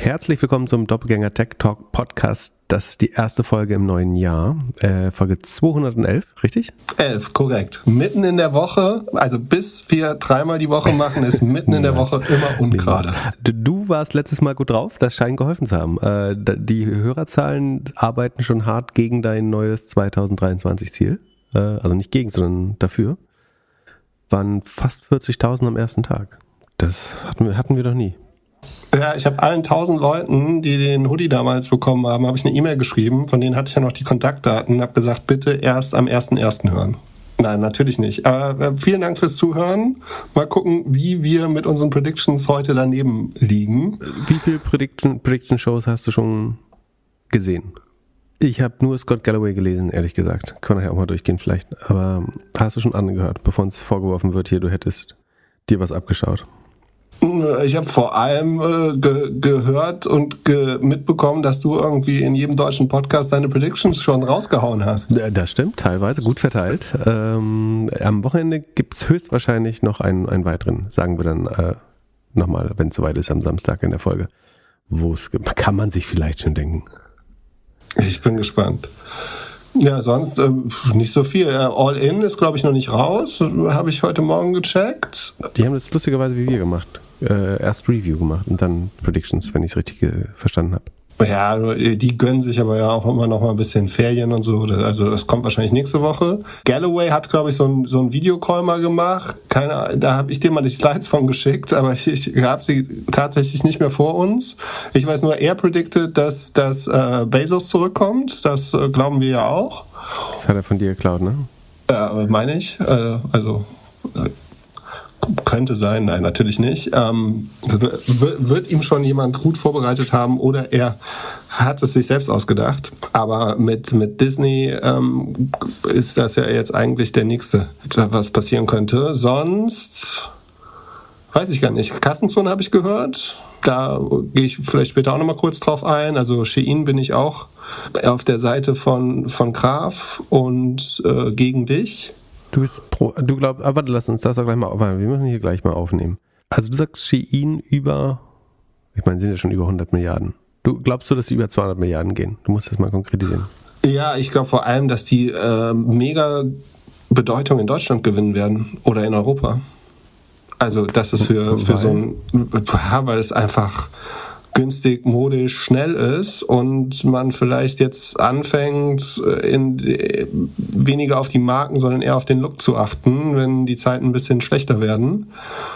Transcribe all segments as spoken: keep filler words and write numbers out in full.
Herzlich willkommen zum Doppelgänger Tech Talk Podcast. Das ist die erste Folge im neuen Jahr, äh, Folge zweihundertelf, richtig? elf, korrekt. Mitten in der Woche, also bis wir dreimal die Woche machen, ist mitten in der Woche immer ungerade. Du warst letztes Mal gut drauf, das scheint geholfen zu haben. Äh, die Hörerzahlen arbeiten schon hart gegen dein neues zweitausenddreiundzwanzig-Ziel. Äh, also nicht gegen, sondern dafür. Waren fast vierzigtausend am ersten Tag. Das hatten wir, hatten wir doch nie. Ja, ich habe allen tausend Leuten, die den Hoodie damals bekommen haben, habe ich eine E-Mail geschrieben, von denen hatte ich ja noch die Kontaktdaten und habe gesagt, bitte erst am ersten ersten hören. Nein, natürlich nicht. Aber äh, vielen Dank fürs Zuhören. Mal gucken, wie wir mit unseren Predictions heute daneben liegen. Wie viele Prediction, Prediction Shows hast du schon gesehen? Ich habe nur Scott Galloway gelesen, ehrlich gesagt. Können wir ja auch mal durchgehen vielleicht. Aber hast du schon angehört, bevor uns vorgeworfen wird, hier, du hättest dir was abgeschaut? Ich habe vor allem äh, ge- gehört und ge- mitbekommen, dass du irgendwie in jedem deutschen Podcast deine Predictions schon rausgehauen hast. Das stimmt, teilweise gut verteilt. Ähm, am Wochenende gibt es höchstwahrscheinlich noch einen, einen weiteren, sagen wir dann äh, nochmal, wenn es soweit ist, am Samstag in der Folge. Wo es kann man sich vielleicht schon denken. Ich bin gespannt. Ja, sonst äh, nicht so viel. All In ist, glaube ich, noch nicht raus. Habe ich heute Morgen gecheckt. Die haben das lustigerweise wie wir gemacht. Äh, erst Review gemacht und dann Predictions, wenn ich es richtig äh, verstanden habe. Ja, die gönnen sich aber ja auch immer noch mal ein bisschen Ferien und so. Also das kommt wahrscheinlich nächste Woche. Galloway hat, glaube ich, so ein, so ein Videocall mal gemacht. Keine, da habe ich dir mal die Slides von geschickt, aber ich, ich habe sie tatsächlich nicht mehr vor uns. Ich weiß nur, er predicted, dass, dass äh, Bezos zurückkommt. Das äh, glauben wir ja auch. Das hat er von dir geklaut, ne? Ja, meine ich. Äh, also... Äh, Könnte sein, nein, natürlich nicht. Ähm, w- wird ihm schon jemand gut vorbereitet haben oder er hat es sich selbst ausgedacht. Aber mit, mit Disney ähm, ist das ja jetzt eigentlich der nächste, was passieren könnte. Sonst weiß ich gar nicht. Kassenzone habe ich gehört. Da gehe ich vielleicht später auch nochmal kurz drauf ein. Also Shein bin ich auch auf der Seite von, von Graf und äh, gegen dich. Du bist pro, du glaubst, aber warte, lass uns das doch gleich mal aufnehmen. Wir müssen hier gleich mal aufnehmen. Also du sagst Shein über, ich meine, sind ja schon über hundert Milliarden. Du glaubst du, dass sie über zweihundert Milliarden gehen? Du musst das mal konkretisieren. Ja, ich glaube vor allem, dass die äh, mega Bedeutung in Deutschland gewinnen werden oder in Europa. Also das ist für, für so ein, ja, weil es einfach günstig, modisch, schnell ist und man vielleicht jetzt anfängt, in, weniger auf die Marken, sondern eher auf den Look zu achten, wenn die Zeiten ein bisschen schlechter werden.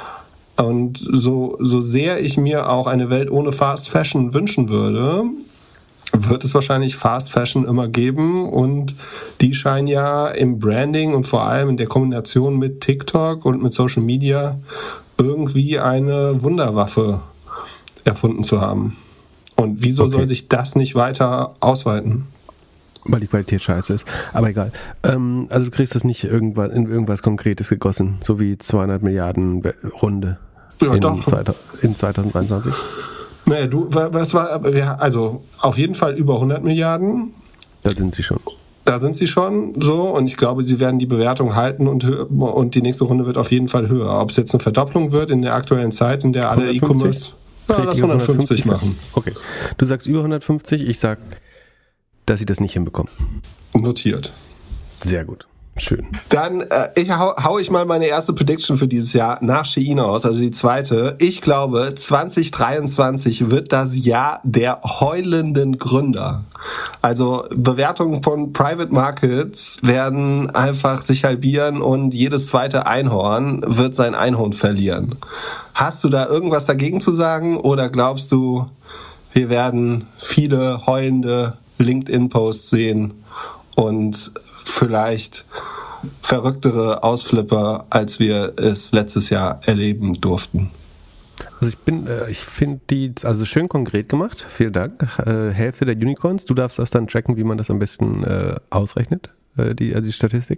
Und so, so sehr ich mir auch eine Welt ohne Fast Fashion wünschen würde, wird es wahrscheinlich Fast Fashion immer geben und die scheinen ja im Branding und vor allem in der Kombination mit TikTok und mit Social Media irgendwie eine Wunderwaffe erfunden zu haben. Und wieso okay. soll sich das nicht weiter ausweiten? Weil die Qualität scheiße ist. Aber egal. Ähm, also du kriegst das nicht irgendwas, in irgendwas Konkretes gegossen, so wie zweihundert Milliarden Runde ja, in, doch. in zweitausenddreiundzwanzig. Naja, du, was war, ja, also auf jeden Fall über hundert Milliarden. Da sind sie schon. Da sind sie schon so und ich glaube, sie werden die Bewertung halten und, und die nächste Runde wird auf jeden Fall höher. Ob es jetzt eine Verdopplung wird in der aktuellen Zeit, in der alle E-Commerce... Ja, lass hundertfünfzig machen. Okay. Du sagst über hundertfünfzig, ich sag, dass sie das nicht hinbekommen. Notiert. Sehr gut. Schön. Dann äh, ich hau, hau ich mal meine erste Prediction für dieses Jahr nach Shein aus, also die zweite. Ich glaube, zwanzig dreiundzwanzig wird das Jahr der heulenden Gründer. Also Bewertungen von Private Markets werden einfach sich halbieren und jedes zweite Einhorn wird sein Einhorn verlieren. Hast du da irgendwas dagegen zu sagen oder glaubst du, wir werden viele heulende LinkedIn-Posts sehen und vielleicht verrücktere Ausflipper, als wir es letztes Jahr erleben durften? Also ich bin, äh, ich finde die, also schön konkret gemacht, vielen Dank. Äh, Hälfte der Unicorns, du darfst das dann tracken, wie man das am besten äh, ausrechnet, äh, die, also die Statistik.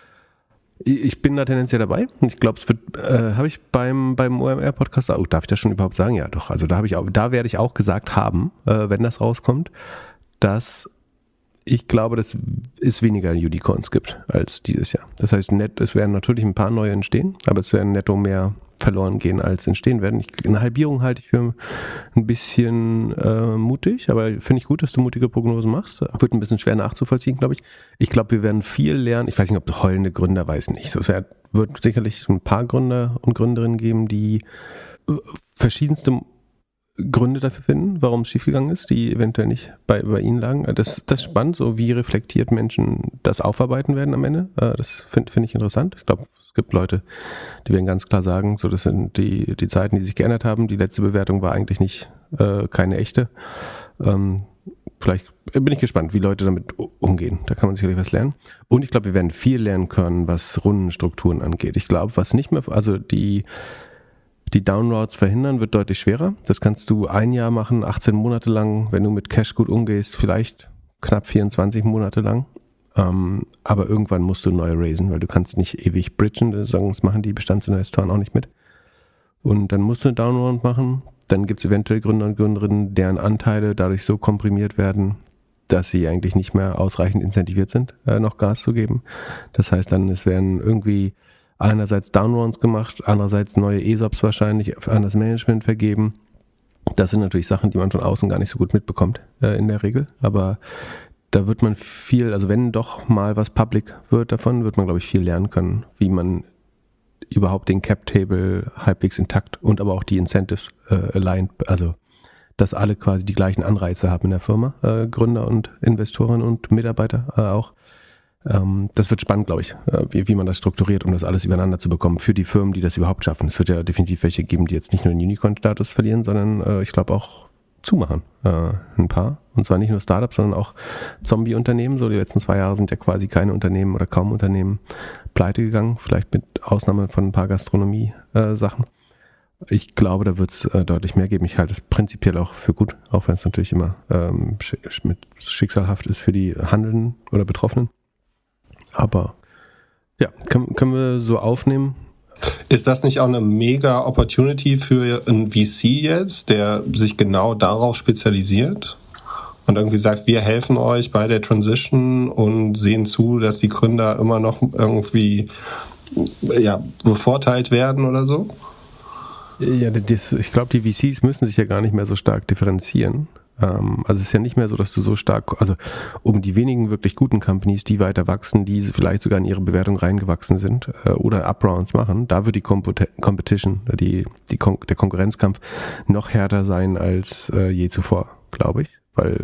Ich bin da tendenziell dabei. Ich glaube, es wird, äh, habe ich beim, beim O M R-Podcast, oh, darf ich das schon überhaupt sagen? Ja, doch. Also da habe ich auch, da werde ich auch gesagt haben, äh, wenn das rauskommt, dass ich glaube, dass es weniger Unicorns gibt als dieses Jahr. Das heißt, net, es werden natürlich ein paar neue entstehen, aber es werden netto mehr verloren gehen, als entstehen werden. Ich, eine Halbierung halte ich für ein bisschen äh, mutig, aber finde ich gut, dass du mutige Prognosen machst. Wird ein bisschen schwer nachzuvollziehen, glaube ich. Ich glaube, wir werden viel lernen. Ich weiß nicht, ob du heulende Gründer, weiß nicht. Es wird sicherlich ein paar Gründer und Gründerinnen geben, die verschiedenste Gründe dafür finden, warum es schiefgegangen ist, die eventuell nicht bei, bei ihnen lagen. Das, das ist spannend, so wie reflektiert Menschen das aufarbeiten werden am Ende. Das finde find ich interessant. Ich glaube, es gibt Leute, die werden ganz klar sagen, so das sind die, die Zeiten, die sich geändert haben. Die letzte Bewertung war eigentlich nicht äh, keine echte. Ähm, vielleicht bin ich gespannt, wie Leute damit umgehen. Da kann man sicherlich was lernen. Und ich glaube, wir werden viel lernen können, was Rundenstrukturen angeht. Ich glaube, was nicht mehr, also die Die Downroutes verhindern, wird deutlich schwerer. Das kannst du ein Jahr machen, achtzehn Monate lang, wenn du mit Cash gut umgehst, vielleicht knapp vierundzwanzig Monate lang. Ähm, aber irgendwann musst du neu raisen, weil du kannst nicht ewig bridgen, sonst machen die Bestandsinvestoren auch nicht mit. Und dann musst du eine Downround machen. Dann gibt es eventuell Gründer und Gründerinnen, deren Anteile dadurch so komprimiert werden, dass sie eigentlich nicht mehr ausreichend incentiviert sind, äh, noch Gas zu geben. Das heißt dann, es werden irgendwie einerseits Downrounds gemacht, andererseits neue E S O Ps wahrscheinlich an das Management vergeben. Das sind natürlich Sachen, die man von außen gar nicht so gut mitbekommt äh, in der Regel. Aber da wird man viel, also wenn doch mal was public wird davon, wird man, glaube ich, viel lernen können, wie man überhaupt den Cap-Table halbwegs intakt und aber auch die Incentives äh, aligned, also dass alle quasi die gleichen Anreize haben in der Firma, äh, Gründer und Investoren und Mitarbeiter äh, auch. Das wird spannend, glaube ich, wie, wie man das strukturiert, um das alles übereinander zu bekommen für die Firmen, die das überhaupt schaffen. Es wird ja definitiv welche geben, die jetzt nicht nur den Unicorn-Status verlieren, sondern äh, ich glaube auch zumachen. Äh, ein paar. Und zwar nicht nur Startups, sondern auch Zombie-Unternehmen. So die letzten zwei Jahre sind ja quasi keine Unternehmen oder kaum Unternehmen pleite gegangen, vielleicht mit Ausnahme von ein paar Gastronomie-Sachen. Äh, ich glaube, da wird es äh, deutlich mehr geben. Ich halte es prinzipiell auch für gut, auch wenn es natürlich immer ähm, sch- mit schicksalhaft ist für die Handelnden oder Betroffenen. Aber ja, können, können wir so aufnehmen. Ist das nicht auch eine mega Opportunity für einen V C jetzt, der sich genau darauf spezialisiert und irgendwie sagt, wir helfen euch bei der Transition und sehen zu, dass die Gründer immer noch irgendwie ja, bevorteilt werden oder so? Ja, das, ich glaube, die V Cs müssen sich ja gar nicht mehr so stark differenzieren. Also es ist ja nicht mehr so, dass du so stark, also um die wenigen wirklich guten Companies, die weiter wachsen, die vielleicht sogar in ihre Bewertung reingewachsen sind äh, oder Uprounds machen, da wird die Competition, die, die Kon- der Konkurrenzkampf noch härter sein als äh, je zuvor, glaube ich, weil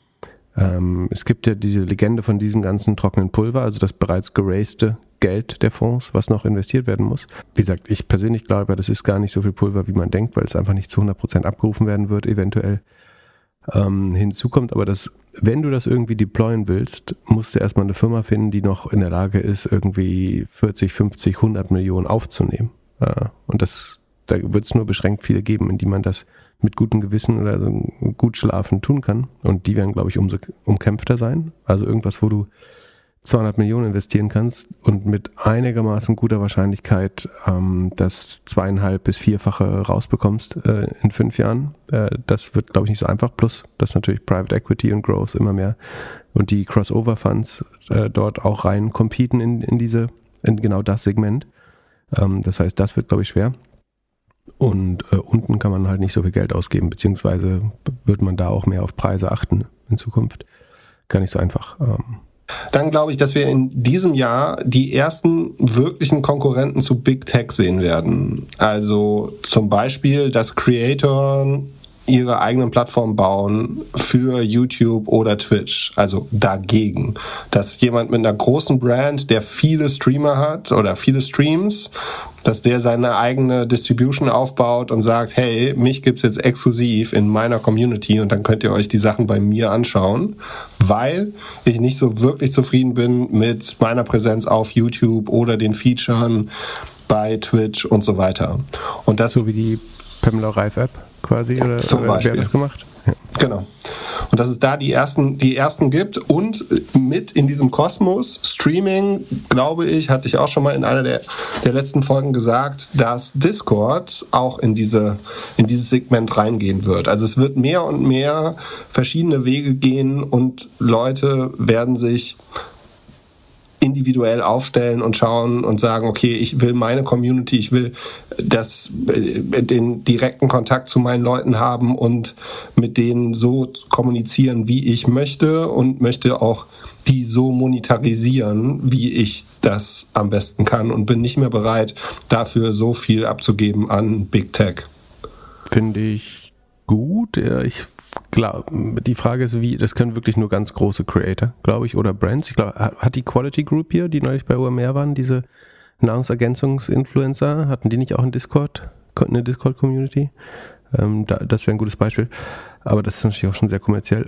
ähm, es gibt ja diese Legende von diesem ganzen trockenen Pulver, also das bereits geraste Geld der Fonds, was noch investiert werden muss. Wie gesagt, ich persönlich glaube, das ist gar nicht so viel Pulver, wie man denkt, weil es einfach nicht zu hundert Prozent abgerufen werden wird, eventuell. Ähm, hinzu kommt aber, dass wenn du das irgendwie deployen willst, musst du erstmal eine Firma finden, die noch in der Lage ist, irgendwie vierzig, fünfzig, hundert Millionen aufzunehmen. Äh, und das, da wird es nur beschränkt viele geben, in die man das mit gutem Gewissen oder so gut schlafen tun kann. Und die werden, glaube ich, umso umkämpfter sein. Also irgendwas, wo du zweihundert Millionen investieren kannst und mit einigermaßen guter Wahrscheinlichkeit ähm, das zweieinhalb bis vierfache rausbekommst äh, in fünf Jahren. Äh, das wird, glaube ich, nicht so einfach. Plus, dass natürlich Private Equity und Growth immer mehr und die Crossover-Funds äh, dort auch rein competen in, in diese, in genau das Segment. Ähm, das heißt, das wird, glaube ich, schwer. Und äh, unten kann man halt nicht so viel Geld ausgeben, beziehungsweise wird man da auch mehr auf Preise achten in Zukunft. Gar nicht so einfach. Ähm, Dann glaube ich, dass wir in diesem Jahr die ersten wirklichen Konkurrenten zu Big Tech sehen werden. Also zum Beispiel, dass Creatoren ihre eigenen Plattformen bauen für YouTube oder Twitch, also dagegen. Dass jemand mit einer großen Brand, der viele Streamer hat oder viele Streams, dass der seine eigene Distribution aufbaut und sagt, hey, mich gibt's jetzt exklusiv in meiner Community und dann könnt ihr euch die Sachen bei mir anschauen, weil ich nicht so wirklich zufrieden bin mit meiner Präsenz auf YouTube oder den Featuren bei Twitch und so weiter. Und das so wie die Pamela Reif App quasi, oder, zum oder Beispiel. wer hat das gemacht? Ja. Genau. Und dass es da die ersten, die ersten gibt und mit in diesem Kosmos Streaming, glaube ich, hatte ich auch schon mal in einer der, der letzten Folgen gesagt, dass Discord auch in diese, in dieses Segment reingehen wird. Also es wird mehr und mehr verschiedene Wege gehen und Leute werden sich individuell aufstellen und schauen und sagen, okay, ich will meine Community, ich will das, den direkten Kontakt zu meinen Leuten haben und mit denen so kommunizieren, wie ich möchte und möchte auch die so monetarisieren, wie ich das am besten kann und bin nicht mehr bereit, dafür so viel abzugeben an Big Tech. Finde ich gut. Ich Klar, die Frage ist, wie, das können wirklich nur ganz große Creator, glaube ich, oder Brands. Ich glaube, hat die Quality Group hier, die neulich bei O M R waren, diese Nahrungsergänzungs-Influencer, hatten die nicht auch einen Discord, eine Discord-Community? Ähm, da, das wäre ein gutes Beispiel. Aber das ist natürlich auch schon sehr kommerziell.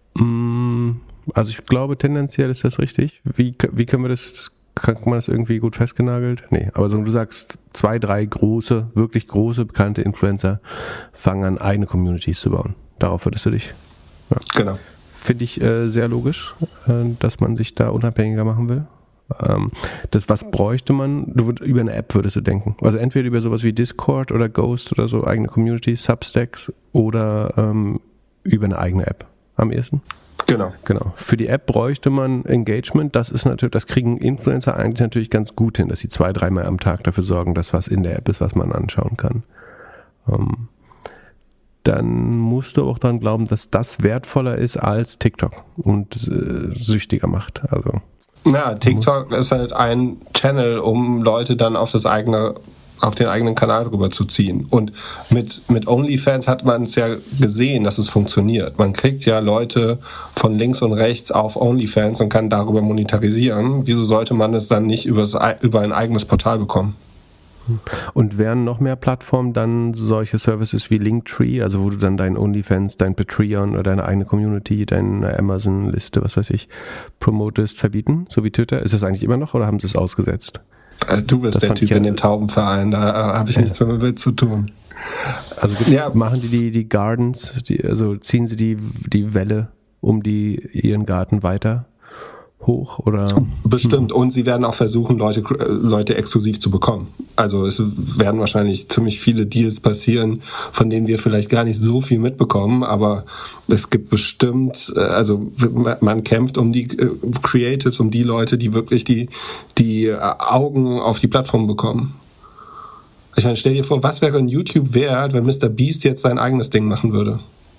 Also ich glaube, tendenziell ist das richtig. Wie, wie können wir das, kann man das irgendwie gut festgenagelt? Nee, aber so, du sagst, zwei, drei große, wirklich große, bekannte Influencer fangen an, eigene Communities zu bauen. Darauf würdest du dich. Ja. Genau. Finde ich äh, sehr logisch, äh, dass man sich da unabhängiger machen will. Ähm, das, was bräuchte man? Du würd, über eine App würdest du denken. Also entweder über sowas wie Discord oder Ghost oder so, eigene Communities, Substacks oder ähm, über eine eigene App am ehesten. Genau. Genau. Für die App bräuchte man Engagement. Das ist natürlich, das kriegen Influencer eigentlich natürlich ganz gut hin, dass sie zwei, dreimal am Tag dafür sorgen, dass was in der App ist, was man anschauen kann. Ähm, dann musst du auch daran glauben, dass das wertvoller ist als TikTok und äh, süchtiger macht. Also, ja, TikTok ist halt ein Channel, um Leute dann auf das eigene, auf den eigenen Kanal rüber zu ziehen. Und mit, mit OnlyFans hat man es ja gesehen, dass es funktioniert. Man kriegt ja Leute von links und rechts auf OnlyFans und kann darüber monetarisieren. Wieso sollte man es dann nicht übers, über ein eigenes Portal bekommen? Und wären noch mehr Plattformen dann solche Services wie Linktree, also wo du dann dein OnlyFans, dein Patreon oder deine eigene Community, deine Amazon-Liste, was weiß ich, promotest, verbieten, so wie Twitter? Ist das eigentlich immer noch oder haben sie es ausgesetzt? Du bist das der Typ in den Taubenverein, da habe ich ja. nichts mehr mit zu tun. Also ja. Machen die, die die Gardens, die, also ziehen sie die, die Welle um die ihren Garten weiter hoch oder? Bestimmt. Und sie werden auch versuchen, Leute, Leute exklusiv zu bekommen. Also es werden wahrscheinlich ziemlich viele Deals passieren, von denen wir vielleicht gar nicht so viel mitbekommen, aber es gibt bestimmt, also man kämpft um die Creatives, um die Leute, die wirklich die, die Augen auf die Plattform bekommen. Ich meine, stell dir vor, was wäre ein YouTube wert, wenn Mister Beast jetzt sein eigenes Ding machen würde?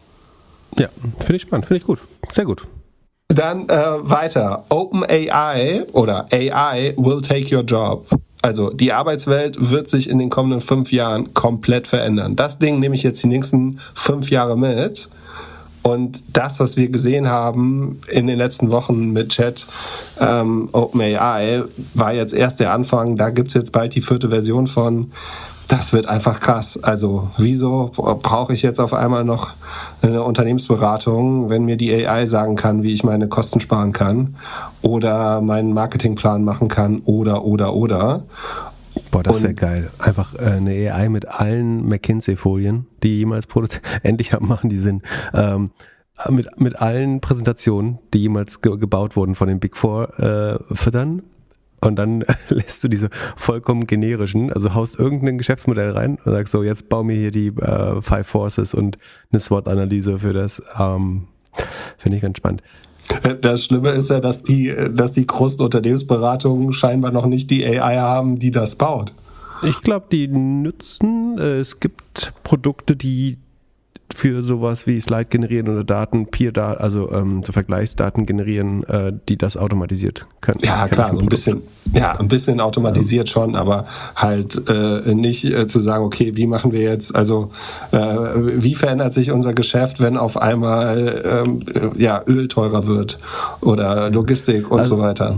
Ja, finde ich spannend, finde ich gut. Sehr gut. Dann äh, weiter. OpenAI oder A I will take your job. Also die Arbeitswelt wird sich in den kommenden fünf Jahren komplett verändern. Das Ding nehme ich jetzt die nächsten fünf Jahre mit. Und das, was wir gesehen haben in den letzten Wochen mit Chat, ähm, OpenAI, war jetzt erst der Anfang. Da gibt's jetzt bald die vierte Version von. Das wird einfach krass. Also wieso brauche ich jetzt auf einmal noch eine Unternehmensberatung, wenn mir die A I sagen kann, wie ich meine Kosten sparen kann oder meinen Marketingplan machen kann oder, oder, oder. Boah, das wäre geil. Einfach äh, eine A I mit allen McKinsey-Folien, die jemals produziert, endlich machen die Sinn. Ähm, mit, mit allen Präsentationen, die jemals ge- gebaut wurden von den Big Four, äh, füttern. Und dann lässt du diese vollkommen generischen, also haust irgendein Geschäftsmodell rein und sagst so, jetzt bau mir hier die äh, Five Forces und eine SWOT-Analyse für das. Ähm, finde ich ganz spannend. Das Schlimme ist ja, dass die, dass die großen Unternehmensberatungen scheinbar noch nicht die A I haben, die das baut. Ich glaube, die nützen, äh, es gibt Produkte, die für sowas wie Slide generieren oder Daten, Peer-Daten, also ähm, so Vergleichsdaten generieren, äh, die das automatisiert können. Ja, klar, so ein bisschen, ja, ein bisschen automatisiert ja. schon, aber halt äh, nicht äh, zu sagen, okay, wie machen wir jetzt, also äh, wie verändert sich unser Geschäft, wenn auf einmal ähm, ja, Öl teurer wird oder Logistik und also, so weiter.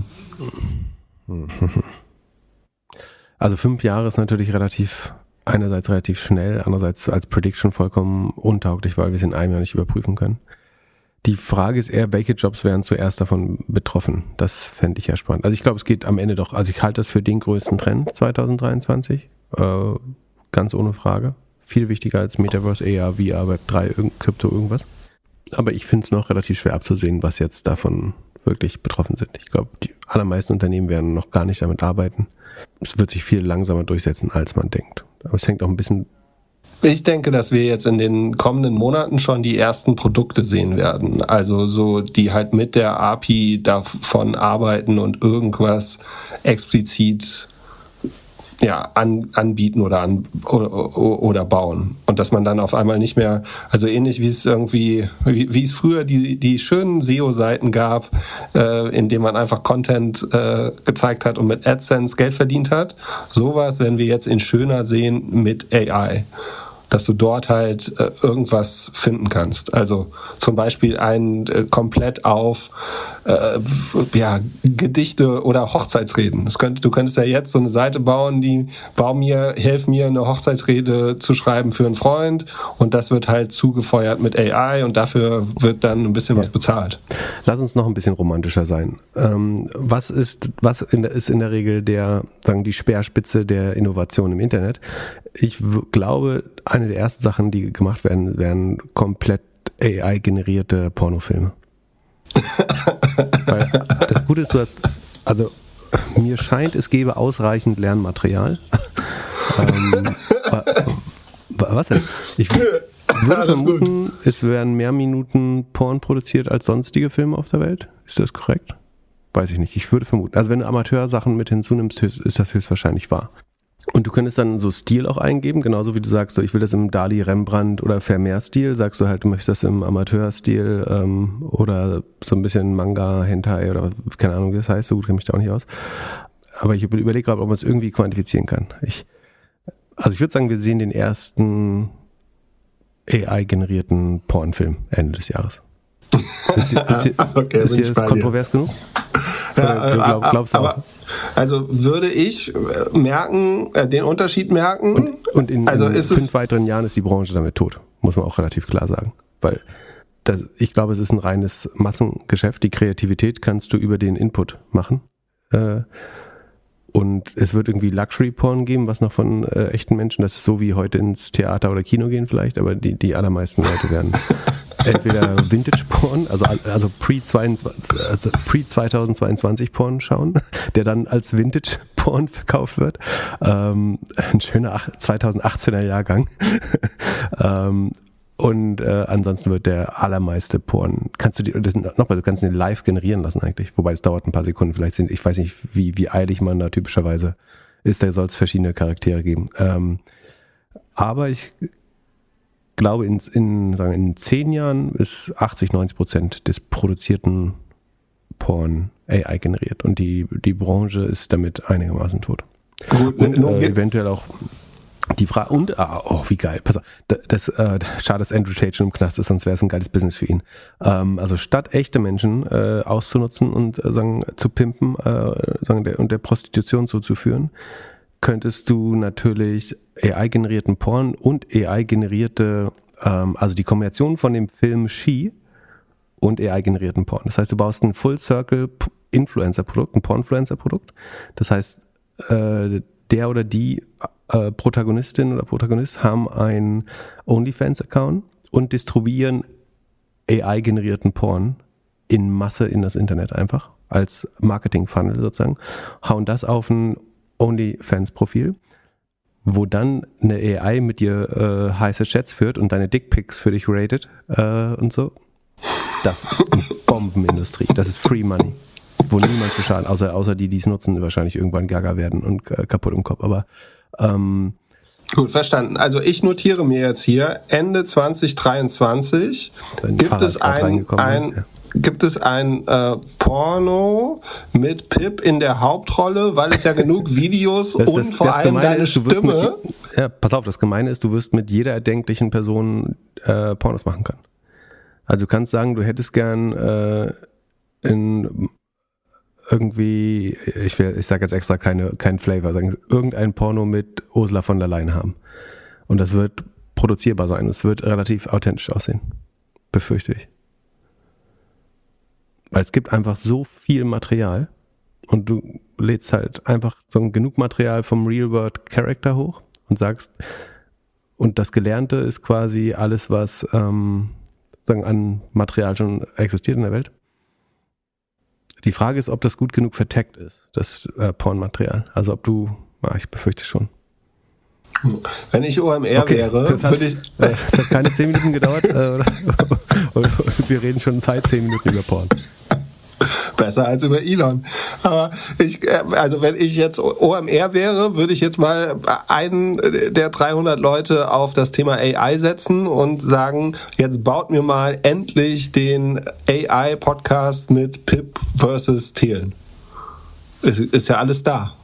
Also fünf Jahre ist natürlich relativ einerseits relativ schnell, andererseits als Prediction vollkommen untauglich, weil wir es in einem Jahr nicht überprüfen können. Die Frage ist eher, welche Jobs wären zuerst davon betroffen? Das fände ich ja spannend. Also ich glaube, es geht am Ende doch, also ich halte das für den größten Trend zwanzig dreiundzwanzig, äh, ganz ohne Frage. Viel wichtiger als Metaverse, A R, V R, Web drei, Krypto, irgendwas. Aber ich finde es noch relativ schwer abzusehen, was jetzt davon wirklich betroffen sind. Ich glaube, die allermeisten Unternehmen werden noch gar nicht damit arbeiten. Es wird sich viel langsamer durchsetzen, als man denkt. Aber es hängt auch ein bisschen... Ich denke, dass wir jetzt in den kommenden Monaten schon die ersten Produkte sehen werden. Also so, die halt mit der A P I davon arbeiten und irgendwas explizit ja, an, anbieten oder, an, oder, oder bauen. Und dass man dann auf einmal nicht mehr, also ähnlich wie es irgendwie, wie, wie es früher die, die schönen S E O-Seiten gab, äh, in denen man einfach Content äh, gezeigt hat und mit AdSense Geld verdient hat. Sowas werden wir jetzt in schöner sehen mit A I. Dass du dort halt äh, irgendwas finden kannst. Also zum Beispiel ein äh, komplett auf äh, ja, Gedichte oder Hochzeitsreden. Das könnt, du könntest ja jetzt so eine Seite bauen, die bau mir, hilf mir eine Hochzeitsrede zu schreiben für einen Freund und das wird halt zugefeuert mit A I und dafür wird dann ein bisschen ja. was bezahlt. Lass uns noch ein bisschen romantischer sein. Ähm, was ist, was in der, ist in der Regel der, sagen die Speerspitze der Innovation im Internet? Ich w- glaube, eine der ersten Sachen, die gemacht werden, wären komplett A I-generierte Pornofilme. Weil das Gute ist, du hast, also mir scheint, es gäbe ausreichend Lernmaterial. ähm, was denn? Ich würde vermuten, es werden mehr Minuten Porn produziert als sonstige Filme auf der Welt. Ist das korrekt? Weiß ich nicht. Ich würde vermuten. Also wenn du Amateursachen mit hinzunimmst, ist das höchstwahrscheinlich wahr. Und du könntest dann so Stil auch eingeben, genauso wie du sagst, so, ich will das im Dali, Rembrandt oder Vermeer-Stil, sagst du halt, du möchtest das im Amateurstil ähm, oder so ein bisschen Manga, Hentai oder keine Ahnung, wie das heißt, so gut kenne ich da auch nicht aus. Aber ich überlege gerade, ob man es irgendwie quantifizieren kann. Ich, also ich würde sagen, wir sehen den ersten A I-generierten Pornfilm Ende des Jahres. Ist, ist, ist, okay, ist hier das kontrovers genug? Ja, äh, glaub, glaubst aber, also würde ich merken, äh, den Unterschied merken. Und, und in, also in ist fünf es weiteren Jahren ist die Branche damit tot, muss man auch relativ klar sagen. Weil das, ich glaube, es ist ein reines Massengeschäft. Die Kreativität kannst du über den Input machen. Äh, und es wird irgendwie Luxury-Porn geben, was noch von äh, echten Menschen, das ist so wie heute ins Theater oder Kino gehen vielleicht, aber die, die allermeisten Leute werden entweder Vintage-Porn, also, also pre-zweitausendzweiundzwanzig Porn schauen, der dann als Vintage-Porn verkauft wird. Ähm, ein schöner zweitausendachtzehner Jahrgang. ähm, und äh, ansonsten wird der allermeiste Porn, kannst du die, das nochmal, du kannst ihn live generieren lassen eigentlich, wobei es dauert ein paar Sekunden, vielleicht sind, ich weiß nicht, wie, wie eilig man da typischerweise ist, da soll es verschiedene Charaktere geben. Ähm, aber ich glaube, in, in, sagen, in zehn Jahren ist achtzig, neunzig Prozent des produzierten Porn A I generiert und die, die Branche ist damit einigermaßen tot. Gut, und äh, eventuell auch die Frage, und, ah, oh, wie geil, pass auf, das, äh, schade, dass Andrew Tate schon im Knast ist, sonst wäre es ein geiles Business für ihn. Ähm, also statt echte Menschen äh, auszunutzen und äh, sagen, zu pimpen äh, sagen, der, und der Prostitution zuzuführen, könntest du natürlich A I-generierten Porn und A I-generierte, ähm, also die Kombination von dem Film She und A I-generierten Porn. Das heißt, du baust ein Full-Circle-Influencer-Produkt, ein Pornfluencer-Produkt. Das heißt, äh, der oder die äh, Protagonistin oder Protagonist haben einen OnlyFans-Account und distribuieren A I-generierten Porn in Masse in das Internet einfach, als Marketing-Funnel sozusagen, hauen das auf ein OnlyFans-Profil, wo dann eine A I mit dir äh, heiße Chats führt und deine Dickpics für dich ratet äh, und so. Das ist eine Bombenindustrie. Das ist Free Money. Wo niemand zu schaden, außer, außer die, die es nutzen, wahrscheinlich irgendwann gaga werden und äh, kaputt im Kopf. Aber ähm, gut, verstanden. Also ich notiere mir jetzt hier, Ende zwanzig dreiundzwanzig gibt es ein, ein ja. gibt es ein äh, Porno mit Pip in der Hauptrolle, weil es ja genug Videos das, und das, vor das allem deine ist, Stimme... Mit, ja, pass auf, das Gemeine ist, du wirst mit jeder erdenklichen Person äh, Pornos machen können. Also du kannst sagen, du hättest gern äh, in irgendwie, ich, will, ich sage jetzt extra keine, kein Flavor, sagen irgendein Porno mit Ursula von der Leyen haben. Und das wird produzierbar sein. Es wird relativ authentisch aussehen. Befürchte ich. Weil es gibt einfach so viel Material und du lädst halt einfach so genug Material vom Real-World-Character hoch und sagst, und das Gelernte ist quasi alles, was ähm, sagen, an Material schon existiert in der Welt. Die Frage ist, ob das gut genug vertaggt ist, das äh, Pornmaterial. Also ob du, ah, ich befürchte schon. Wenn ich O M R okay, wäre, das hat, würde ich... Es hat keine zehn Minuten gedauert. Äh, und wir reden schon seit zehn Minuten über Porn. Besser als über Elon. Aber ich, also wenn ich jetzt O M R wäre, würde ich jetzt mal einen der dreihundert Leute auf das Thema A I setzen und sagen, jetzt baut mir mal endlich den A I-Podcast mit Pip versus Thelen. Ist, ist ja alles da.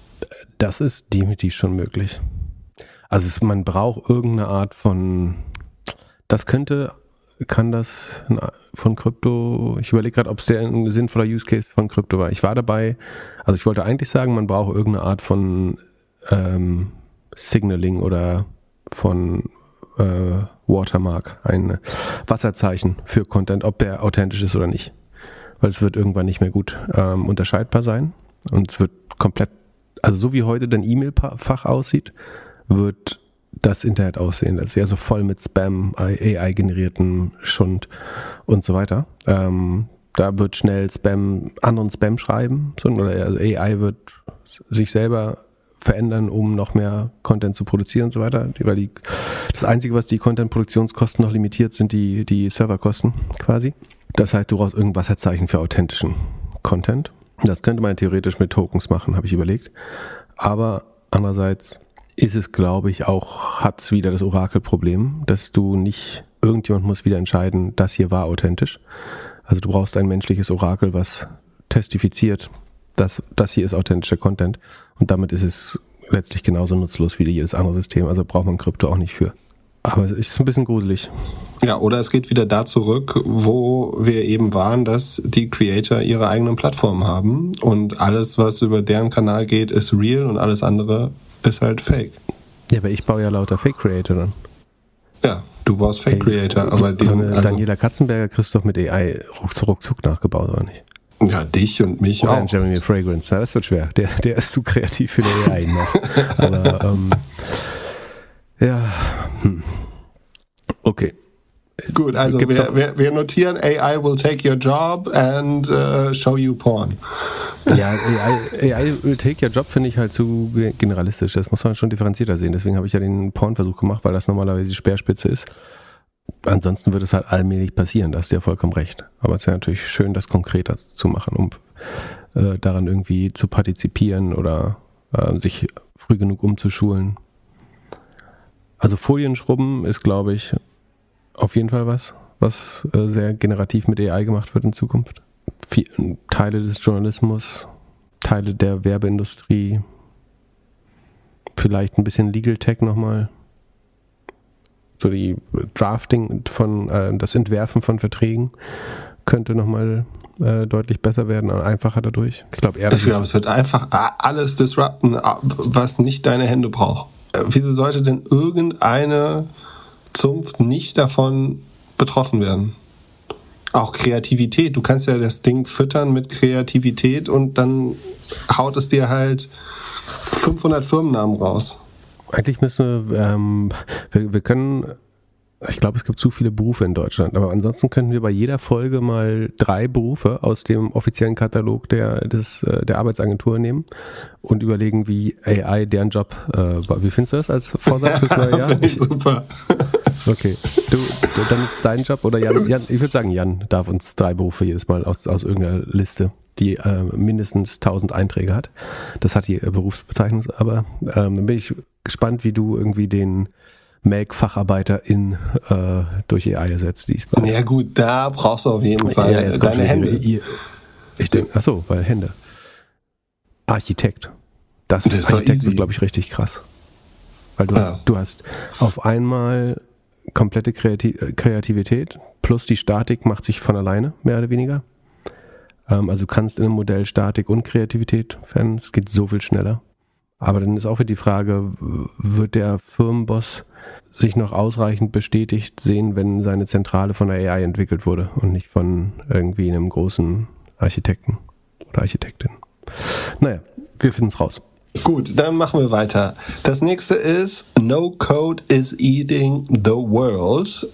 Das ist definitiv schon möglich. Also es, man braucht irgendeine Art von, das könnte... Kann das von Krypto, ich überlege gerade, ob es der ein sinnvoller Use Case von Krypto war. Ich war dabei, also ich wollte eigentlich sagen, man braucht irgendeine Art von ähm, Signaling oder von äh, Watermark, ein Wasserzeichen für Content, ob der authentisch ist oder nicht. Weil es wird irgendwann nicht mehr gut ähm, unterscheidbar sein und es wird komplett, also so wie heute dein E-Mail-Fach aussieht, wird das Internet aussehen. Das wäre so voll mit Spam, A I-generierten Schund und so weiter. Ähm, da wird schnell Spam, anderen Spam schreiben, oder also A I wird sich selber verändern, um noch mehr Content zu produzieren und so weiter. Weil die, das Einzige, was die Content-Produktionskosten noch limitiert, sind die, die Serverkosten quasi. Das heißt, du brauchst irgendein Wasserzeichen für authentischen Content. Das könnte man theoretisch mit Tokens machen, habe ich überlegt. Aber andererseits ist es, glaube ich, auch, hat es wieder das Orakelproblem, dass du nicht, irgendjemand muss wieder entscheiden, das hier war authentisch. Also du brauchst ein menschliches Orakel, was testifiziert, dass das hier ist authentischer Content. Und damit ist es letztlich genauso nutzlos wie jedes andere System. Also braucht man Krypto auch nicht für. Aber es ist ein bisschen gruselig. Ja, oder es geht wieder da zurück, wo wir eben waren, dass die Creator ihre eigenen Plattformen haben und alles, was über deren Kanal geht, ist real und alles andere ist halt fake. Ja, aber ich baue ja lauter Fake-Creator dann. Ja, du baust Fake-Creator, hey, aber die, so eine also Daniela Katzenberger kriegst du doch mit A I ruckzuck nachgebaut, oder nicht? Ja, dich und mich oder auch. Und Jeremy Fragrance, ja, das wird schwer. Der, der ist zu kreativ für eine A I noch. Aber, ähm, ja, hm. Okay. Gut, also wir, wir, wir notieren, A I will take your job and uh, show you porn. Ja, A I, A I will take your job finde ich halt zu generalistisch. Das muss man schon differenzierter sehen. Deswegen habe ich ja den Pornversuch gemacht, weil das normalerweise die Speerspitze ist. Ansonsten wird es halt allmählich passieren, da hast du ja vollkommen recht. Aber es ist ja natürlich schön, das konkreter zu machen, um äh, daran irgendwie zu partizipieren oder äh, sich früh genug umzuschulen. Also Folienschrubben ist, glaube ich, auf jeden Fall was, was äh, sehr generativ mit A I gemacht wird in Zukunft. Viel, Teile des Journalismus, Teile der Werbeindustrie, vielleicht ein bisschen Legal Tech nochmal. So die Drafting von, äh, das Entwerfen von Verträgen könnte nochmal äh, deutlich besser werden, einfacher dadurch. Ich glaube, ich glaube, es wird einfach alles disrupten, was nicht deine Hände braucht. Wieso sollte denn irgendeine Zunft nicht davon betroffen werden? Auch Kreativität. Du kannst ja das Ding füttern mit Kreativität und dann haut es dir halt fünfhundert Firmennamen raus. Eigentlich müssen wir, ähm, wir, wir können, ich glaube, es gibt zu viele Berufe in Deutschland, aber ansonsten könnten wir bei jeder Folge mal drei Berufe aus dem offiziellen Katalog der, des, der Arbeitsagentur nehmen und überlegen, wie A I deren Job, äh, wie findest du das als Vorsatz fürs neue Jahr? Finde ich super. Okay, du, dann ist dein Job, oder Jan, Jan ich würde sagen, Jan darf uns drei Berufe jedes Mal aus, aus irgendeiner Liste, die äh, mindestens tausend Einträge hat. Das hat die äh, Berufsbezeichnung, aber ähm, dann bin ich gespannt, wie du irgendwie den Melk-Facharbeiter in äh, durch A I ersetzt. Ja gut, da brauchst du auf jeden Fall ja, deine Hände. Ihr, ich denke, achso, weil Hände. Architekt. Das, das ist Architekt wird, glaube ich, richtig krass. Weil du, ja. hast, du hast auf einmal komplette Kreativ- Kreativität plus die Statik macht sich von alleine, mehr oder weniger. Ähm, also du kannst in einem Modell Statik und Kreativität verändern. Es geht so viel schneller. Aber dann ist auch wieder die Frage, wird der Firmenboss sich noch ausreichend bestätigt sehen, wenn seine Zentrale von der A I entwickelt wurde und nicht von irgendwie einem großen Architekten oder Architektin. Naja, wir finden es raus. Gut, dann machen wir weiter. Das nächste ist No Code is Eating the World.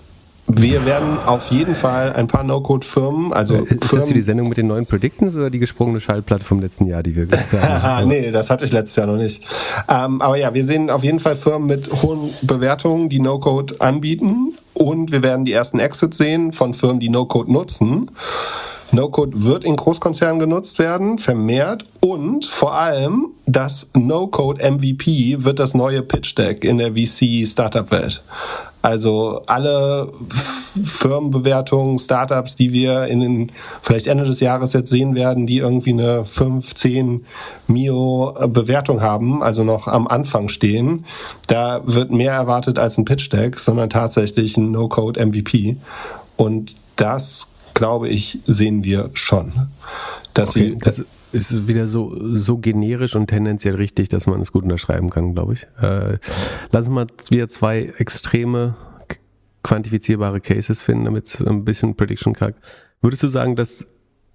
wir werden auf jeden Fall ein paar No-Code-Firmen, also ist Firmen, das die Sendung mit den neuen Predictions oder die gesprungene Schallplatte vom letzten Jahr, die wir gesagt haben? Nee, das hatte ich letztes Jahr noch nicht. Ähm, aber ja, wir sehen auf jeden Fall Firmen mit hohen Bewertungen, die No-Code anbieten, und wir werden die ersten Exits sehen von Firmen, die No-Code nutzen. No-Code wird in Großkonzernen genutzt werden, vermehrt, und vor allem das No-Code M V P wird das neue Pitch-Deck in der V C-Startup-Welt. Also alle Firmenbewertungen, Startups, die wir in den, vielleicht Ende des Jahres jetzt sehen werden, die irgendwie eine fünf, zehn Mio Bewertung haben, also noch am Anfang stehen, da wird mehr erwartet als ein Pitch-Deck, sondern tatsächlich ein No-Code M V P. Und das, glaube ich, sehen wir schon. Dass okay, sie, das ist wieder so, so generisch und tendenziell richtig, dass man es gut unterschreiben kann, glaube ich. Äh, lass uns mal wieder zwei extreme, quantifizierbare Cases finden, damit es ein bisschen Prediction kriegt. Würdest du sagen, dass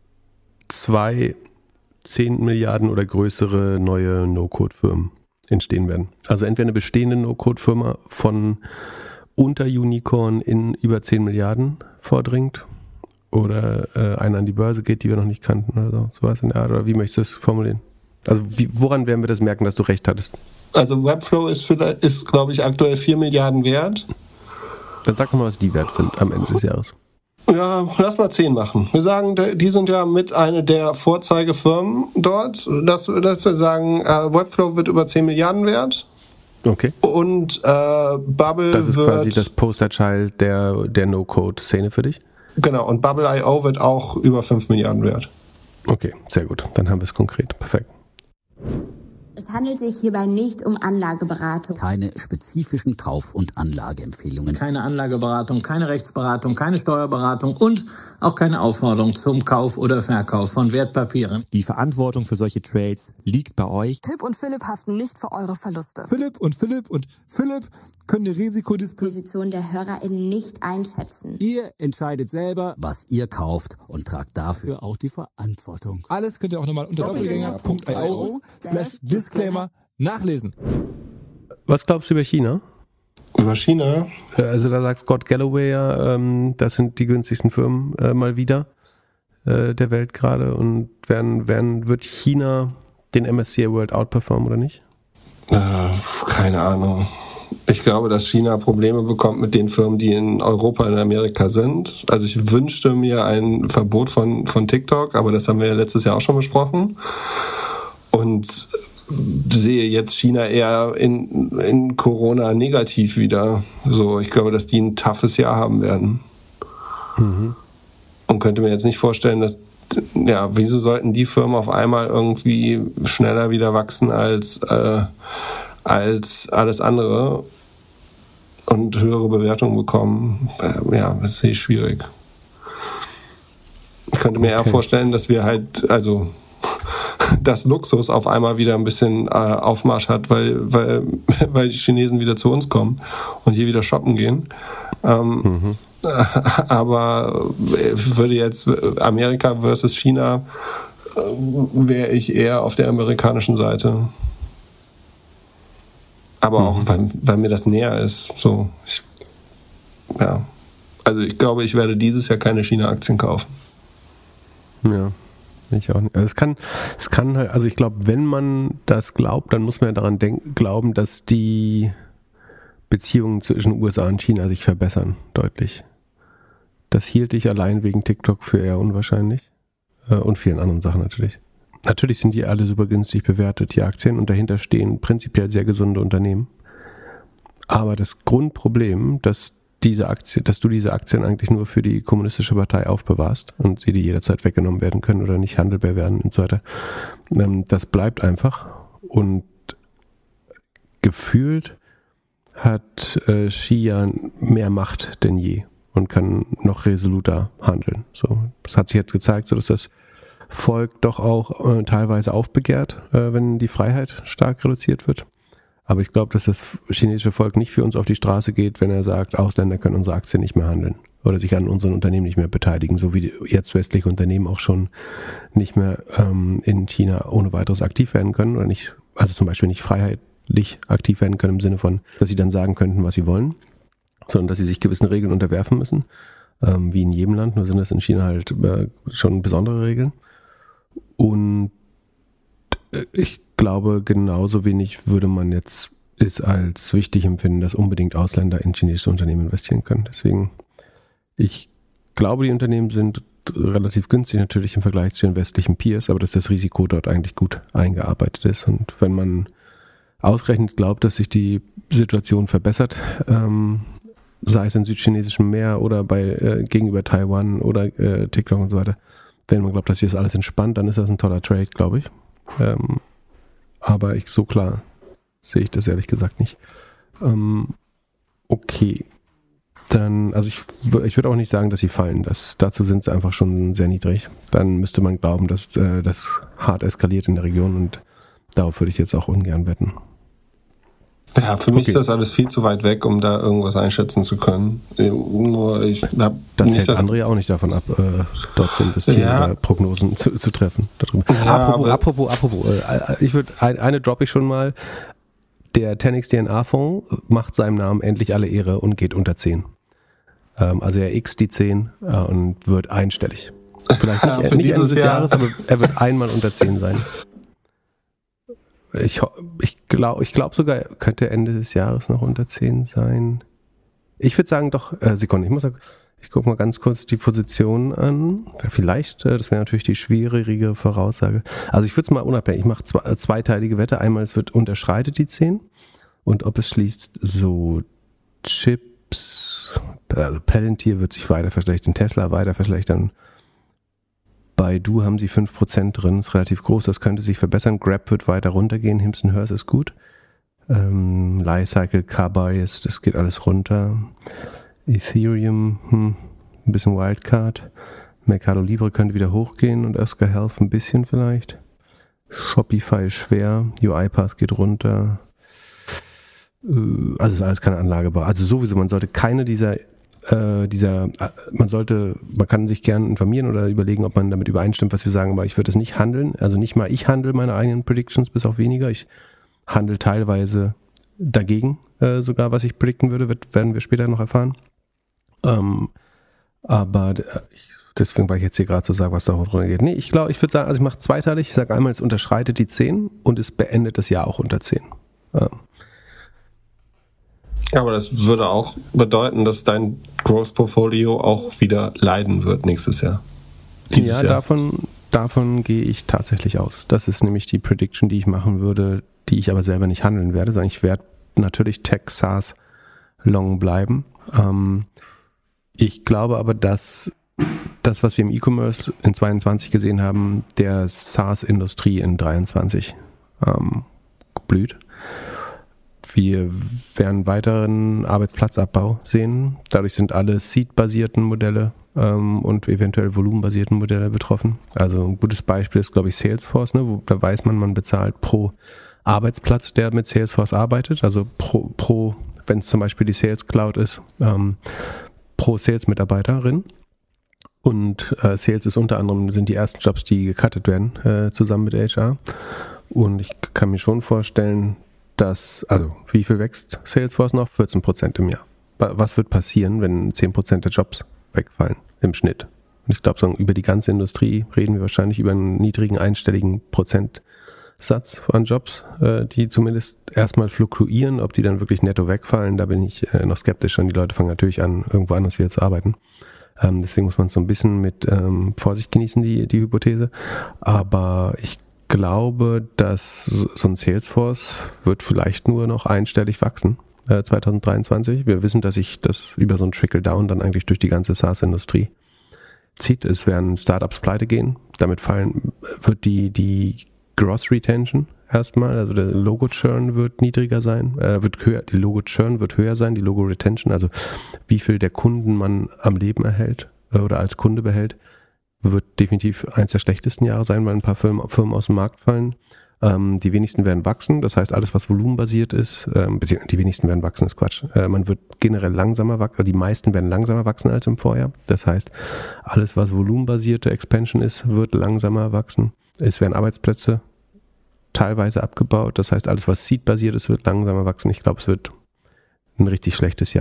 zwei zehn Milliarden oder größere neue No-Code-Firmen entstehen werden? Also entweder eine bestehende No-Code-Firma von unter Unicorn in über zehn Milliarden vordringt, oder äh, einer an die Börse geht, die wir noch nicht kannten oder so, sowas in der Art, oder wie möchtest du es formulieren? Also wie, woran werden wir das merken, dass du recht hattest? Also Webflow ist, ist glaube ich, aktuell vier Milliarden wert. Dann sag doch mal, was die wert sind am Ende des Jahres. Ja, lass mal zehn machen. Wir sagen, die sind ja mit einer der Vorzeigefirmen dort, dass, dass wir sagen, äh, Webflow wird über zehn Milliarden wert. Okay. Und äh, Bubble wird... Das ist wird, quasi das Posterchild der, der No-Code-Szene für dich? Genau, und Bubble Punkt io wird auch über fünf Milliarden wert. Okay, sehr gut. Dann haben wir es konkret. Perfekt. Es handelt sich hierbei nicht um Anlageberatung. Keine spezifischen Kauf- und Anlageempfehlungen. Keine Anlageberatung, keine Rechtsberatung, keine Steuerberatung und auch keine Aufforderung zum Kauf oder Verkauf von Wertpapieren. Die Verantwortung für solche Trades liegt bei euch. Philipp und Philipp haften nicht für eure Verluste. Philipp und Philipp und Philipp können die Risikodisposition der HörerInnen nicht einschätzen. Ihr entscheidet selber, was ihr kauft, und tragt dafür auch die Verantwortung. Alles könnt ihr auch nochmal unter doppelgänger punkt io slash Disclaimer nachlesen. Was glaubst du über China? Über China? Also da sagt Scott Galloway ja, ähm, das sind die günstigsten Firmen äh, mal wieder äh, der Welt gerade, und werden, werden, wird China den M S C I World outperformen oder nicht? Äh, keine Ahnung. Ich glaube, dass China Probleme bekommt mit den Firmen, die in Europa und in Amerika sind. Also ich wünschte mir ein Verbot von, von TikTok, aber das haben wir ja letztes Jahr auch schon besprochen. Und sehe jetzt China eher in, in Corona negativ wieder. So, ich glaube, dass die ein toughes Jahr haben werden. Mhm. Und könnte mir jetzt nicht vorstellen, dass, ja, wieso sollten die Firmen auf einmal irgendwie schneller wieder wachsen als, äh, als alles andere und höhere Bewertungen bekommen? Äh, ja, das sehe ich schwierig. Ich könnte mir okay. eher vorstellen, dass wir halt, also dass Luxus auf einmal wieder ein bisschen äh, Aufmarsch hat, weil, weil, weil die Chinesen wieder zu uns kommen und hier wieder shoppen gehen. Ähm, mhm. äh, aber würde jetzt Amerika versus China, äh, wäre ich eher auf der amerikanischen Seite. Aber mhm. auch, weil, weil mir das näher ist. So, ich, ja. Also ich glaube, ich werde dieses Jahr keine China-Aktien kaufen. Ja. Ich auch nicht. Also es kann, es kann halt, also ich glaube, wenn man das glaubt, dann muss man ja daran denken, glauben, dass die Beziehungen zwischen U S A und China sich verbessern, deutlich. Das hielt ich allein wegen TikTok für eher unwahrscheinlich. Äh, und vielen anderen Sachen natürlich. Natürlich sind die alle super günstig bewertet, die Aktien, und dahinter stehen prinzipiell sehr gesunde Unternehmen. Aber das Grundproblem, dass diese Aktie, dass du diese Aktien eigentlich nur für die kommunistische Partei aufbewahrst und sie dir jederzeit weggenommen werden können oder nicht handelbar werden und so weiter. Das bleibt einfach, und gefühlt hat äh, Xi ja mehr Macht denn je und kann noch resoluter handeln. So, das hat sich jetzt gezeigt, so dass das Volk doch auch äh, teilweise aufbegehrt, äh, wenn die Freiheit stark reduziert wird. Aber ich glaube, dass das chinesische Volk nicht für uns auf die Straße geht, wenn er sagt, Ausländer können unsere Aktien nicht mehr handeln oder sich an unseren Unternehmen nicht mehr beteiligen, so wie jetzt westliche Unternehmen auch schon nicht mehr ähm, in China ohne weiteres aktiv werden können oder nicht, also zum Beispiel nicht freiheitlich aktiv werden können im Sinne von, dass sie dann sagen könnten, was sie wollen. sondern dass sie sich gewissen Regeln unterwerfen müssen, ähm, wie in jedem Land, nur sind das in China halt äh, schon besondere Regeln. Und ich glaube, genauso wenig würde man jetzt es als wichtig empfinden, dass unbedingt Ausländer in chinesische Unternehmen investieren können. Deswegen, ich glaube, die Unternehmen sind relativ günstig natürlich im Vergleich zu den westlichen Peers, aber dass das Risiko dort eigentlich gut eingearbeitet ist. Und wenn man ausgerechnet glaubt, dass sich die Situation verbessert, ähm, sei es im südchinesischen Meer oder bei äh, gegenüber Taiwan oder äh, TikTok und so weiter, wenn man glaubt, dass hier ist alles entspannt, dann ist das ein toller Trade, glaube ich. Ähm, aber ich so klar sehe ich das ehrlich gesagt nicht. Ähm, okay. Dann, also ich, ich würde auch nicht sagen, dass sie fallen. Das, dazu sind sie einfach schon sehr niedrig. Dann müsste man glauben, dass äh, das hart eskaliert in der Region und darauf würde ich jetzt auch ungern wetten. Ja, für mich okay. ist das alles viel zu weit weg, um da irgendwas einschätzen zu können. Nur ich hab das nicht hält das andere ja auch nicht davon ab, äh, dort zu investieren ja. oder Prognosen zu, zu treffen. Darüber. Ja, apropos, apropos, apropos, äh, ich würde ein, eine droppe ich schon mal. Der ten X D N A-Fonds macht seinem Namen endlich alle Ehre und geht unter zehn. Ähm, also er x die zehn äh, und wird einstellig. Vielleicht nicht, ja, nicht Ende des Jahr. Jahres, aber er wird einmal unter zehn sein. Ich, ich glaube ich glaub sogar, er könnte Ende des Jahres noch unter zehn sein. Ich würde sagen, doch, äh, Sekunde, ich muss ich gucke mal ganz kurz die Position an. Vielleicht, äh, das wäre natürlich die schwierige Voraussage. Also ich würde es mal unabhängig, ich mache zwei, äh, zweiteilige Wette. Einmal, es wird unterschreitet die zehn und ob es schließt, so Chips, also Palantir wird sich weiter verschlechtern, Tesla weiter verschlechtern. Baidu haben sie fünf Prozent drin, ist relativ groß, das könnte sich verbessern. Grab wird weiter runtergehen, Hims and Hers ist gut. Ähm, Li-Cycle, Carbias, das geht alles runter. Ethereum, hm, ein bisschen Wildcard. Mercado Libre könnte wieder hochgehen und Oscar Health ein bisschen vielleicht. Shopify ist schwer, UiPath geht runter. Äh, also ist alles keine Anlage. Also sowieso, man sollte keine dieser dieser, man sollte, man kann sich gerne informieren oder überlegen, ob man damit übereinstimmt, was wir sagen, aber ich würde es nicht handeln. Also nicht mal ich handle meine eigenen Predictions, bis auf weniger. Ich handle teilweise dagegen, äh, sogar was ich predikten würde, wird, werden wir später noch erfahren. Ähm, aber ich, deswegen, weil ich jetzt hier gerade so sage, was da drunter geht. Nee, ich glaube, ich würde sagen, also ich mache zweiteilig. Ich sage einmal, es unterschreitet die zehn und es beendet das Jahr auch unter zehn. Ähm, Aber das würde auch bedeuten, dass dein Growth-Portfolio auch wieder leiden wird nächstes Jahr. Ja, Jahr. davon, davon gehe ich tatsächlich aus. Das ist nämlich die Prediction, die ich machen würde, die ich aber selber nicht handeln werde. Sondern ich werde natürlich Tech, SaaS, Long bleiben. Ähm, ich glaube aber, dass das, was wir im E-Commerce in zweiundzwanzig gesehen haben, der SaaS-Industrie in dreiundzwanzig ähm, blüht. Wir werden weiteren Arbeitsplatzabbau sehen. Dadurch sind alle Seed-basierten Modelle ähm, und eventuell volumenbasierten Modelle betroffen. Also ein gutes Beispiel ist, glaube ich, Salesforce. Ne, wo, da weiß man, man bezahlt pro Arbeitsplatz, der mit Salesforce arbeitet. Also pro, pro wenn es zum Beispiel die Sales Cloud ist, ähm, pro Sales-Mitarbeiterin. Und äh, Sales ist unter anderem, sind die ersten Jobs, die gecuttet werden, äh, zusammen mit H R. Und ich kann mir schon vorstellen, dass, also wie viel wächst Salesforce noch? vierzehn Prozent im Jahr. Was wird passieren, wenn zehn Prozent der Jobs wegfallen im Schnitt? Und ich glaube, so über die ganze Industrie reden wir wahrscheinlich über einen niedrigen einstelligen Prozentsatz an Jobs, die zumindest erstmal fluktuieren. Ob die dann wirklich netto wegfallen, da bin ich noch skeptisch und die Leute fangen natürlich an, irgendwo anders wieder zu arbeiten. Deswegen muss man es so ein bisschen mit Vorsicht genießen, die, die Hypothese. Aber ich glaube, dass so ein Salesforce wird vielleicht nur noch einstellig wachsen, äh, zwanzig dreiundzwanzig. Wir wissen, dass sich das über so ein Trickle-Down dann eigentlich durch die ganze SaaS-Industrie zieht. Es werden Startups pleite gehen. Damit fallen, wird die, die Gross Retention erstmal, also der Logo-Churn wird niedriger sein, äh, wird höher, die Logo-Churn wird höher sein, die Logo-Retention, also wie viel der Kunden man am Leben erhält äh, oder als Kunde behält, wird definitiv eins der schlechtesten Jahre sein, weil ein paar Firmen, Firmen aus dem Markt fallen. Ähm, die wenigsten werden wachsen, das heißt alles, was volumenbasiert ist, ähm, die wenigsten werden wachsen, ist Quatsch. Äh, man wird generell langsamer wachsen, die meisten werden langsamer wachsen als im Vorjahr. Das heißt, alles, was volumenbasierte Expansion ist, wird langsamer wachsen. Es werden Arbeitsplätze teilweise abgebaut, das heißt, alles, was Seed-basiert ist, wird langsamer wachsen. Ich glaube, es wird ein richtig schlechtes Jahr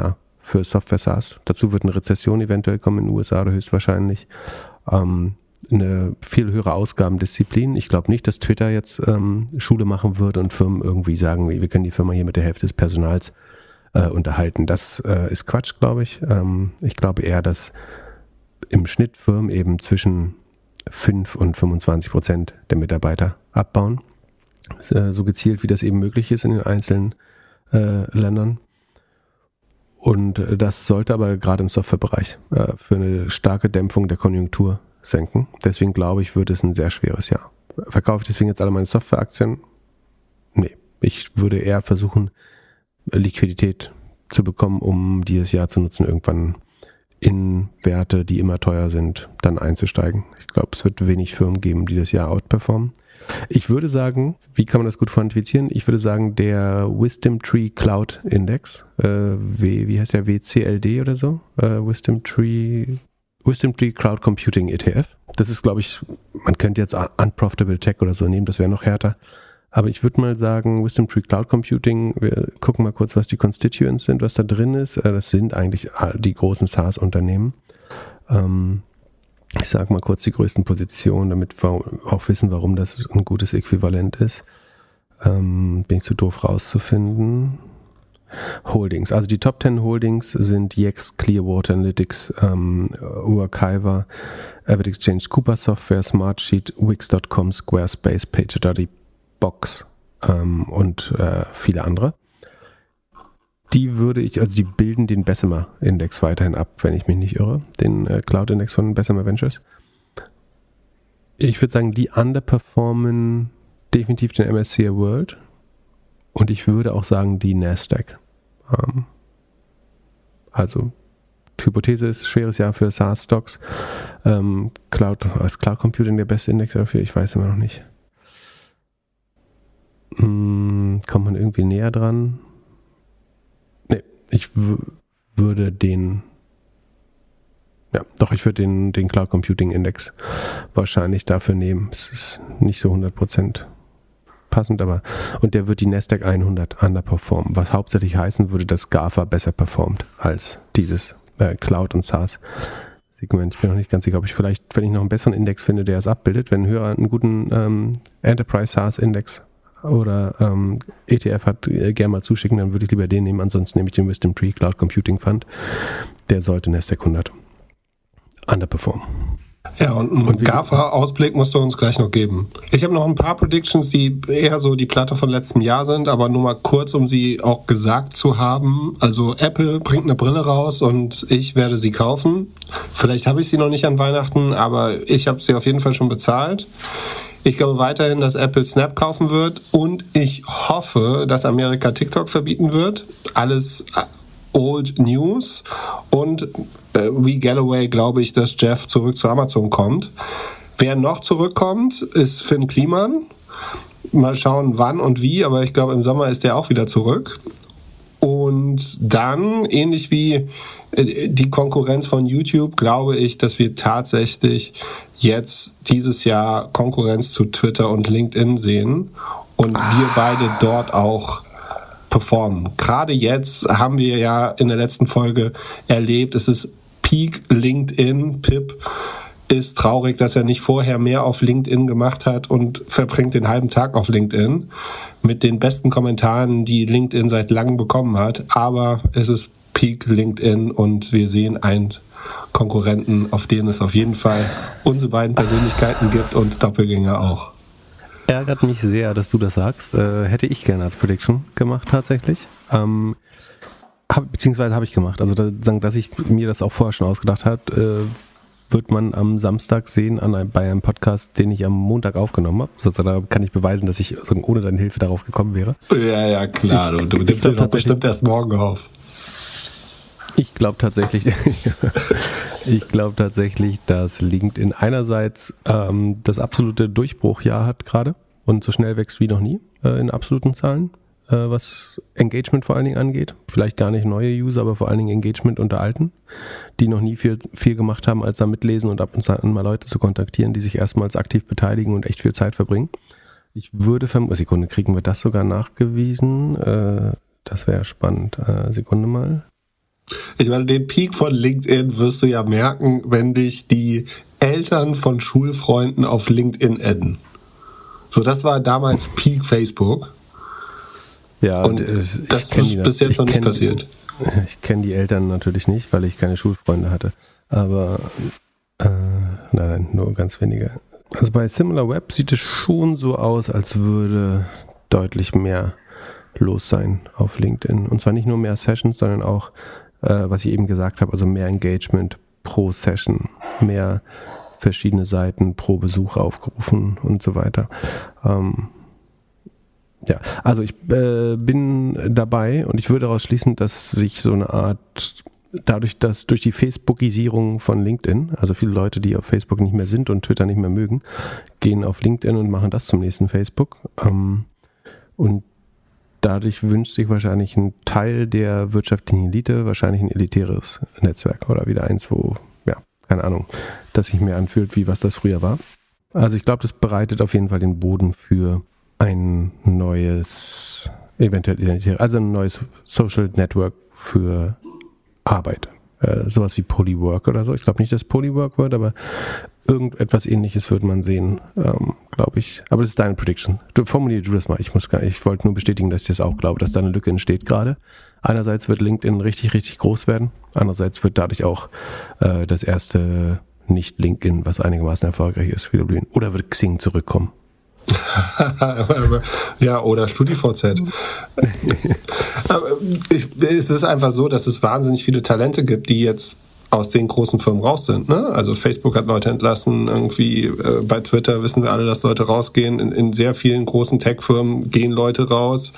für Software SaaS. Dazu wird eine Rezession eventuell kommen in den U S A oder höchstwahrscheinlich. Ähm, eine viel höhere Ausgabendisziplin. Ich glaube nicht, dass Twitter jetzt ähm, Schule machen wird und Firmen irgendwie sagen, wir können die Firma hier mit der Hälfte des Personals äh, unterhalten. Das äh, ist Quatsch, glaube ich. Ähm, ich glaube eher, dass im Schnitt Firmen eben zwischen fünf und fünfundzwanzig Prozent der Mitarbeiter abbauen. Äh, so gezielt, wie das eben möglich ist in den einzelnen äh, Ländern. Und äh, das sollte aber gerade im Softwarebereich äh, für eine starke Dämpfung der Konjunktur senken. Deswegen glaube ich, wird es ein sehr schweres Jahr. Verkaufe ich deswegen jetzt alle meine Softwareaktien? Nee. Ich würde eher versuchen, Liquidität zu bekommen, um dieses Jahr zu nutzen, irgendwann in Werte, die immer teuer sind, dann einzusteigen. Ich glaube, es wird wenig Firmen geben, die das Jahr outperformen. Ich würde sagen, wie kann man das gut quantifizieren? Ich würde sagen, der Wisdom Tree Cloud Index, äh, w, wie heißt der, W C L D oder so? Äh, Wisdom Tree Wisdom Tree Cloud Computing E T F. Das ist, glaube ich, man könnte jetzt Unprofitable Tech oder so nehmen, das wäre noch härter. Aber ich würde mal sagen, Wisdom Tree Cloud Computing, wir gucken mal kurz, was die Constituents sind, was da drin ist. Das sind eigentlich die großen SaaS-Unternehmen. Ich sage mal kurz die größten Positionen, damit wir auch wissen, warum das ein gutes Äquivalent ist. Bin ich zu doof rauszufinden. Holdings, also die Top zehn Holdings sind Yext, Clearwater Analytics, ähm, Workiva, Avid Exchange, Coupa Software, Smartsheet, Wix Punkt com, Squarespace, PagerDuty, Box ähm, und äh, viele andere. Die würde ich, also die bilden den Bessemer Index weiterhin ab, wenn ich mich nicht irre, den äh, Cloud Index von Bessemer Ventures. Ich würde sagen, die underperformen definitiv den M S C I World. Und ich würde auch sagen, die Nasdaq. Ähm, also, die Hypothese ist, schweres Jahr für SaaS-Stocks. Ähm, Cloud, ist Cloud Computing der beste Index dafür? Ich weiß immer noch nicht. Hm, kommt man irgendwie näher dran? Nee, ich w- würde den, ja, doch, ich würde den, den Cloud Computing Index wahrscheinlich dafür nehmen. Es ist nicht so hundert Prozent passend, aber und der wird die Nasdaq hundert underperformen, was hauptsächlich heißen würde, dass GAFA besser performt als dieses äh, Cloud- und SaaS-Segment. Ich bin noch nicht ganz sicher, ob ich vielleicht, wenn ich noch einen besseren Index finde, der es abbildet, wenn ein Hörer einen guten ähm, Enterprise SaaS-Index oder ähm, E T F hat, äh, gerne mal zuschicken, dann würde ich lieber den nehmen, ansonsten nehme ich den Wisdom Tree Cloud Computing Fund. Der sollte Nasdaq hundert underperformen. Ja, und einen GAFA-Ausblick musst du uns gleich noch geben. Ich habe noch ein paar Predictions, die eher so die Platte von letztem Jahr sind, aber nur mal kurz, um sie auch gesagt zu haben. Also Apple bringt eine Brille raus und ich werde sie kaufen. Vielleicht habe ich sie noch nicht an Weihnachten, aber ich habe sie auf jeden Fall schon bezahlt. Ich glaube weiterhin, dass Apple Snap kaufen wird und ich hoffe, dass Amerika TikTok verbieten wird. Alles Old News und äh, wie Galloway glaube ich, dass Jeff zurück zu Amazon kommt. Wer noch zurückkommt, ist Finn Kliman. Mal schauen, wann und wie, aber ich glaube, im Sommer ist der auch wieder zurück. Und dann, ähnlich wie äh, die Konkurrenz von YouTube, glaube ich, dass wir tatsächlich jetzt dieses Jahr Konkurrenz zu Twitter und LinkedIn sehen und ah. wir beide dort auch performen. Gerade jetzt haben wir ja in der letzten Folge erlebt, es ist Peak LinkedIn. Pip ist traurig, dass er nicht vorher mehr auf LinkedIn gemacht hat und verbringt den halben Tag auf LinkedIn mit den besten Kommentaren, die LinkedIn seit langem bekommen hat. Aber es ist Peak LinkedIn und wir sehen einen Konkurrenten, auf den es auf jeden Fall unsere beiden Persönlichkeiten gibt und Doppelgänger auch. Ärgert mich sehr, dass du das sagst. Äh, hätte ich gerne als Prediction gemacht tatsächlich. Ähm, hab, beziehungsweise habe ich gemacht. Also da, dass ich mir das auch vorher schon ausgedacht habe, äh, wird man am Samstag sehen an einem, bei einem Podcast, den ich am Montag aufgenommen habe. Also da kann ich beweisen, dass ich also ohne deine Hilfe darauf gekommen wäre. Ja, ja, klar. Ich, du du nimmst den doch bestimmt erst morgen auf. Ich glaube tatsächlich, ich glaube tatsächlich, dass LinkedIn einerseits ähm, das absolute Durchbruchjahr hat gerade und so schnell wächst wie noch nie äh, in absoluten Zahlen, äh, was Engagement vor allen Dingen angeht. Vielleicht gar nicht neue User, aber vor allen Dingen Engagement unter Alten, die noch nie viel, viel gemacht haben, als da mitlesen und ab und zu mal Leute zu kontaktieren, die sich erstmals aktiv beteiligen und echt viel Zeit verbringen. Ich würde vermuten, Sekunde, kriegen wir das sogar nachgewiesen? Äh, das wäre spannend. Äh, Sekunde mal. Ich meine, den Peak von LinkedIn wirst du ja merken, wenn dich die Eltern von Schulfreunden auf LinkedIn adden. So, das war damals Peak Facebook. Ja, und und, äh, das ist bis jetzt noch nicht passiert. Die, ich kenne die Eltern natürlich nicht, weil ich keine Schulfreunde hatte. Aber äh, nein, nein, nur ganz wenige. Also bei SimilarWeb sieht es schon so aus, als würde deutlich mehr los sein auf LinkedIn. Und zwar nicht nur mehr Sessions, sondern auch, äh, was ich eben gesagt habe, also mehr Engagement pro Session, mehr verschiedene Seiten pro Besuch aufgerufen und so weiter. Ähm, ja, also ich äh, bin dabei und ich würde daraus schließen, dass sich so eine Art, dadurch, dass durch die Facebookisierung von LinkedIn, also viele Leute, die auf Facebook nicht mehr sind und Twitter nicht mehr mögen, gehen auf LinkedIn und machen das zum nächsten Facebook. Ähm, und dadurch wünscht sich wahrscheinlich ein Teil der wirtschaftlichen Elite wahrscheinlich ein elitäres Netzwerk oder wieder eins, wo, ja, keine Ahnung, das sich mehr anfühlt, wie was das früher war. Also ich glaube, das bereitet auf jeden Fall den Boden für ein neues, eventuell identitäres, also ein neues Social Network für Arbeit. Äh, sowas wie Polywork oder so. Ich glaube nicht, dass Polywork wird, aber irgendetwas Ähnliches wird man sehen, ähm, glaube ich. Aber das ist deine Prediction. Du formulier du das mal. Ich muss gar, ich wollte nur bestätigen, dass ich das auch glaube, dass da eine Lücke entsteht gerade. Einerseits wird LinkedIn richtig, richtig groß werden. Andererseits wird dadurch auch äh, das erste Nicht-LinkedIn, was einigermaßen erfolgreich ist, wieder blühen. Oder wird Xing zurückkommen? Ja, oder StudiVZ. ich, es ist einfach so, dass es wahnsinnig viele Talente gibt, die jetzt aus den großen Firmen raus sind. Ne? Also Facebook hat Leute entlassen, irgendwie äh, bei Twitter wissen wir alle, dass Leute rausgehen. In, in sehr vielen großen Tech-Firmen gehen Leute raus.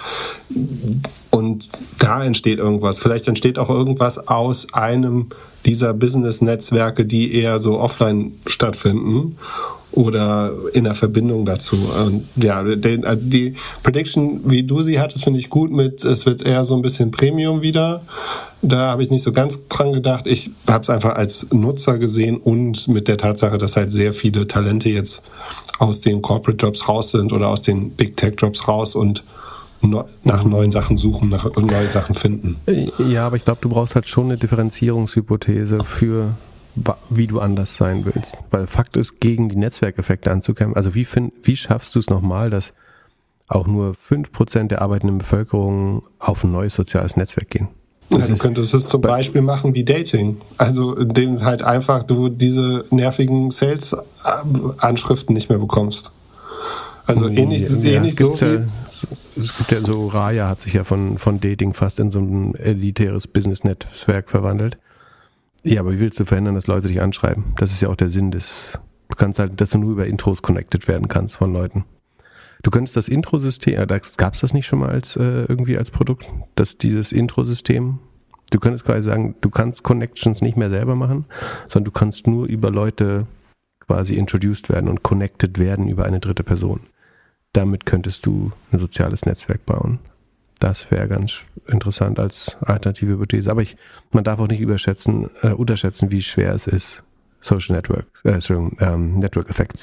Und da entsteht irgendwas. Vielleicht entsteht auch irgendwas aus einem dieser Business-Netzwerke, die eher so offline stattfinden. Oder in der Verbindung dazu. Und ja, den, also die Prediction, wie du sie hattest, finde ich gut mit, es wird eher so ein bisschen Premium wieder. Da habe ich nicht so ganz dran gedacht. Ich habe es einfach als Nutzer gesehen und mit der Tatsache, dass halt sehr viele Talente jetzt aus den Corporate Jobs raus sind oder aus den Big Tech Jobs raus und no, nach neuen Sachen suchen, nach neuen Sachen finden. Ja, aber ich glaube, du brauchst halt schon eine Differenzierungshypothese für wie du anders sein willst. Weil Fakt ist, gegen die Netzwerkeffekte anzukämpfen. Also wie, find, wie schaffst du es nochmal, dass auch nur fünf Prozent der arbeitenden Bevölkerung auf ein neues soziales Netzwerk gehen? Ja, du könntest es zum Beispiel machen wie Dating. Also indem halt einfach du diese nervigen Sales-Anschriften nicht mehr bekommst. Also ähnlich, ja, ähnlich so wie... Ja, es gibt ja so, Raya hat sich ja von, von Dating fast in so ein elitäres Business-Netzwerk verwandelt. Ja, aber wie willst du verhindern, dass Leute dich anschreiben? Das ist ja auch der Sinn des, du kannst halt, dass du nur über Intros connected werden kannst von Leuten. Du könntest das Intro-System, ja, gab es das nicht schon mal als äh, irgendwie als Produkt, dass dieses Intro-System, du könntest quasi sagen, du kannst Connections nicht mehr selber machen, sondern du kannst nur über Leute quasi introduced werden und connected werden über eine dritte Person. Damit könntest du ein soziales Netzwerk bauen. Das wäre ganz interessant als alternative Hypothese. Aber ich, man darf auch nicht überschätzen, äh, unterschätzen, wie schwer es ist, Social Networks, äh, ähm, Network Effects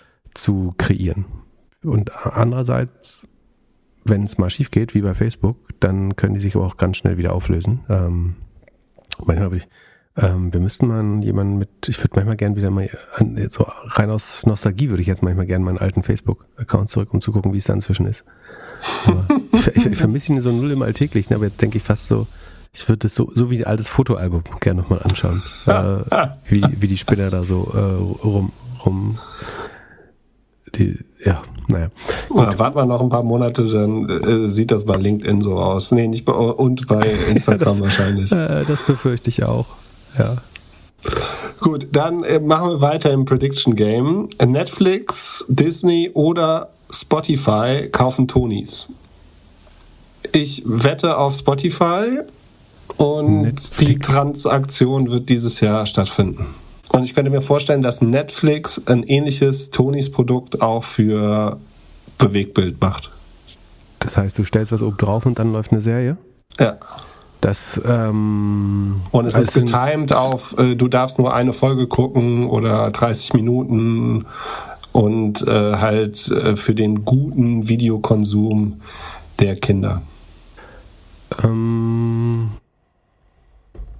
zu kreieren. Und andererseits, wenn es mal schief geht, wie bei Facebook, dann können die sich aber auch ganz schnell wieder auflösen. Ähm, manchmal habe ich, ähm, wir müssten mal jemanden mit, ich würde manchmal gerne wieder mal, an, so rein aus Nostalgie würde ich jetzt manchmal gerne meinen alten Facebook-Account zurück, um zu gucken, wie es da inzwischen ist. ich, ich, ich vermisse ihn so null im Alltäglichen, aber jetzt denke ich fast so, ich würde das so, so wie ein altes Fotoalbum gerne nochmal anschauen. äh, wie, wie die Spinner da so äh, rum, rum die, ja, naja. Ja, warten wir noch ein paar Monate, dann äh, sieht das bei LinkedIn so aus. Nee, nicht bei, und bei Instagram das, wahrscheinlich. Äh, das befürchte ich auch, ja. Gut, dann äh, machen wir weiter im Prediction Game. Netflix, Disney oder Spotify kaufen Tonys. Ich wette auf Spotify und Netflix. Die Transaktion wird dieses Jahr stattfinden. Und ich könnte mir vorstellen, dass Netflix ein ähnliches Tonys-Produkt auch für Bewegtbild macht. Das heißt, du stellst was oben drauf und dann läuft eine Serie? Ja. Das, ähm, und es ist getimed auf, äh, du darfst nur eine Folge gucken oder dreißig Minuten und äh, halt äh, für den guten Videokonsum der Kinder. Ähm,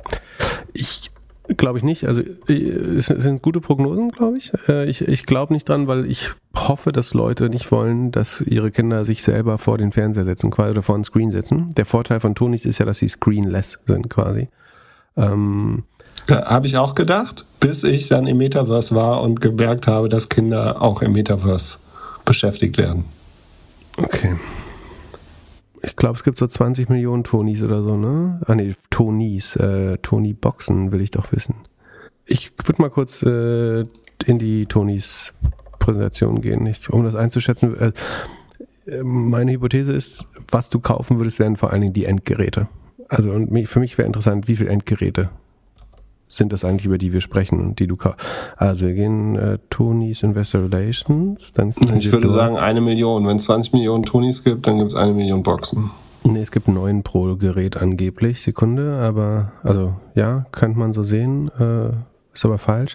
glaube ich nicht. Also es sind gute Prognosen, glaube ich. Ich, ich glaube nicht dran, weil ich hoffe, dass Leute nicht wollen, dass ihre Kinder sich selber vor den Fernseher setzen quasi oder vor den Screen setzen. Der Vorteil von Tonys ist ja, dass sie screenless sind quasi. Ähm, ja, habe ich auch gedacht, bis ich dann im Metaverse war und gemerkt habe, dass Kinder auch im Metaverse beschäftigt werden. Okay. Ich glaube, es gibt so zwanzig Millionen Tonys oder so, ne? Ah ne, Tonys, äh, Tony-Boxen will ich doch wissen. Ich würde mal kurz äh, in die Tonys Präsentation gehen, nicht, um das einzuschätzen. Äh, meine Hypothese ist, was du kaufen würdest, wären vor allen Dingen die Endgeräte. Also und mich, für mich wäre interessant, wie viele Endgeräte sind das eigentlich, über die wir sprechen und die du kaufst. Also wir gehen äh, Tonys Investor Relations. Dann ich würde sagen eine Million. Wenn es zwanzig Millionen Tonys gibt, dann gibt es eine Million Boxen. Nee, es gibt neun pro Gerät angeblich, Sekunde, aber also ja, könnte man so sehen, äh, ist aber falsch.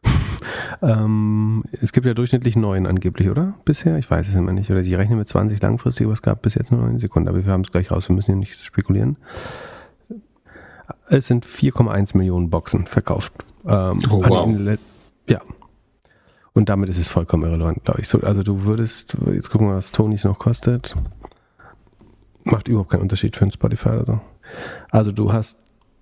ähm, es gibt ja durchschnittlich neun angeblich, oder? Bisher? Ich weiß es immer nicht. Oder sie rechnen mit zwanzig langfristig, aber es gab bis jetzt nur neun Sekunden. Aber wir haben es gleich raus, wir müssen hier nicht spekulieren. Es sind vier Komma eins Millionen Boxen verkauft. Ähm, oh, wow. Le- ja. Und damit ist es vollkommen irrelevant, glaube ich. So, also du würdest, jetzt gucken wir, was Tonys noch kostet. Macht überhaupt keinen Unterschied für ein Spotify oder so. Also du hast,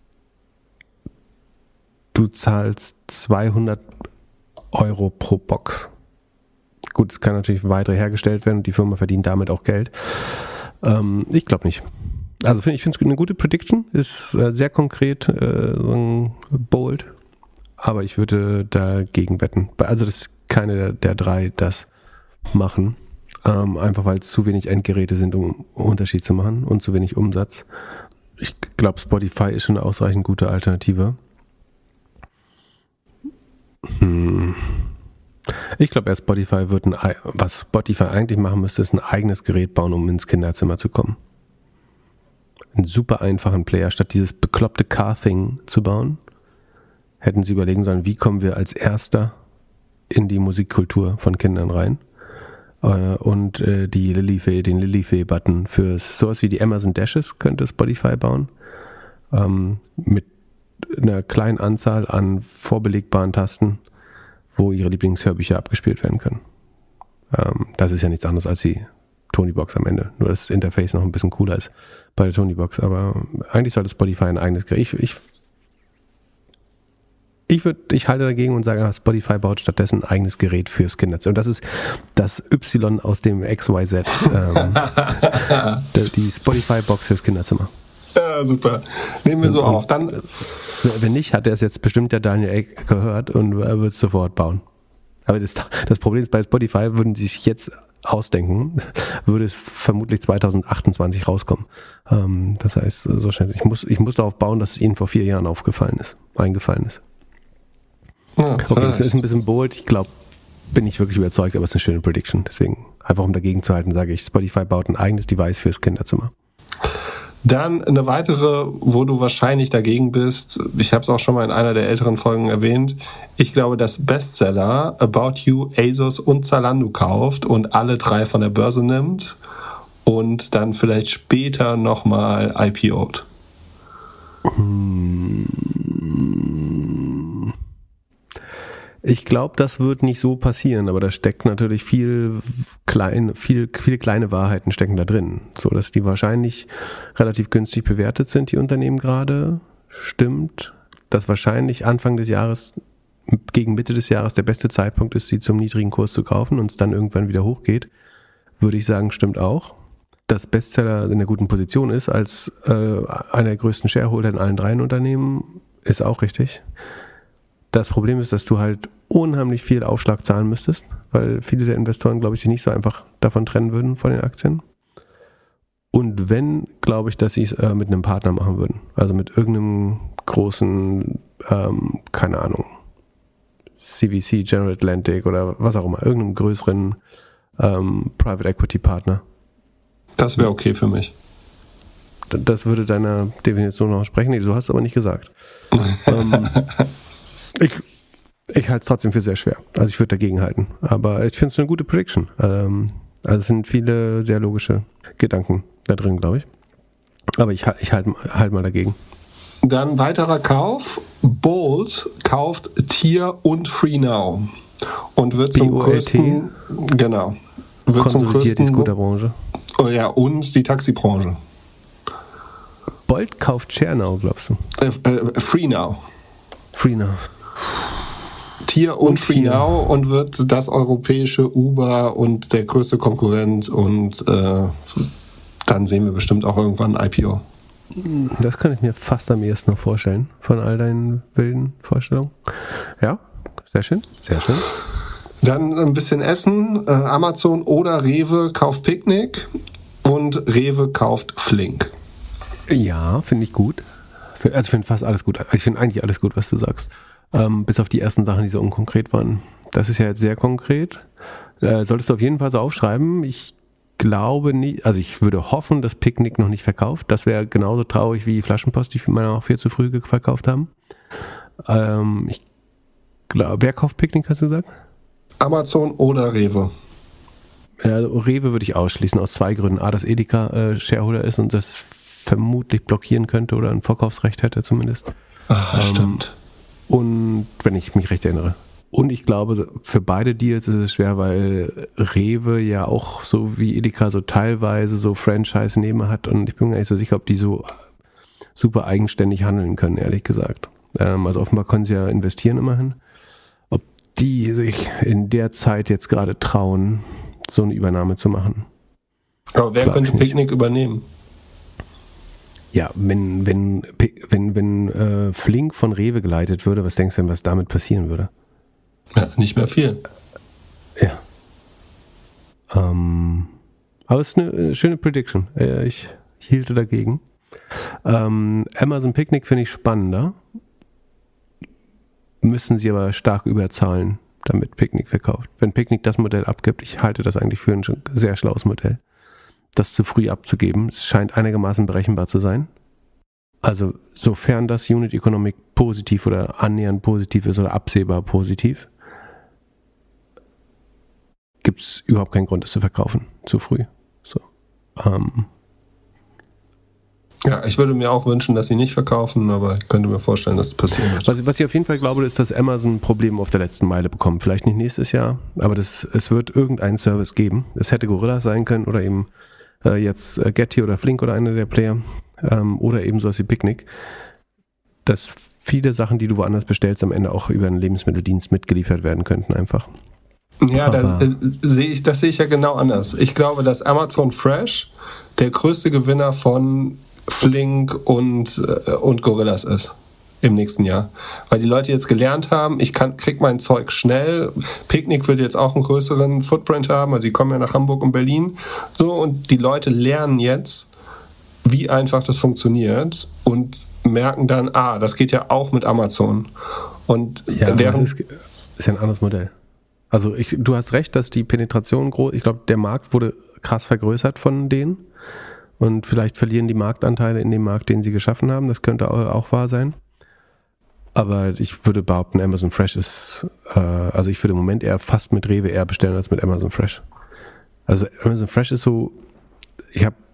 du zahlst zweihundert Euro pro Box. Gut, es kann natürlich weitere hergestellt werden und die Firma verdient damit auch Geld. Ähm, ich glaube nicht. Also find, ich finde es eine gute Prediction, ist äh, sehr konkret, äh, so bold, aber ich würde dagegen wetten. Also das ist keine der, der drei das machen, ähm, einfach weil es zu wenig Endgeräte sind, um einen Unterschied zu machen und zu wenig Umsatz. Ich glaube, Spotify ist schon eine ausreichend gute Alternative. Hm. Ich glaube, erst Spotify wird ein, was Spotify eigentlich machen müsste, ist ein eigenes Gerät bauen, um ins Kinderzimmer zu kommen. Einen super einfachen Player, statt dieses bekloppte Car-Thing zu bauen, hätten sie überlegen sollen, wie kommen wir als Erster in die Musikkultur von Kindern rein und die Lilifee, den Lilifee-Button für sowas wie die Amazon Dashes könnte Spotify bauen, mit einer kleinen Anzahl an vorbelegbaren Tasten, wo ihre Lieblingshörbücher abgespielt werden können. Das ist ja nichts anderes als die Tonybox am Ende. Nur, dass das Interface noch ein bisschen cooler ist bei der Tonybox. Aber eigentlich sollte Spotify ein eigenes Gerät. Ich, ich, ich, würd, ich halte dagegen und sage, Spotify baut stattdessen ein eigenes Gerät fürs Kinderzimmer. Und das ist das Y aus dem X Y Z. Ähm, die Spotify-Box fürs Kinderzimmer. Ja, super. Nehmen wir so und, auf. Dann wenn nicht, hat er es jetzt bestimmt der Daniel Ek gehört und wird es sofort bauen. Aber das, das Problem ist, bei Spotify würden sie sich jetzt ausdenken, würde es vermutlich zwanzig achtundzwanzig rauskommen. Ähm, das heißt, so schnell. Ich muss, ich muss darauf bauen, dass es ihnen vor vier Jahren aufgefallen ist, eingefallen ist. Ja, okay, das ist ein bisschen bold. Ich glaube, bin ich wirklich überzeugt, aber es ist eine schöne Prediction. Deswegen, einfach um dagegen zu halten, sage ich, Spotify baut ein eigenes Device fürs Kinderzimmer. Dann eine weitere, wo du wahrscheinlich dagegen bist. Ich habe es auch schon mal in einer der älteren Folgen erwähnt. Ich glaube, dass Bestseller About You, ASOS und Zalando kauft und alle drei von der Börse nimmt und dann vielleicht später nochmal I P O'd. Ich glaube, das wird nicht so passieren, aber da steckt natürlich viel klein, viel, viele kleine Wahrheiten stecken da drin, so dass die wahrscheinlich relativ günstig bewertet sind, die Unternehmen gerade. Stimmt, dass wahrscheinlich Anfang des Jahres, gegen Mitte des Jahres der beste Zeitpunkt ist, sie zum niedrigen Kurs zu kaufen und es dann irgendwann wieder hochgeht, würde ich sagen, stimmt auch. Dass Bestseller in einer guten Position ist als äh, einer der größten Shareholder in allen dreien Unternehmen, ist auch richtig. Das Problem ist, dass du halt unheimlich viel Aufschlag zahlen müsstest, weil viele der Investoren, glaube ich, sich nicht so einfach davon trennen würden von den Aktien. Und wenn, glaube ich, dass sie es äh, mit einem Partner machen würden. Also mit irgendeinem großen, ähm, keine Ahnung, C V C, General Atlantic oder was auch immer, irgendeinem größeren ähm, Private Equity Partner. Das wäre okay für mich. Das würde deiner Definition noch entsprechen. Nee, du hast es aber nicht gesagt. ähm, Ich, ich halte es trotzdem für sehr schwer. Also ich würde dagegen halten. Aber ich finde es eine gute Prediction. Ähm, also es sind viele sehr logische Gedanken da drin, glaube ich. Aber ich, ich halte halt mal dagegen. Dann weiterer Kauf. Bolt kauft Tier und FreeNow und wird zum größten, genau, wird zum größten die Scooterbranche. Oh ja, und die Taxibranche. Bolt kauft ShareNow, glaubst du? Äh, äh, FreeNow. FreeNow. Tier und, und FreeNow und wird das europäische Uber und der größte Konkurrent und äh, dann sehen wir bestimmt auch irgendwann ein I P O. Das kann ich mir fast am ehesten noch vorstellen, von all deinen wilden Vorstellungen. Ja, sehr schön, sehr schön. Dann ein bisschen Essen. Äh, Amazon oder Rewe kauft Picknick und Rewe kauft Flink. Ja, finde ich gut. Also ich finde fast alles gut. Ich finde eigentlich alles gut, was du sagst. Ähm, bis auf die ersten Sachen, die so unkonkret waren. Das ist ja jetzt sehr konkret. Äh, solltest du auf jeden Fall so aufschreiben. Ich glaube nicht, also ich würde hoffen, dass Picknick noch nicht verkauft. Das wäre genauso traurig wie Flaschenpost, die wir auch viel zu früh verkauft haben. Ähm, ich glaube, wer kauft Picknick, hast du gesagt? Amazon oder Rewe? Ja, also Rewe würde ich ausschließen, aus zwei Gründen. A, dass Edeka äh, Shareholder ist und das vermutlich blockieren könnte oder ein Verkaufsrecht hätte zumindest. Ach, ähm, stimmt. Und wenn ich mich recht erinnere. Und ich glaube, für beide Deals ist es schwer, weil Rewe ja auch so wie Edeka so teilweise so Franchise-Nehmer hat und ich bin mir nicht so sicher, ob die so super eigenständig handeln können, ehrlich gesagt. Ähm, also offenbar können sie ja investieren immerhin. Ob die sich in der Zeit jetzt gerade trauen, so eine Übernahme zu machen. Aber wer könnte Picknick übernehmen? Ja, wenn, wenn, wenn, wenn äh, Flink von Rewe geleitet würde, was denkst du denn, was damit passieren würde? Ja, nicht mehr viel. Ja. Ähm, aber es ist eine schöne Prediction. Ich hielte dagegen. Ähm, Amazon Picnic finde ich spannender. Müssen sie aber stark überzahlen, damit Picnic verkauft. Wenn Picnic das Modell abgibt, ich halte das eigentlich für ein sehr schlaues Modell, das zu früh abzugeben. Es scheint einigermaßen berechenbar zu sein. Also sofern das Unit Economic positiv oder annähernd positiv ist oder absehbar positiv, gibt es überhaupt keinen Grund, es zu verkaufen, zu früh. So. Ähm. Ja, ich würde mir auch wünschen, dass sie nicht verkaufen, aber ich könnte mir vorstellen, dass es passieren wird. Was, was ich auf jeden Fall glaube, ist, dass Amazon Probleme auf der letzten Meile bekommt. Vielleicht nicht nächstes Jahr, aber das, es wird irgendeinen Service geben. Es hätte Gorilla sein können oder eben äh, jetzt äh, Getty oder Flink oder einer der Player ähm, oder eben sowas wie Picnic, dass viele Sachen, die du woanders bestellst, am Ende auch über einen Lebensmitteldienst mitgeliefert werden könnten einfach. Ja, das äh, sehe ich, das sehe ich ja genau anders. Ich glaube, dass Amazon Fresh der größte Gewinner von Flink und, äh, und Gorillas ist im nächsten Jahr. Weil die Leute jetzt gelernt haben, ich kann, krieg mein Zeug schnell. Picknick wird jetzt auch einen größeren Footprint haben, also sie kommen ja nach Hamburg und Berlin. So, und die Leute lernen jetzt, wie einfach das funktioniert und merken dann, ah, das geht ja auch mit Amazon. Und ja, während das ist, ist ja ein anderes Modell. Also ich, du hast recht, dass die Penetration groß, ich glaube, der Markt wurde krass vergrößert von denen und vielleicht verlieren die Marktanteile in dem Markt, den sie geschaffen haben, das könnte auch, auch wahr sein. Aber ich würde behaupten, Amazon Fresh ist, äh, also ich würde im Moment eher fast mit Rewe eher bestellen als mit Amazon Fresh. Also Amazon Fresh ist so, ich habe,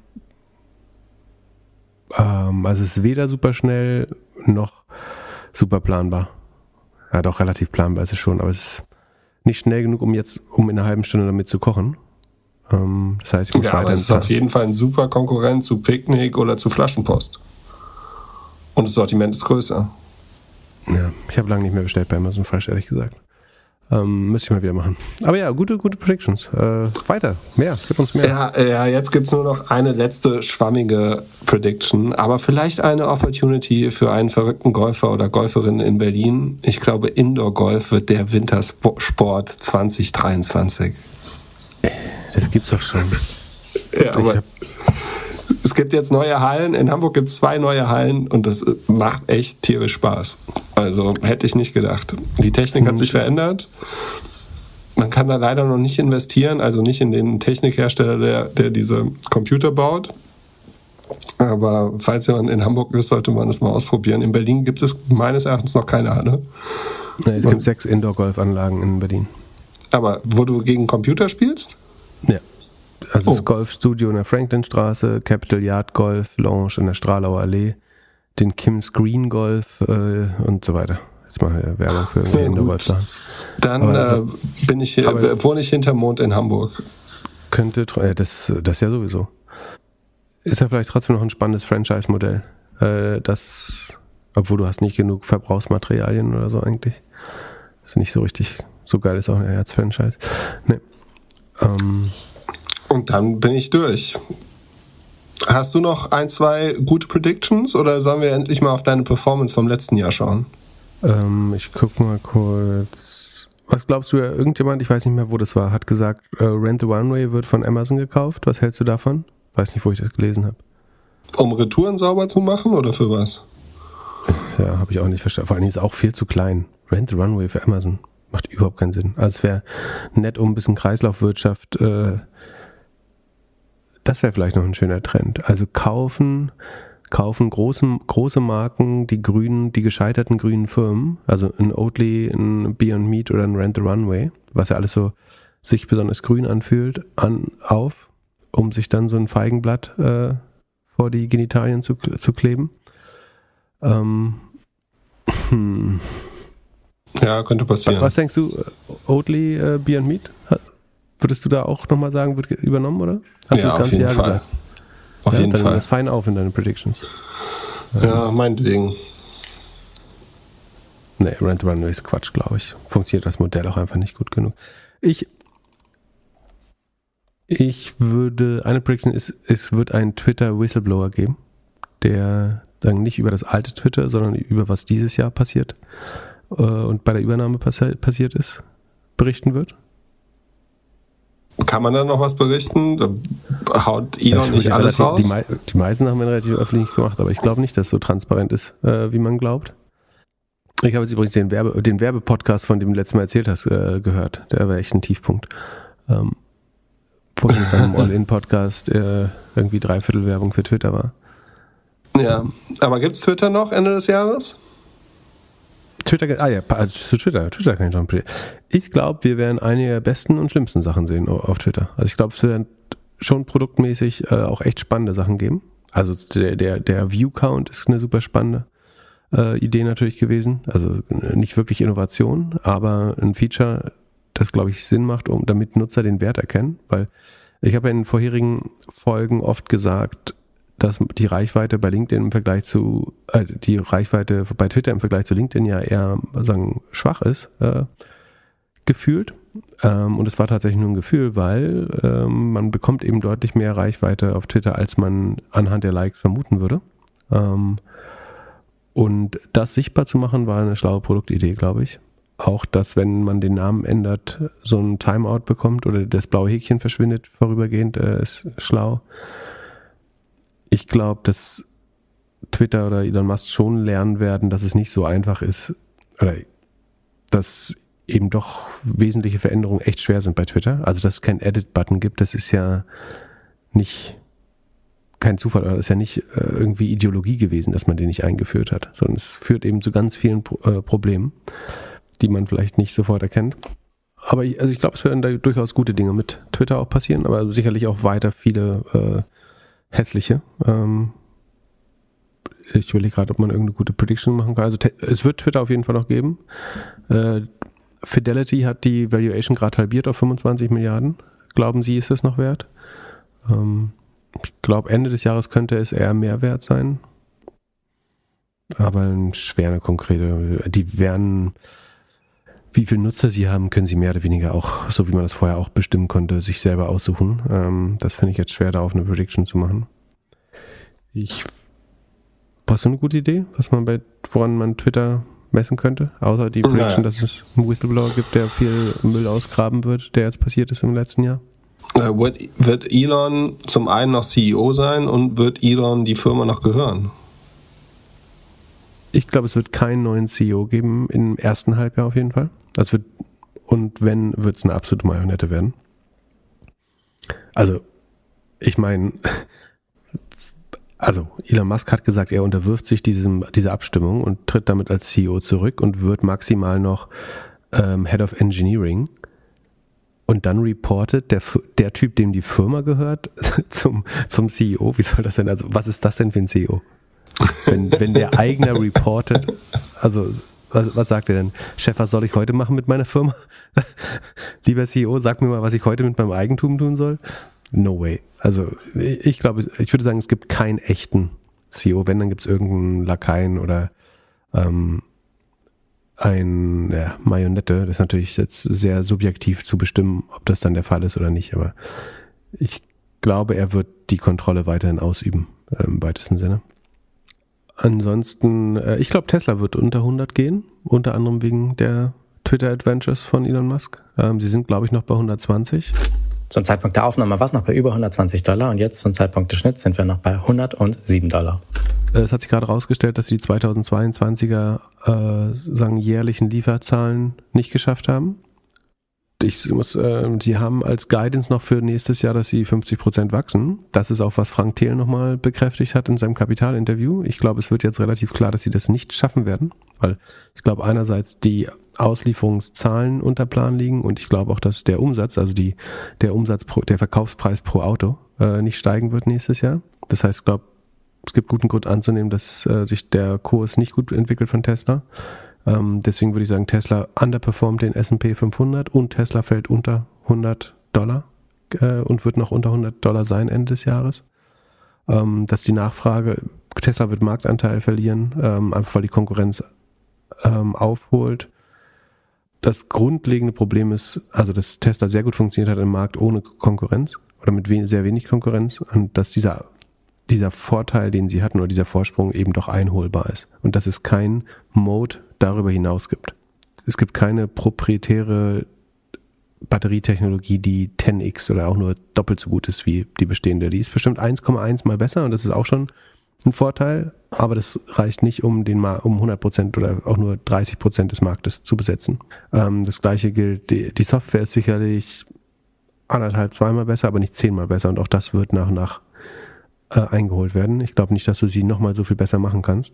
ähm, also es ist weder super schnell noch super planbar. Ja, doch relativ planbar ist es schon, aber es ist nicht schnell genug, um jetzt, um in einer halben Stunde damit zu kochen. Ähm, das heißt, ich muss ja, weiter. aber es ist auf jeden Fall ein super Konkurrent zu Picknick oder zu Flaschenpost. Und das Sortiment ist größer. Ja, ich habe lange nicht mehr bestellt bei Amazon Fresh, ehrlich gesagt. Ähm, müsste ich mal wieder machen. Aber ja, gute, gute Predictions. Äh, weiter, mehr, gib uns mehr. Ja, ja, jetzt gibt es nur noch eine letzte schwammige Prediction, aber vielleicht eine Opportunity für einen verrückten Golfer oder Golferin in Berlin. Ich glaube, Indoor-Golf wird der Wintersport zwanzig dreiundzwanzig. Das gibt's doch schon. Ja, aber es gibt jetzt neue Hallen. In Hamburg gibt es zwei neue Hallen und das macht echt tierisch Spaß. Also hätte ich nicht gedacht. Die Technik hat sich verändert. Man kann da leider noch nicht investieren, also nicht in den Technikhersteller, der, der diese Computer baut. Aber falls jemand in Hamburg ist, sollte man das mal ausprobieren. In Berlin gibt es meines Erachtens noch keine Halle. Ja, es gibt sechs Indoor-Golfanlagen in Berlin. Aber wo du gegen Computer spielst? Ja. Also Oh. das Golfstudio in der Franklinstraße, Capital Yard Golf Lounge in der Stralauer Allee, den Kim's Green Golf äh, und so weiter. Jetzt mache ich Werbung für Ja, Indoor-Golf-Sachen. Dann also, äh, bin ich hier, aber, wohne ich hinterm Mond in Hamburg. Könnte, äh, das, das ja sowieso. Ist ja vielleicht trotzdem noch ein spannendes Franchise-Modell. Äh, das, obwohl du hast nicht genug Verbrauchsmaterialien oder so eigentlich. Ist nicht so richtig, so geil ist auch ein als Franchise. Nee. Ähm, Und dann bin ich durch. Hast du noch ein, zwei gute Predictions oder sollen wir endlich mal auf deine Performance vom letzten Jahr schauen? ähm, ich guck mal kurz. Was glaubst du, irgendjemand, ich weiß nicht mehr, wo das war, hat gesagt, äh, Rent the Runway wird von Amazon gekauft. Was hältst du davon? Weiß nicht, wo ich das gelesen habe. Um Retouren sauber zu machen oder für was? Ja, habe ich auch nicht verstanden. Vor allem ist es auch viel zu klein. Rent the Runway für Amazon macht überhaupt keinen Sinn. Also es wäre nett, um ein bisschen Kreislaufwirtschaft, äh, das wäre vielleicht noch ein schöner Trend. Also kaufen, kaufen große, große Marken, die grünen, die gescheiterten grünen Firmen, also ein Oatly, ein Beyond Meat oder ein Rent the Runway, was ja alles so sich besonders grün anfühlt, an, auf, um sich dann so ein Feigenblatt äh, vor die Genitalien zu, zu kleben. Ähm, hm. Ja, könnte passieren. Was denkst du, Oatly, äh, Beyond Meat? Würdest du da auch nochmal sagen, wird übernommen, oder? Hast ja, auf jeden Jahr Fall. Gesagt? Auf ja, jeden dann Fall. das fein auf in deine Predictions. Ja, meinetwegen. Nee, Rent the Runway ist Quatsch, glaube ich. Funktioniert das Modell auch einfach nicht gut genug. Ich ich würde, eine Prediction ist, es wird einen Twitter-Whistleblower geben, der dann nicht über das alte Twitter, sondern über was dieses Jahr passiert äh, und bei der Übernahme passi- passiert ist, berichten wird. Kann man da noch was berichten? Da haut Elon Das nicht wird alles relativ, raus? Die, mei- die meisten haben wir relativ öffentlich gemacht, aber ich glaube nicht, dass es so transparent ist, äh, wie man glaubt. Ich habe jetzt übrigens den, Werbe, den Werbepodcast, von dem du letztes Mal erzählt hast, äh, gehört. Der war echt ein Tiefpunkt. Ähm, wo ich beim All-In-Podcast äh, irgendwie Dreiviertel Werbung für Twitter war. Ja, aber gibt es Twitter noch Ende des Jahres? Twitter, ah ja, zu Twitter, Twitter kann ich schon. Ich glaube, wir werden einige der besten und schlimmsten Sachen sehen auf Twitter. Also ich glaube, es wird schon produktmäßig äh, auch echt spannende Sachen geben. Also der, der, der View-Count ist eine super spannende äh, Idee natürlich gewesen. Also nicht wirklich Innovation, aber ein Feature, das, glaube ich, Sinn macht, um damit Nutzer den Wert erkennen. Weil ich habe ja in den vorherigen Folgen oft gesagt, dass die Reichweite bei LinkedIn im Vergleich zu, äh, die Reichweite bei Twitter im Vergleich zu LinkedIn ja eher, sagen, schwach ist, äh, gefühlt. Ähm, und es war tatsächlich nur ein Gefühl, weil ähm, man bekommt eben deutlich mehr Reichweite auf Twitter, als man anhand der Likes vermuten würde. Ähm, und das sichtbar zu machen, war eine schlaue Produktidee, glaube ich. Auch, dass, wenn man den Namen ändert, so ein Timeout bekommt oder das blaue Häkchen verschwindet vorübergehend, äh, ist schlau. Ich glaube, dass Twitter oder Elon Musk schon lernen werden, dass es nicht so einfach ist, oder dass eben doch wesentliche Veränderungen echt schwer sind bei Twitter. Also, dass es keinen Edit-Button gibt, das ist ja nicht kein Zufall, oder das ist ja nicht äh, irgendwie Ideologie gewesen, dass man den nicht eingeführt hat, sondern es führt eben zu ganz vielen äh, Problemen, die man vielleicht nicht sofort erkennt. Aber ich, also ich glaube, es werden da durchaus gute Dinge mit Twitter auch passieren, aber sicherlich auch weiter viele äh, hässliche. Ähm, ich überlege gerade, ob man irgendeine gute Prediction machen kann. Also te- es wird Twitter auf jeden Fall noch geben. Äh, Fidelity hat die Valuation gerade halbiert auf fünfundzwanzig Milliarden. Glauben Sie, ist es noch wert? Ähm, ich glaube, Ende des Jahres könnte es eher mehr wert sein. Aber schwer eine konkrete. Die werden, wie viele Nutzer sie haben, können sie mehr oder weniger auch, so wie man das vorher auch bestimmen konnte, sich selber aussuchen. Ähm, das finde ich jetzt schwer, da auf eine Prediction zu machen. Ich, hast du eine gute Idee, was man bei, woran man Twitter messen könnte? Außer die Prediction, naja. dass es einen Whistleblower gibt, der viel Müll ausgraben wird, der jetzt passiert ist im letzten Jahr. Äh, wird, wird Elon zum einen noch C E O sein und wird Elon die Firma noch gehören? Ich glaube, es wird keinen neuen C E O geben im ersten Halbjahr auf jeden Fall. Das wird, und wenn, wird es eine absolute Marionette werden. Also, ich meine, also Elon Musk hat gesagt, er unterwirft sich diesem, dieser Abstimmung und tritt damit als C E O zurück und wird maximal noch ähm, Head of Engineering. Und dann reportet der, der Typ, dem die Firma gehört, zum, zum C E O. Wie soll das denn? Also, was ist das denn für ein C E O? Wenn, wenn der Eigner reportet, also was, was sagt er denn? Chef, was soll ich heute machen mit meiner Firma? Lieber C E O, sag mir mal, was ich heute mit meinem Eigentum tun soll. No way. Also ich glaube, ich würde sagen, es gibt keinen echten C E O. Wenn, dann gibt es irgendeinen Lakaien oder ähm, ein ja, Marionette. Das ist natürlich jetzt sehr subjektiv zu bestimmen, ob das dann der Fall ist oder nicht. Aber ich glaube, er wird die Kontrolle weiterhin ausüben, äh, im weitesten Sinne. Ansonsten, äh, ich glaube, Tesla wird unter hundert gehen, unter anderem wegen der Twitter-Adventures von Elon Musk. Ähm, sie sind, glaube ich, noch bei hundertzwanzig. Zum Zeitpunkt der Aufnahme war es noch bei über hundertzwanzig Dollar und jetzt zum Zeitpunkt des Schnitts sind wir noch bei hundertsieben Dollar. Es hat sich gerade herausgestellt, dass sie die zweitausendzweiundzwanziger äh, sagen, jährlichen Lieferzahlen nicht geschafft haben. Ich muss, äh, sie haben als Guidance noch für nächstes Jahr, dass sie fünfzig Prozent wachsen. Das ist auch, was Frank Thelen nochmal bekräftigt hat in seinem Kapitalinterview. Ich glaube, es wird jetzt relativ klar, dass sie das nicht schaffen werden, weil ich glaube einerseits die Auslieferungszahlen unter Plan liegen und ich glaube auch, dass der Umsatz, also die der Umsatz pro, der Verkaufspreis pro Auto äh, nicht steigen wird nächstes Jahr. Das heißt, ich glaube, es gibt guten Grund anzunehmen, dass äh, sich der Kurs nicht gut entwickelt von Tesla. Ähm, deswegen würde ich sagen, Tesla underperformt den S und P fünfhundert und Tesla fällt unter hundert Dollar äh, und wird noch unter hundert Dollar sein Ende des Jahres. Ähm, dass die Nachfrage, Tesla wird Marktanteil verlieren, ähm, einfach weil die Konkurrenz ähm, aufholt. Das grundlegende Problem ist, also dass Tesla sehr gut funktioniert hat im Markt ohne Konkurrenz oder mit wen, sehr wenig Konkurrenz und dass dieser, dieser Vorteil, den sie hatten oder dieser Vorsprung eben doch einholbar ist und dass es kein Mode darüber hinaus gibt. Es gibt keine proprietäre Batterietechnologie, die zehn x oder auch nur doppelt so gut ist wie die bestehende. Die ist bestimmt eins Komma eins mal besser und das ist auch schon ein Vorteil, aber das reicht nicht, um den Mar- um hundert Prozent oder auch nur dreißig Prozent des Marktes zu besetzen. Ähm, das gleiche gilt, die, die Software ist sicherlich anderthalb, zweimal besser, aber nicht zehnmal besser und auch das wird nach und nach äh, eingeholt werden. Ich glaube nicht, dass du sie nochmal so viel besser machen kannst.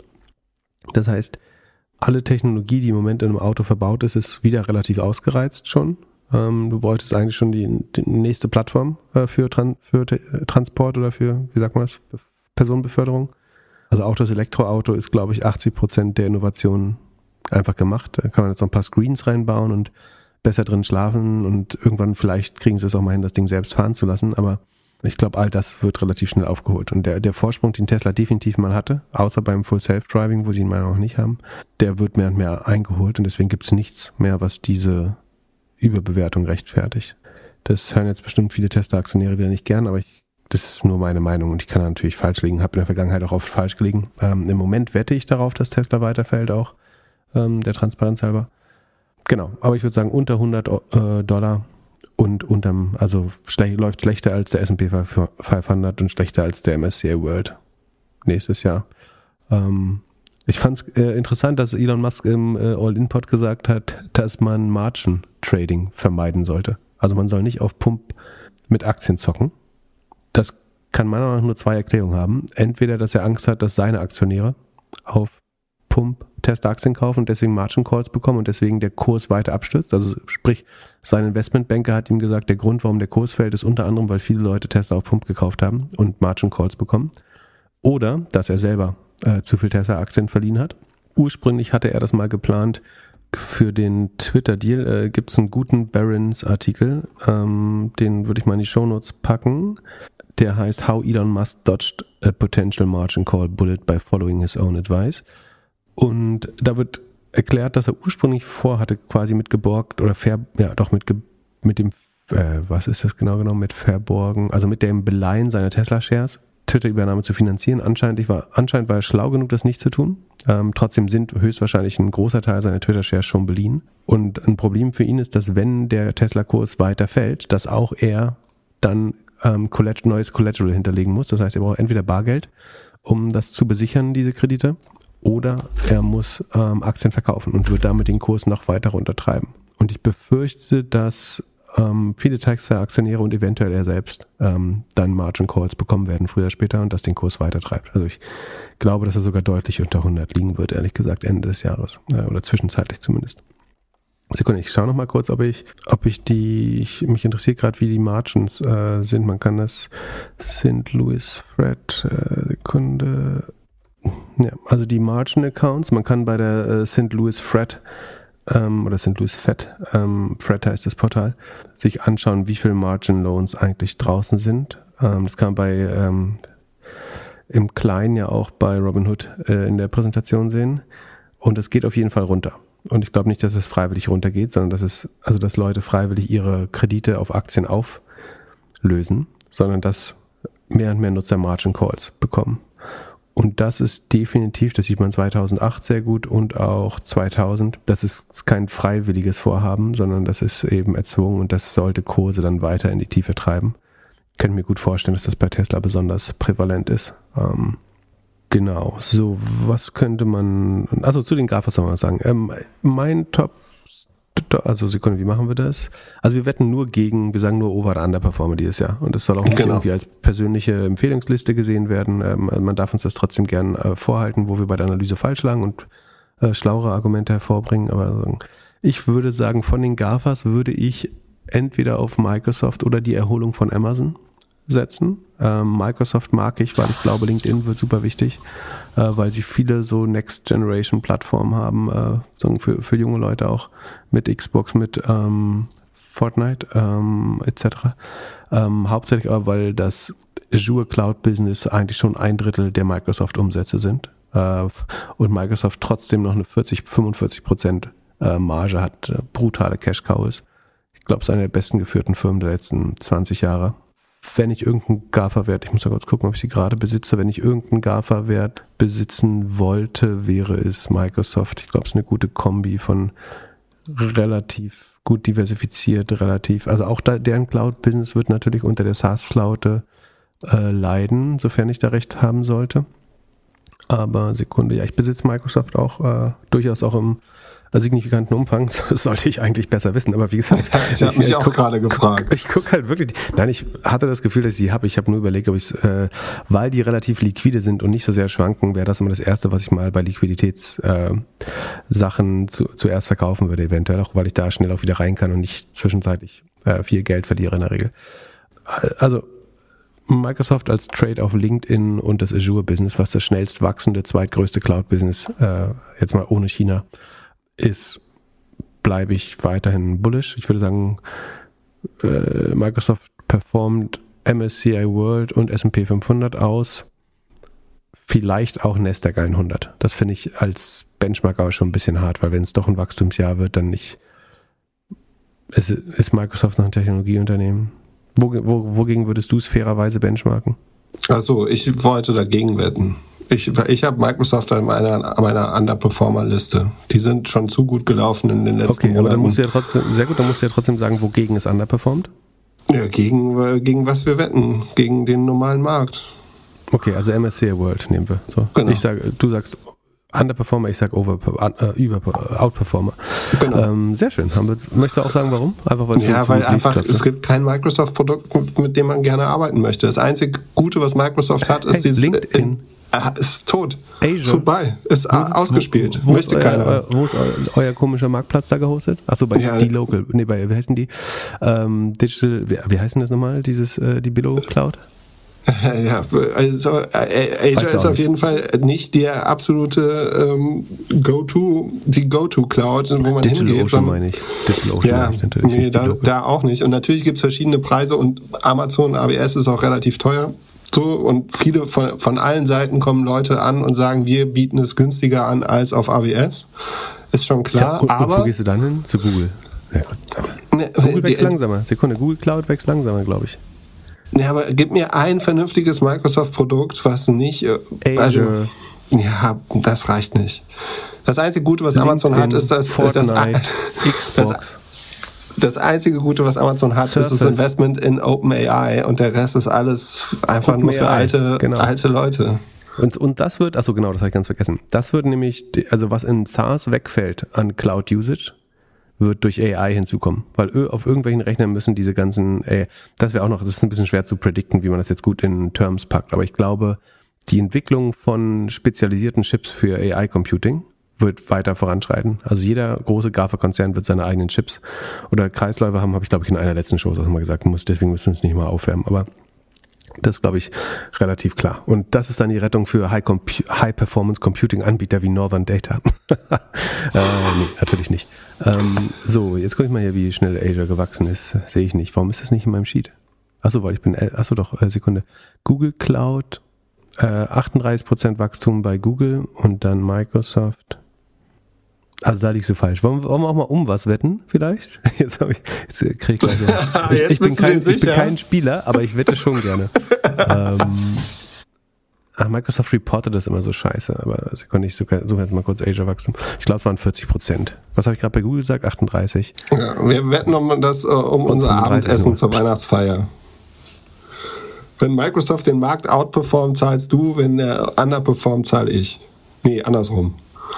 Das heißt, alle Technologie, die im Moment in einem Auto verbaut ist, ist wieder relativ ausgereizt schon. Ähm, du bräuchtest eigentlich schon die, die nächste Plattform äh, für, Tran- für T- Transport oder für, wie sagt man das, Personenbeförderung. Also auch das Elektroauto ist, glaube ich, achtzig Prozent der Innovationen einfach gemacht. Da kann man jetzt noch ein paar Screens reinbauen und besser drin schlafen und irgendwann vielleicht kriegen sie es auch mal hin, das Ding selbst fahren zu lassen. Aber ich glaube, all das wird relativ schnell aufgeholt. Und der, der Vorsprung, den Tesla definitiv mal hatte, außer beim Full Self-Driving, wo sie ihn mal noch nicht haben, der wird mehr und mehr eingeholt und deswegen gibt es nichts mehr, was diese Überbewertung rechtfertigt. Das hören jetzt bestimmt viele Tesla-Aktionäre wieder nicht gern, aber ich das ist nur meine Meinung und ich kann natürlich falsch liegen, habe in der Vergangenheit auch oft falsch gelegen. Ähm, Im Moment wette ich darauf, dass Tesla weiterfällt auch, ähm, der Transparenz halber. Genau, aber ich würde sagen unter hundert äh, Dollar und unterm, also schle- läuft schlechter als der S und P fünfhundert und schlechter als der M S C I World nächstes Jahr. Ähm, ich fand es äh, interessant, dass Elon Musk im äh, All-In-Pod gesagt hat, dass man Margin-Trading vermeiden sollte. Also man soll nicht auf Pump mit Aktien zocken. Das kann meiner Meinung nach nur zwei Erklärungen haben. Entweder, dass er Angst hat, dass seine Aktionäre auf Pump Tesla-Aktien kaufen und deswegen Margin Calls bekommen und deswegen der Kurs weiter abstürzt. Also sprich, sein Investmentbanker hat ihm gesagt, der Grund, warum der Kurs fällt, ist unter anderem, weil viele Leute Tesla auf Pump gekauft haben und Margin Calls bekommen. Oder, dass er selber äh, zu viel Tesla-Aktien verliehen hat. Ursprünglich hatte er das mal geplant. Für den Twitter-Deal äh, gibt es einen guten Barron's-Artikel, ähm, den würde ich mal in die Shownotes packen. Der heißt How Elon Musk Dodged a Potential Margin Call Bullet by Following His Own Advice. Und da wird erklärt, dass er ursprünglich vorhatte, quasi mit geborgt oder ver, ja doch mit, ge, mit dem, äh, was ist das genau genommen, mit verborgen, also mit dem Beleihen seiner Tesla-Shares, Twitter-Übernahme zu finanzieren. Anscheinend war, anscheinend war er schlau genug, das nicht zu tun. Ähm, trotzdem sind höchstwahrscheinlich ein großer Teil seiner Twitter-Shares schon beliehen. Und ein Problem für ihn ist, dass wenn der Tesla-Kurs weiter fällt, dass auch er dann ähm, Collat- neues Collateral hinterlegen muss. Das heißt, er braucht entweder Bargeld, um das zu besichern, diese Kredite, oder er muss ähm, Aktien verkaufen und wird damit den Kurs noch weiter runtertreiben. Und ich befürchte, dass ähm, viele Tesla-Aktionäre und eventuell er selbst ähm, dann Margin Calls bekommen werden, früher oder später, und das den Kurs weiter treibt. Also ich glaube, dass er sogar deutlich unter hundert liegen wird, ehrlich gesagt, Ende des Jahres. Äh, oder zwischenzeitlich zumindest. Sekunde, ich schaue noch mal kurz, ob ich, ob ich die, ich, mich interessiert gerade, wie die Margins äh, sind. Man kann das, sind Louis Fred, äh, Sekunde, Ja, also die Margin Accounts, man kann bei der äh, Saint Louis Fed ähm, oder Saint Louis Fed, ähm, Fed heißt das Portal, sich anschauen, wie viele Margin Loans eigentlich draußen sind. Ähm, das kann man bei ähm, im Kleinen ja auch bei Robinhood äh, in der Präsentation sehen. Und es geht auf jeden Fall runter. Und ich glaube nicht, dass es freiwillig runtergeht, sondern dass es, also dass Leute freiwillig ihre Kredite auf Aktien auflösen, sondern dass mehr und mehr Nutzer Margin Calls bekommen. Und das ist definitiv, das sieht man zweitausendacht sehr gut und auch zweitausend. Das ist kein freiwilliges Vorhaben, sondern das ist eben erzwungen und das sollte Kurse dann weiter in die Tiefe treiben. Ich könnte mir gut vorstellen, dass das bei Tesla besonders prävalent ist. Ähm, genau, so was könnte man, also zu den GAFAs soll man sagen. Ähm, mein Top, also Sekunde, wie machen wir das? Also wir wetten nur gegen, wir sagen nur Over- oder Underperformer dieses Jahr. Und das soll auch nicht genau. irgendwie als persönliche Empfehlungsliste gesehen werden. Ähm, also man darf uns das trotzdem gern äh, vorhalten, wo wir bei der Analyse falsch lagen und äh, schlauere Argumente hervorbringen. Aber ich würde sagen, von den GAFAs würde ich entweder auf Microsoft oder die Erholung von Amazon setzen. Ähm, Microsoft mag ich, weil ich glaube, LinkedIn wird super wichtig, äh, weil sie viele so Next-Generation-Plattformen haben, äh, so für, für junge Leute auch, mit Xbox, mit ähm, Fortnite ähm, et cetera. Ähm, hauptsächlich aber, weil das Azure Cloud Business eigentlich schon ein Drittel der Microsoft-Umsätze sind äh, und Microsoft trotzdem noch eine vierzig, fünfundvierzig Prozent äh, Marge hat, äh, brutale Cash-Cow ist. Ich glaube, es ist eine der besten geführten Firmen der letzten zwanzig Jahre. Wenn ich irgendeinen GAFA-Wert, ich muss mal kurz gucken, ob ich sie gerade besitze, wenn ich irgendeinen GAFA-Wert besitzen wollte, wäre es Microsoft. Ich glaube, es ist eine gute Kombi von relativ gut diversifiziert, relativ, also auch da, deren Cloud-Business wird natürlich unter der SaaS-Flaute äh, leiden, sofern ich da recht haben sollte. Aber Sekunde, ja, ich besitze Microsoft auch äh, durchaus auch im signifikanten Umfang. Das sollte ich eigentlich besser wissen, aber wie gesagt, ich habe mich ich, auch guck, gerade gefragt. Guck, ich gucke halt wirklich, nein, ich hatte das Gefühl, dass ich sie habe. Ich habe nur überlegt, ob ich es, äh, weil die relativ liquide sind und nicht so sehr schwanken, wäre das immer das Erste, was ich mal bei Liquiditätssachen äh, zu, zuerst verkaufen würde, eventuell, auch weil ich da schnell auch wieder rein kann und nicht zwischenzeitlich äh, viel Geld verliere in der Regel. Also Microsoft als Trade auf LinkedIn und das Azure-Business, was das schnellst wachsende, zweitgrößte Cloud-Business, äh, jetzt mal ohne China, ist, bleibe ich weiterhin bullish. Ich würde sagen, äh, Microsoft performt M S C I World und S und P fünfhundert aus, vielleicht auch Nasdaq hundert. Das finde ich als Benchmark aber schon ein bisschen hart, weil wenn es doch ein Wachstumsjahr wird, dann nicht. Ist, ist Microsoft noch ein Technologieunternehmen? Wo, wo, wogegen würdest du es fairerweise benchmarken? Also ich wollte dagegen wetten. Ich, ich habe Microsoft an meiner, meiner Underperformer-Liste. Die sind schon zu gut gelaufen in den letzten okay, Monaten. Aber dann musst du ja trotzdem, sehr gut, dann musst du ja trotzdem sagen, wogegen es underperformt. Ja, gegen, gegen was wir wetten. Gegen den normalen Markt. Okay, also M S C I World nehmen wir. So. Genau. Ich sage, du sagst Underperformer, ich sage over, uh, über, Outperformer. Genau. Ähm, sehr schön. Haben wir, möchtest du auch sagen, warum? Einfach weil ja, weil einfach es gibt kein Microsoft-Produkt, mit dem man gerne arbeiten möchte. Das einzige Gute, was Microsoft hat, ist hey, dieses LinkedIn. In, äh, ist tot. Azure. Ist vorbei. Ist wo, ausgespielt. Wo, wo möchte euer, keiner. Euer, wo ist euer, euer komischer Marktplatz da gehostet? Achso, bei ja, die Local. Nee, bei, wie heißen die? Ähm, Digital, wie, wie heißen das nochmal? Dieses, äh, die Billow Cloud? Ja, also äh, Azure ist auf jeden Fall nicht der absolute ähm, Go-To, die Go-To-Cloud, wo man Digital hingeht. Ocean meine ich. Digital Ocean ja, meine ich natürlich. Nee, da, da auch nicht. Und natürlich gibt es verschiedene Preise und Amazon A W S ist auch relativ teuer. So, und viele von, von allen Seiten kommen Leute an und sagen, wir bieten es günstiger an als auf A W S. Ist schon klar. Ja, und, aber und wo gehst du dann hin? Zu Google. Ja, gut. Ne, Google wächst die, langsamer. Sekunde, Google Cloud wächst langsamer, glaube ich. Ja, aber gib mir ein vernünftiges Microsoft-Produkt, was nicht... Also, ja, das reicht nicht. Das einzige Gute, was LinkedIn, Amazon hat, ist das... Fortnite, ist das, Xbox. Das, das einzige Gute, was Amazon hat, Surface. Ist das Investment in OpenAI und der Rest ist alles einfach Open nur für A I, alte, genau. alte Leute. Und, und das wird, achso genau, das habe ich ganz vergessen, das wird nämlich, also was in SaaS wegfällt an Cloud-Usage, wird durch A I hinzukommen, weil auf irgendwelchen Rechnern müssen diese ganzen, ey, das wäre auch noch, das ist ein bisschen schwer zu predikten, wie man das jetzt gut in Terms packt, aber ich glaube, die Entwicklung von spezialisierten Chips für A I-Computing wird weiter voranschreiten. Also jeder große GAFA-Konzern wird seine eigenen Chips oder Kreisläufe haben, habe ich glaube ich in einer letzten Show auch mal gesagt, muss, deswegen müssen wir uns nicht mal aufwärmen, aber Das ist, glaube ich, relativ klar. Und das ist dann die Rettung für High-Performance-Computing-Anbieter wie Northern Data. äh, nee, natürlich nicht. Ähm, so, jetzt gucke ich mal hier, wie schnell Azure gewachsen ist. Sehe ich nicht. Warum ist das nicht in meinem Sheet? Achso, weil ich bin, achso doch, äh, Sekunde. Google Cloud, äh, achtunddreißig Prozent Wachstum bei Google und dann Microsoft. Also da liegst du falsch. Wollen, wollen wir auch mal um was wetten, vielleicht? Jetzt habe ich, jetzt krieg ich gleich ich, jetzt ich, bin bist kein, du dir ich bin sicher? kein Spieler, aber ich wette schon gerne. ähm, ach, Microsoft reportet das immer so scheiße, aber Sekunde, ich suche such jetzt mal kurz Azure Wachstum. Ich glaube, es waren vierzig Prozent. Was habe ich gerade bei Google gesagt? achtunddreißig. Ja, wir wetten um das uh, um unser Abendessen Uhr. Zur Weihnachtsfeier. Wenn Microsoft den Markt outperformt, zahlst du, wenn er underperformt, zahle ich. Nee, andersrum.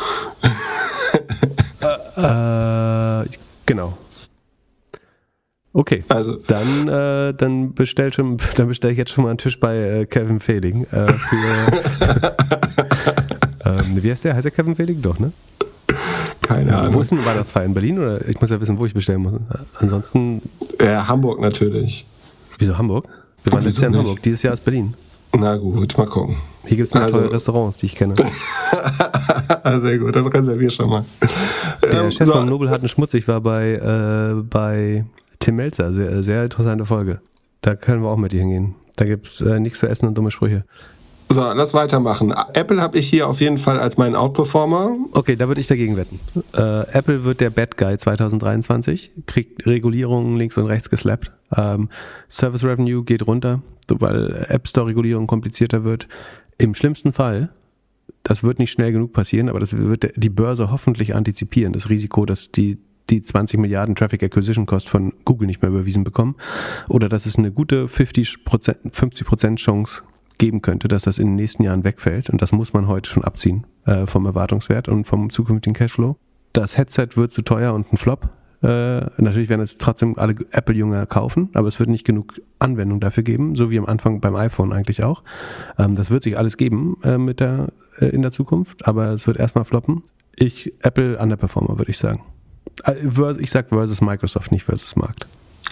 äh, genau. Okay, also dann, äh, dann bestell schon, dann bestell ich jetzt schon mal einen Tisch bei äh, Kevin Fehling. Äh, für, ähm, wie heißt der? Heißt der Kevin Fehling? Doch, ne? Keine ja, Ahnung. Wo ist denn Weihnachtsfeier? In Berlin? Oder ich muss ja wissen, wo ich bestellen muss. Ansonsten. Ja, Hamburg natürlich. Wieso Hamburg? Wir waren letztes Jahr in Hamburg. Dieses Jahr ist Berlin. Na gut, mal gucken. Hier gibt es also, teure Restaurants, die ich kenne. Sehr gut, dann reservier schon mal. Der ähm, Chef so. von Nobel hat einen Schmutzig war bei, äh, bei Tim Melzer. Sehr, sehr interessante Folge. Da können wir auch mit dir hingehen. Da gibt es äh, nichts zu essen und dumme Sprüche. So, lass weitermachen. Apple habe ich hier auf jeden Fall als meinen Outperformer. Okay, da würde ich dagegen wetten. Äh, Apple wird der Bad Guy zwanzig dreiundzwanzig, kriegt Regulierungen links und rechts geslappt. Ähm, Service Revenue geht runter, weil App Store Regulierung komplizierter wird. Im schlimmsten Fall, das wird nicht schnell genug passieren, aber das wird die Börse hoffentlich antizipieren, das Risiko, dass die die zwanzig Milliarden Traffic Acquisition Cost von Google nicht mehr überwiesen bekommen. Oder dass es eine gute fünfzig Prozent Chance geben könnte, dass das in den nächsten Jahren wegfällt. Und das muss man heute schon abziehen äh, vom Erwartungswert und vom zukünftigen Cashflow. Das Headset wird zu teuer und ein Flop. Äh, natürlich werden es trotzdem alle Apple-Jünger kaufen, aber es wird nicht genug Anwendung dafür geben, so wie am Anfang beim iPhone eigentlich auch. Ähm, das wird sich alles geben äh, mit der, äh, in der Zukunft, aber es wird erstmal floppen. Ich, Apple Underperformer, würde ich sagen. Äh, ich sag versus Microsoft, nicht versus Markt.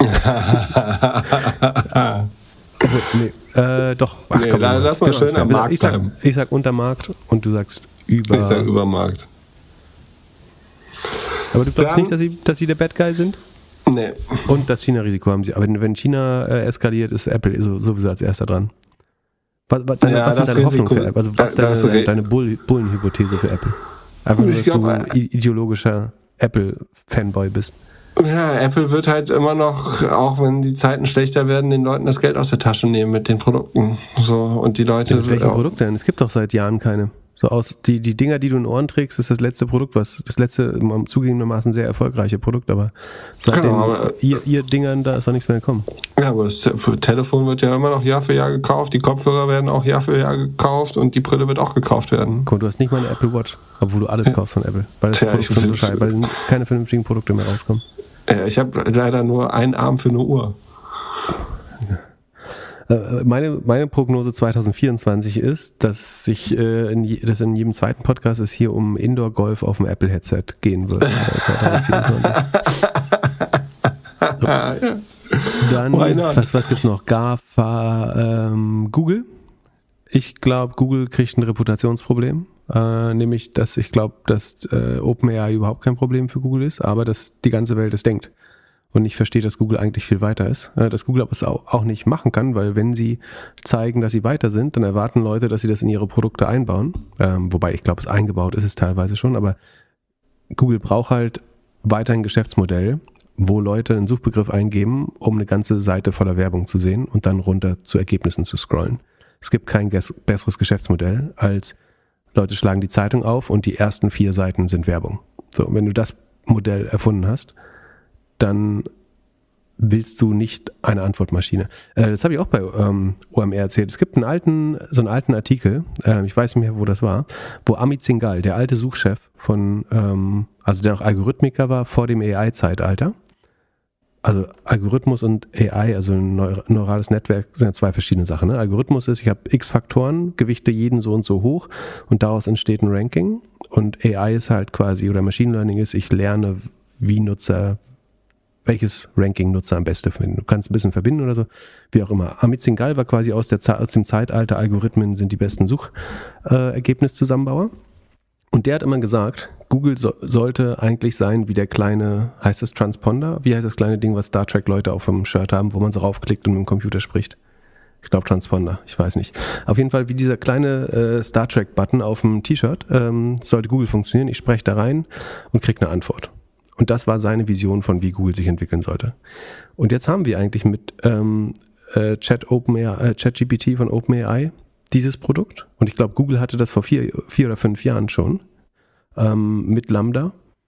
Also, nee, äh, doch. Ach, nee, komm, la, lass mal schön am Markt ich sag, bleiben. Ich sag unter Markt und du sagst über. Ich sag über Markt. Aber du glaubst Dann, nicht, dass sie, dass sie der Bad Guy sind? Nee. Und das China-Risiko haben sie. Aber wenn China äh, eskaliert, ist Apple sowieso als erster dran. Was, was, deine, ja, was ist deine Risiko, Hoffnung für Apple? Also was ist da, deine, deine Bull, Bullenhypothese für Apple? Einfach nur, dass ich glaub, du ein ideologischer Apple-Fanboy bist. Ja, Apple wird halt immer noch, auch wenn die Zeiten schlechter werden, den Leuten das Geld aus der Tasche nehmen mit den Produkten. So, und die Leute. Ja, mit welchen Produkten denn? Es gibt doch seit Jahren keine. So aus, die, die Dinger, die du in den Ohren trägst, ist das letzte Produkt, was das letzte, zugegebenermaßen sehr erfolgreiche Produkt, aber seitdem genau, aber, ihr, ihr Dingern, da ist doch nichts mehr gekommen. Ja, aber das Telefon wird ja immer noch Jahr für Jahr gekauft, die Kopfhörer werden auch Jahr für Jahr gekauft und die Brille wird auch gekauft werden. Guck, du hast nicht mal eine Apple Watch, obwohl du alles kaufst von Apple, weil das Tja, Produkt schon so scheiße, weil keine vernünftigen Produkte mehr rauskommen. Ja, ich habe leider nur einen Arm für eine Uhr. Meine, meine Prognose zwanzig vierundzwanzig ist, dass sich äh, in, je, dass in jedem zweiten Podcast es hier um Indoor-Golf auf dem Apple-Headset gehen wird. zwanzig vierundzwanzig. So. Dann, was, was gibt's noch? GAFA, ähm, Google. Ich glaube, Google kriegt ein Reputationsproblem. Äh, nämlich, dass ich glaube, dass äh, OpenAI überhaupt kein Problem für Google ist, aber dass die ganze Welt es denkt. Und ich verstehe, dass Google eigentlich viel weiter ist. Dass Google aber es auch nicht machen kann, weil wenn sie zeigen, dass sie weiter sind, dann erwarten Leute, dass sie das in ihre Produkte einbauen. Ähm, wobei ich glaube, es eingebaut ist es teilweise schon. Aber Google braucht halt weiter ein Geschäftsmodell, wo Leute einen Suchbegriff eingeben, um eine ganze Seite voller Werbung zu sehen und dann runter zu Ergebnissen zu scrollen. Es gibt kein besseres Geschäftsmodell, als Leute schlagen die Zeitung auf und die ersten vier Seiten sind Werbung. So, wenn du das Modell erfunden hast, dann willst du nicht eine Antwortmaschine. Äh, das habe ich auch bei ähm, O M R erzählt. Es gibt einen alten, so einen alten Artikel, äh, ich weiß nicht mehr, wo das war, wo Amit Singhal, der alte Suchchef von, ähm, also der auch Algorithmiker war vor dem A I-Zeitalter. Also Algorithmus und A I, also ein neurales Netzwerk, sind ja zwei verschiedene Sachen. Ne? Algorithmus ist, ich habe x Faktoren, gewichte jeden so und so hoch und daraus entsteht ein Ranking. Und A I ist halt quasi, oder Machine Learning ist, ich lerne, wie Nutzer welches Ranking Nutzer am besten finden. Du kannst ein bisschen verbinden oder so, wie auch immer. Amit Singhal war quasi aus, der, aus dem Zeitalter, Algorithmen sind die besten Suchergebniszusammenbauer. Und der hat immer gesagt, Google so, sollte eigentlich sein wie der kleine, heißt das Transponder? Wie heißt das kleine Ding, was Star Trek Leute auf dem Shirt haben, wo man so raufklickt und mit dem Computer spricht? Ich glaube Transponder, ich weiß nicht. Auf jeden Fall wie dieser kleine äh, Star Trek Button auf dem T-Shirt ähm, sollte Google funktionieren. Ich spreche da rein und kriege eine Antwort. Und das war seine Vision von, wie Google sich entwickeln sollte. Und jetzt haben wir eigentlich mit ähm, äh, Chat OpenAI, äh, ChatGPT von OpenAI dieses Produkt. Und ich glaube, Google hatte das vor vier, vier oder fünf Jahren schon ähm, mit Lambda.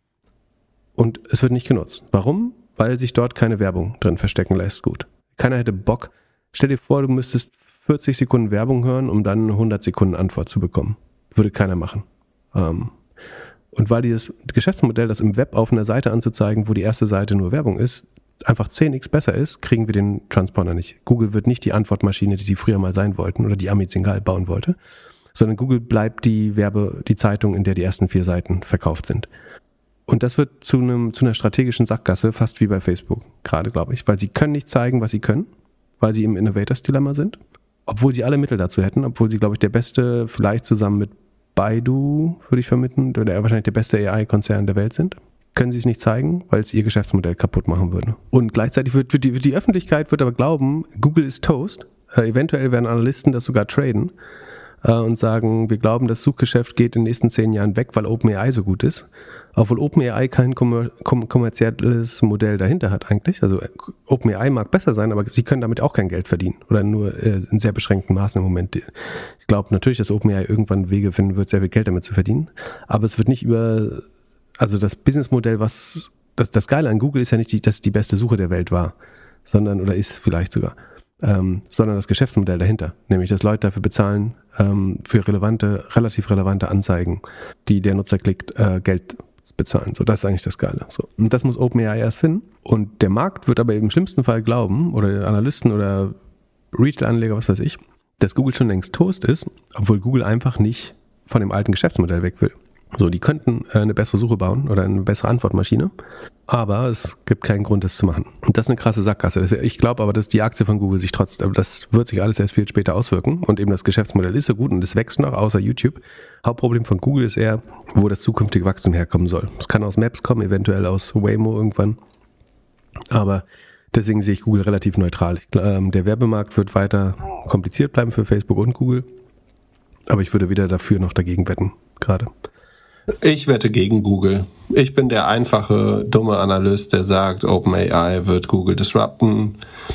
Und es wird nicht genutzt. Warum? Weil sich dort keine Werbung drin verstecken lässt. Gut. Keiner hätte Bock. Stell dir vor, du müsstest vierzig Sekunden Werbung hören, um dann eine hundert Sekunden Antwort zu bekommen. Würde keiner machen. Ähm, Und weil dieses Geschäftsmodell, das im Web auf einer Seite anzuzeigen, wo die erste Seite nur Werbung ist, einfach zehn x besser ist, kriegen wir den Transponder nicht. Google wird nicht die Antwortmaschine, die sie früher mal sein wollten oder die Amit Singhal bauen wollte, sondern Google bleibt die Werbe, die Zeitung, in der die ersten vier Seiten verkauft sind. Und das wird zu einem, zu einer strategischen Sackgasse, fast wie bei Facebook, gerade glaube ich, weil sie können nicht zeigen, was sie können, weil sie im Innovators-Dilemma sind, obwohl sie alle Mittel dazu hätten, obwohl sie, glaube ich, der beste, vielleicht zusammen mit Baidu, würde ich vermitteln, der wahrscheinlich der beste A I-Konzern der Welt sind, können sie es nicht zeigen, weil es ihr Geschäftsmodell kaputt machen würde. Und gleichzeitig wird, wird, die, wird die Öffentlichkeit wird aber glauben, Google ist Toast. Äh, eventuell werden Analysten das sogar traden äh, und sagen, wir glauben, das Suchgeschäft geht in den nächsten zehn Jahren weg, weil OpenAI so gut ist. Obwohl OpenAI kein kommer- kom- kommerzielles Modell dahinter hat eigentlich. Also OpenAI mag besser sein, aber sie können damit auch kein Geld verdienen. Oder nur äh, in sehr beschränkten Maßen im Moment. Ich glaube natürlich, dass OpenAI irgendwann Wege finden wird, sehr viel Geld damit zu verdienen. Aber es wird nicht über, also das Businessmodell, was, das, das Geile an Google ist ja nicht, die, dass die beste Suche der Welt war, sondern, oder ist vielleicht sogar, ähm, sondern das Geschäftsmodell dahinter. Nämlich, dass Leute dafür bezahlen, ähm, für relevante, relativ relevante Anzeigen, die der Nutzer klickt, äh, Geld bezahlen. So, das ist eigentlich das Geile. So. Und das muss OpenAI erst finden. Und der Markt wird aber im schlimmsten Fall glauben, oder Analysten oder Retail-Anleger, was weiß ich, dass Google schon längst Toast ist, obwohl Google einfach nicht von dem alten Geschäftsmodell weg will. So, die könnten äh, eine bessere Suche bauen oder eine bessere Antwortmaschine, aber es gibt keinen Grund, das zu machen. Und das ist eine krasse Sackgasse. Das, ich glaube aber, dass die Aktie von Google sich trotzdem, das wird sich alles erst viel später auswirken und eben das Geschäftsmodell ist so gut und es wächst noch, außer YouTube. Hauptproblem von Google ist eher, wo das zukünftige Wachstum herkommen soll. Es kann aus Maps kommen, eventuell aus Waymo irgendwann, aber deswegen sehe ich Google relativ neutral. Ich, ähm, der Werbemarkt wird weiter kompliziert bleiben für Facebook und Google, aber ich würde weder dafür noch dagegen wetten, gerade. Ich wette gegen Google. Ich bin der einfache, dumme Analyst, der sagt, OpenAI wird Google disrupten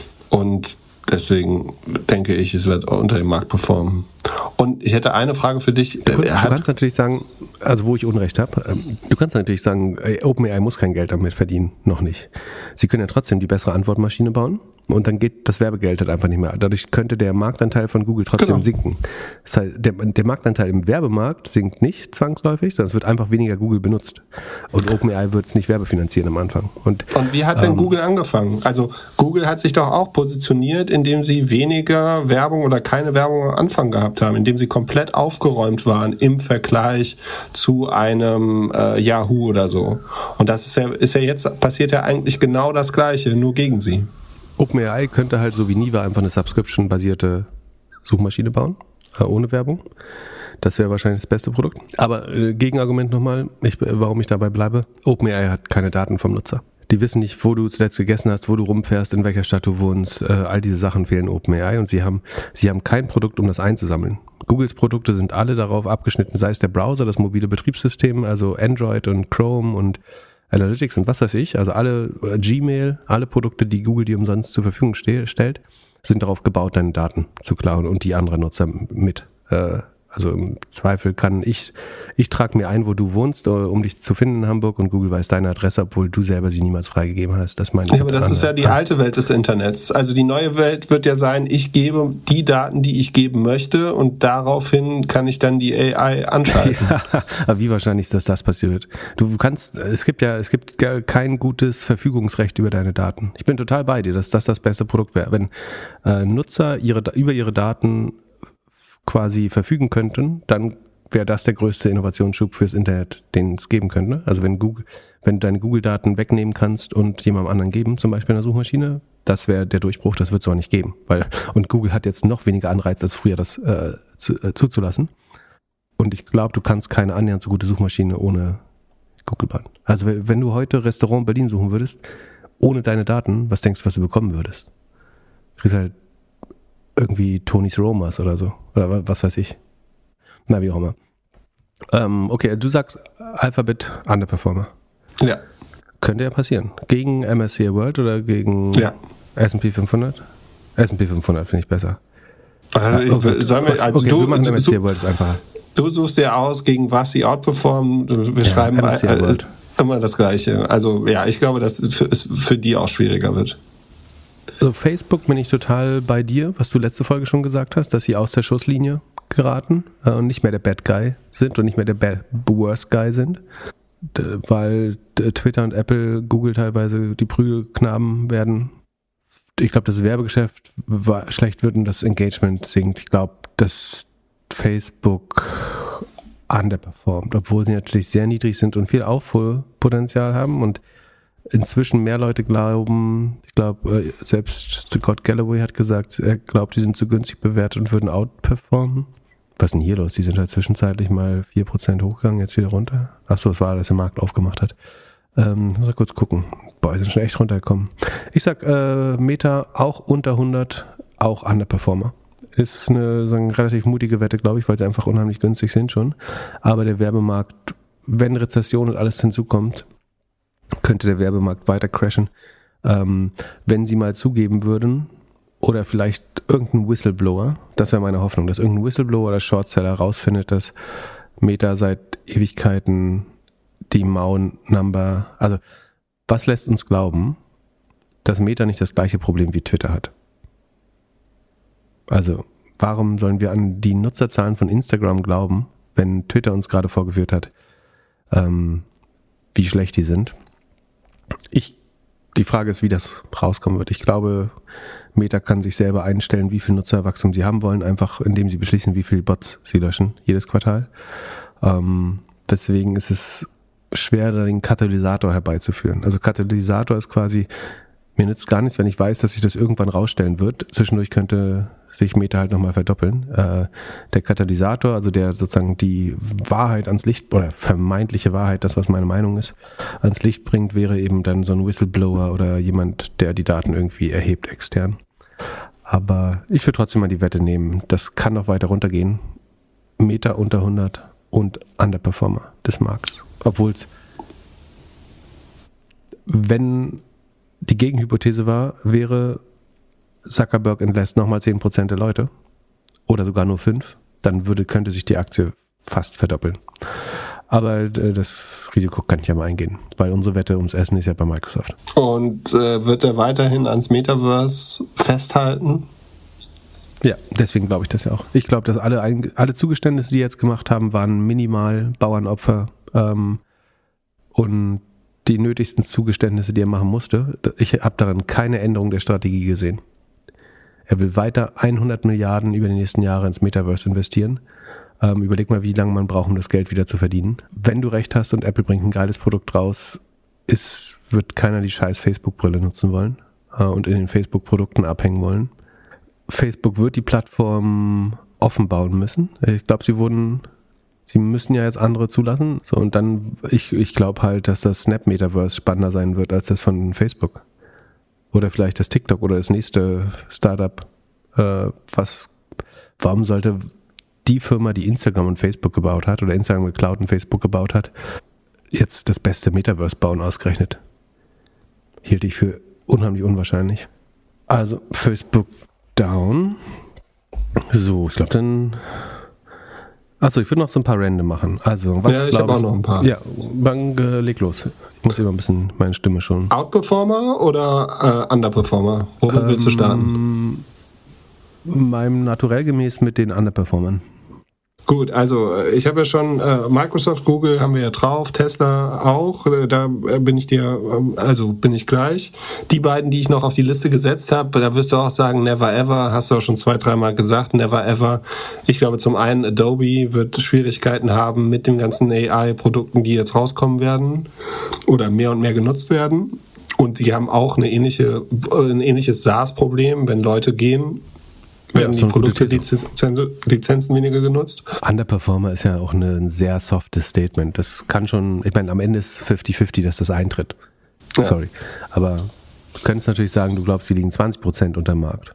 und deswegen denke ich, es wird unter dem Markt performen. Und ich hätte eine Frage für dich. Du, du kannst natürlich sagen, also wo ich Unrecht habe, du kannst natürlich sagen, OpenAI muss kein Geld damit verdienen, noch nicht. Sie können ja trotzdem die bessere Antwortmaschine bauen und dann geht das Werbegeld halt einfach nicht mehr. Dadurch könnte der Marktanteil von Google trotzdem genau. sinken. Das heißt, der, der Marktanteil im Werbemarkt sinkt nicht zwangsläufig, sondern es wird einfach weniger Google benutzt. Und OpenAI wird es nicht werbefinanzieren am Anfang. Und, und wie hat denn ähm, Google angefangen? Also Google hat sich doch auch positioniert, indem sie weniger Werbung oder keine Werbung am Anfang gehabt haben, indem sie komplett aufgeräumt waren im Vergleich zu einem äh, Yahoo oder so. Und das ist ja, ist ja jetzt, passiert ja eigentlich genau das Gleiche, nur gegen sie. OpenAI könnte halt so wie Niva einfach eine Subscription-basierte Suchmaschine bauen, äh, ohne Werbung. Das wäre wahrscheinlich das beste Produkt. Aber äh, Gegenargument nochmal, ich, warum ich dabei bleibe, OpenAI hat keine Daten vom Nutzer. Die wissen nicht, wo du zuletzt gegessen hast, wo du rumfährst, in welcher Stadt du wohnst. Äh, all diese Sachen fehlen OpenAI und sie haben, sie haben kein Produkt, um das einzusammeln. Googles Produkte sind alle darauf abgeschnitten, sei es der Browser, das mobile Betriebssystem, also Android und Chrome und Analytics und was weiß ich, also alle äh, Gmail, alle Produkte, die Google dir umsonst zur Verfügung ste- stellt, sind darauf gebaut, deine Daten zu klauen und die anderen Nutzer mit. Äh, also im Zweifel kann ich, ich trage mir ein, wo du wohnst, um dich zu finden in Hamburg und Google weiß deine Adresse, obwohl du selber sie niemals freigegeben hast. Das meine ich. Ja, aber das ist ja die alte Welt des Internets. Also die neue Welt wird ja sein, ich gebe die Daten, die ich geben möchte und daraufhin kann ich dann die A I anschalten. Ja, aber wie wahrscheinlich ist, dass das passiert? Du kannst, es gibt ja, es gibt kein gutes Verfügungsrecht über deine Daten. Ich bin total bei dir, dass das das beste Produkt wäre. Wenn äh, Nutzer ihre, über ihre Daten quasi verfügen könnten, dann wäre das der größte Innovationsschub fürs Internet, den es geben könnte. Also wenn Google, wenn du deine Google-Daten wegnehmen kannst und jemandem anderen geben, zum Beispiel in der Suchmaschine, das wäre der Durchbruch, das wird es aber nicht geben. Weil, und Google hat jetzt noch weniger Anreiz als früher, das äh, zu, äh, zuzulassen. Und ich glaube, du kannst keine annähernd so gute Suchmaschine ohne Google bauen. Also wenn du heute Restaurant Berlin suchen würdest, ohne deine Daten, was denkst du, was du bekommen würdest? Du kriegst halt irgendwie Tonys Romas oder so. Oder was weiß ich. Na, wie auch immer. Ähm, okay, du sagst Alphabet Underperformer. Ja. Könnte ja passieren. Gegen M S C I World oder gegen ja. S und P fünfhundert? S und P fünfhundert finde ich besser. Also, okay. Sollen wir, also okay, du, wir machen M S C I du, World ist einfacher. Du suchst dir aus, gegen was sie outperformen. Wir ja, schreiben äh, immer das Gleiche. Also ja, ich glaube, dass es für, für die auch schwieriger wird. Also Facebook bin ich total bei dir, was du letzte Folge schon gesagt hast, dass sie aus der Schusslinie geraten äh, und nicht mehr der Bad Guy sind und nicht mehr der Bad Worst Guy sind. D- weil d- Twitter und Apple, Google teilweise die Prügelknaben werden. Ich glaube, das Werbegeschäft war, schlecht wird und das Engagement sinkt. Ich glaube, dass Facebook underperformt, obwohl sie natürlich sehr niedrig sind und viel Aufholpotenzial haben und inzwischen mehr Leute glauben, ich glaube, selbst Scott Galloway hat gesagt, er glaubt, die sind zu günstig bewertet und würden outperformen. Was ist denn hier los? Die sind halt zwischenzeitlich mal vier Prozent hochgegangen, jetzt wieder runter. Achso, es war, dass der Markt aufgemacht hat. Ähm, muss mal kurz gucken. Boah, die sind schon echt runtergekommen. Ich sag, äh, Meta auch unter hundert, auch Underperformer. Ist eine, so eine relativ mutige Wette, glaube ich, weil sie einfach unheimlich günstig sind schon. Aber der Werbemarkt, wenn Rezession und alles hinzukommt, könnte der Werbemarkt weiter crashen. Ähm, wenn sie mal zugeben würden, oder vielleicht irgendein Whistleblower, das wäre meine Hoffnung, dass irgendein Whistleblower oder Shortseller rausfindet, dass Meta seit Ewigkeiten die Mao-Number, also was lässt uns glauben, dass Meta nicht das gleiche Problem wie Twitter hat? Also, warum sollen wir an die Nutzerzahlen von Instagram glauben, wenn Twitter uns gerade vorgeführt hat, ähm, wie schlecht die sind? Ich, die Frage ist, wie das rauskommen wird. Ich glaube, Meta kann sich selber einstellen, wie viel Nutzerwachstum sie haben wollen, einfach indem sie beschließen, wie viele Bots sie löschen, jedes Quartal. Ähm, deswegen ist es schwer, da den Katalysator herbeizuführen. Also Katalysator ist quasi, mir nützt gar nichts, wenn ich weiß, dass sich das irgendwann rausstellen wird. Zwischendurch könnte sich Meta halt nochmal verdoppeln. Äh, der Katalysator, also der sozusagen die Wahrheit ans Licht, oder vermeintliche Wahrheit, das was meine Meinung ist, ans Licht bringt, wäre eben dann so ein Whistleblower oder jemand, der die Daten irgendwie erhebt extern. Aber ich würde trotzdem mal die Wette nehmen. Das kann noch weiter runtergehen. Meta unter hundert und Underperformer des Markts. Obwohl es, wenn die Gegenhypothese war, wäre Zuckerberg entlässt nochmal zehn Prozent der Leute oder sogar nur fünf, dann würde, könnte sich die Aktie fast verdoppeln. Aber äh, das Risiko kann ich ja mal eingehen, weil unsere Wette ums Essen ist ja bei Microsoft. Und äh, wird er weiterhin ans Metaverse festhalten? Ja, deswegen glaube ich das ja auch. Ich glaube, dass alle, alle Zugeständnisse, die jetzt gemacht haben, waren minimal Bauernopfer ähm, und die nötigsten Zugeständnisse, die er machen musste. Ich habe darin keine Änderung der Strategie gesehen. Er will weiter hundert Milliarden über die nächsten Jahre ins Metaverse investieren. Ähm, überleg mal, wie lange man braucht, um das Geld wieder zu verdienen. Wenn du recht hast und Apple bringt ein geiles Produkt raus, ist, wird keiner die scheiß Facebook-Brille nutzen wollen äh, und in den Facebook-Produkten abhängen wollen. Facebook wird die Plattform offen bauen müssen. Ich glaube, sie wurden... Sie müssen ja jetzt andere zulassen. So, und dann, ich, ich glaube halt, dass das Snap-Metaverse spannender sein wird als das von Facebook. Oder vielleicht das TikTok oder das nächste Startup. Äh, was, warum sollte die Firma, die Instagram und Facebook gebaut hat, oder Instagram mit Cloud und Facebook gebaut hat, jetzt das beste Metaverse bauen ausgerechnet? Hielt ich für unheimlich unwahrscheinlich. Also, Facebook down. So, ich glaube dann... Achso, ich würde noch so ein paar Random machen. Also, was ja, ich habe auch noch ein paar. Ja, dann äh, leg los. Ich muss immer ein bisschen meine Stimme schon. Outperformer oder äh, Underperformer? Womit ähm, willst du starten? Meinem Naturell gemäß mit den Underperformern. Gut, also ich habe ja schon äh, Microsoft, Google haben wir ja drauf, Tesla auch, äh, da bin ich dir, äh, also bin ich gleich. Die beiden, die ich noch auf die Liste gesetzt habe, da wirst du auch sagen, never ever, hast du auch schon zwei, dreimal gesagt, never ever. Ich glaube zum einen, Adobe wird Schwierigkeiten haben mit den ganzen A I-Produkten, die jetzt rauskommen werden oder mehr und mehr genutzt werden. Und die haben auch eine ähnliche, ein ähnliches SaaS-Problem, wenn Leute gehen, werden ja, die Produktlizenzen weniger genutzt. Underperformer ist ja auch eine, ein sehr softes Statement. Das kann schon, ich meine, am Ende ist fifty fifty, dass das eintritt. Ja. Sorry. Aber du könntest natürlich sagen, du glaubst, die liegen zwanzig Prozent unter dem Markt.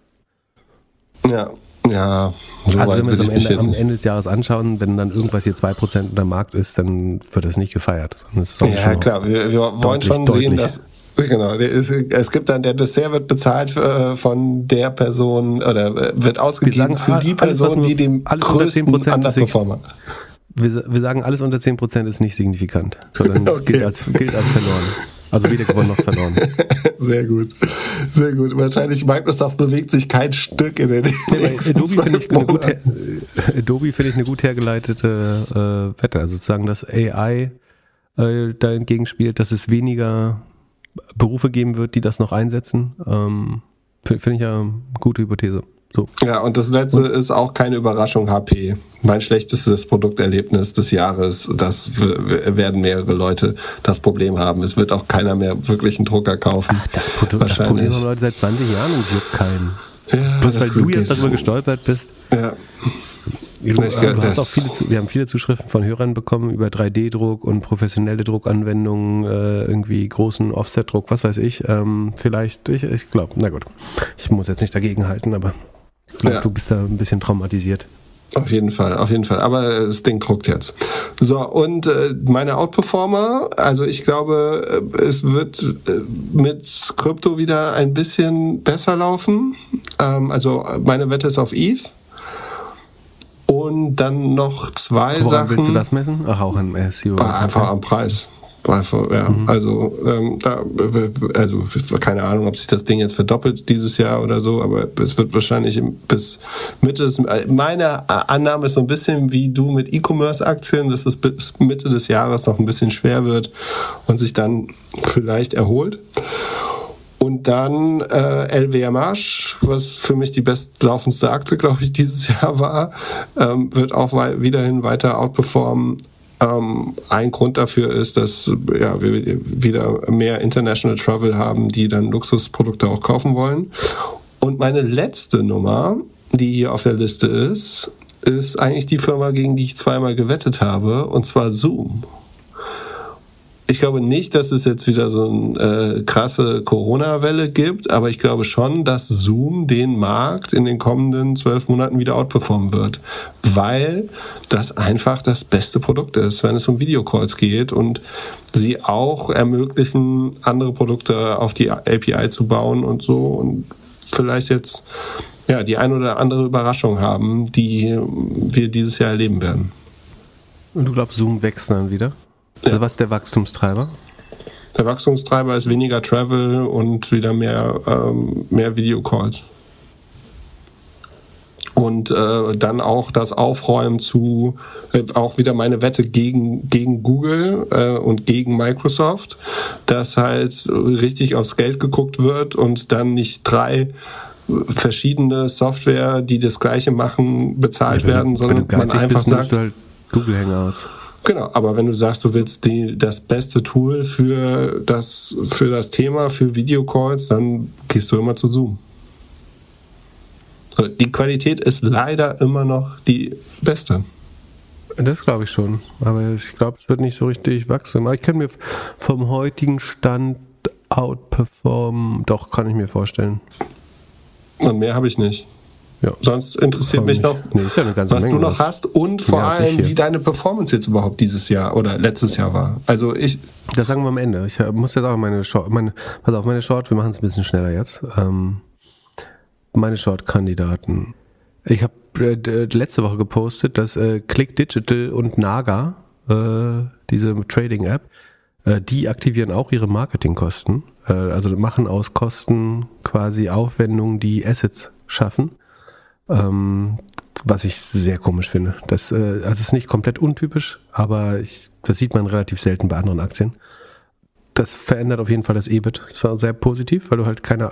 Ja, ja. So also wenn wir es am Ende, am Ende des Jahres anschauen, wenn dann irgendwas hier zwei Prozent unter dem Markt ist, dann wird das nicht gefeiert. Das ist ja, klar. Wir, wir wollen schon deutlich sehen, dass... Genau, es gibt dann, der Dessert wird bezahlt von der Person oder wird ausgegeben sagen, für die Person, alles, die dem größten Underperformer. Wir, wir sagen, alles unter zehn Prozent ist nicht signifikant, sondern es okay. gilt, als, gilt als verloren. Also weder gewonnen noch verloren. Sehr gut, sehr gut. Wahrscheinlich Microsoft bewegt sich kein Stück in den nächsten Adobe finde ich, eine gut her- Adobe finde ich eine gut hergeleitete äh, Wette. Also sozusagen, dass A I äh, da entgegenspielt, dass es weniger Berufe geben wird, die das noch einsetzen, ähm, finde ich ja eine gute Hypothese. So. Ja, und das letzte und? ist auch keine Überraschung, H P. Mein schlechtestes Produkterlebnis des Jahres, das w- werden mehrere Leute das Problem haben. Es wird auch keiner mehr wirklich einen Drucker kaufen. Ach, das, Produkt, das Problem haben Leute seit zwanzig Jahren und es juckt keinen. Ja, bloß weil du jetzt darüber gestolpert bist. Ja. Du, du hast auch viele, wir haben viele Zuschriften von Hörern bekommen über drei D Druck und professionelle Druckanwendungen, äh, irgendwie großen Offset-Druck, was weiß ich. Ähm, vielleicht, ich, ich glaube, na gut, ich muss jetzt nicht dagegen halten, aber ich glaube, ja. du bist da ein bisschen traumatisiert. Auf jeden Fall, auf jeden Fall. Aber das Ding druckt jetzt. So, und äh, meine Outperformer, also ich glaube, es wird äh, mit Krypto wieder ein bisschen besser laufen. Ähm, also meine Wette ist auf E T H. Und dann noch zwei Woran Sachen. Willst du das messen? Ach, auch am S E O. Einfach am Preis. Einfach, ja. Mhm. Also, ähm, da, also, keine Ahnung, ob sich das Ding jetzt verdoppelt dieses Jahr oder so, aber es wird wahrscheinlich bis Mitte des, meine Annahme ist so ein bisschen wie du mit E-Commerce-Aktien, dass es bis Mitte des Jahres noch ein bisschen schwer wird und sich dann vielleicht erholt. Und dann äh, L W M H, was für mich die bestlaufendste Aktie, glaube ich, dieses Jahr war, ähm, wird auch wei- wiederhin weiter outperformen. Ähm, ein Grund dafür ist, dass ja, wir wieder mehr International Travel haben, die dann Luxusprodukte auch kaufen wollen. Und meine letzte Nummer, die hier auf der Liste ist, ist eigentlich die Firma, gegen die ich zweimal gewettet habe, und zwar Zoom. Ich glaube nicht, dass es jetzt wieder so eine äh, krasse Corona-Welle gibt, aber ich glaube schon, dass Zoom den Markt in den kommenden zwölf Monaten wieder outperformen wird, weil das einfach das beste Produkt ist, wenn es um Videocalls geht und sie auch ermöglichen, andere Produkte auf die A P I zu bauen und so und vielleicht jetzt ja die ein oder andere Überraschung haben, die wir dieses Jahr erleben werden. Und du glaubst, Zoom wächst dann wieder? Also was ist der Wachstumstreiber? Der Wachstumstreiber ist weniger Travel und wieder mehr, ähm, mehr Videocalls. Und äh, dann auch das Aufräumen zu, äh, auch wieder meine Wette gegen, gegen Google äh, und gegen Microsoft, dass halt richtig aufs Geld geguckt wird und dann nicht drei verschiedene Software, die das Gleiche machen, bezahlt ja, werden, sondern man einfach bist, sagt... Du halt Google Hangouts. Genau, aber wenn du sagst, du willst die, das beste Tool für das, für das Thema, für Videocalls, dann gehst du immer zu Zoom. Die Qualität ist leider immer noch die beste. Das glaube ich schon, aber ich glaube, es wird nicht so richtig wachsen. Aber ich kann mir vom heutigen Stand outperformen, doch, kann ich mir vorstellen. Und mehr habe ich nicht. Ja. Sonst interessiert mich noch, nee, ist ja eine ganze was Menge, du noch hast und vor ja, allem, wie deine Performance jetzt überhaupt dieses Jahr oder letztes Jahr war. Also ich... Das sagen wir am Ende. Ich muss jetzt auch meine Short... Meine, pass auf, meine Short, wir machen es ein bisschen schneller jetzt. Ähm, meine Short-Kandidaten. Ich habe äh, letzte Woche gepostet, dass äh, Click Digital und Naga, äh, diese Trading-App, äh, die aktivieren auch ihre Marketingkosten. Äh, also machen aus Kosten quasi Aufwendungen, die Assets schaffen. Ähm, was ich sehr komisch finde. Das, äh, also es ist nicht komplett untypisch, aber ich, das sieht man relativ selten bei anderen Aktien. Das verändert auf jeden Fall das E B I T. Das war sehr positiv, weil du halt keine,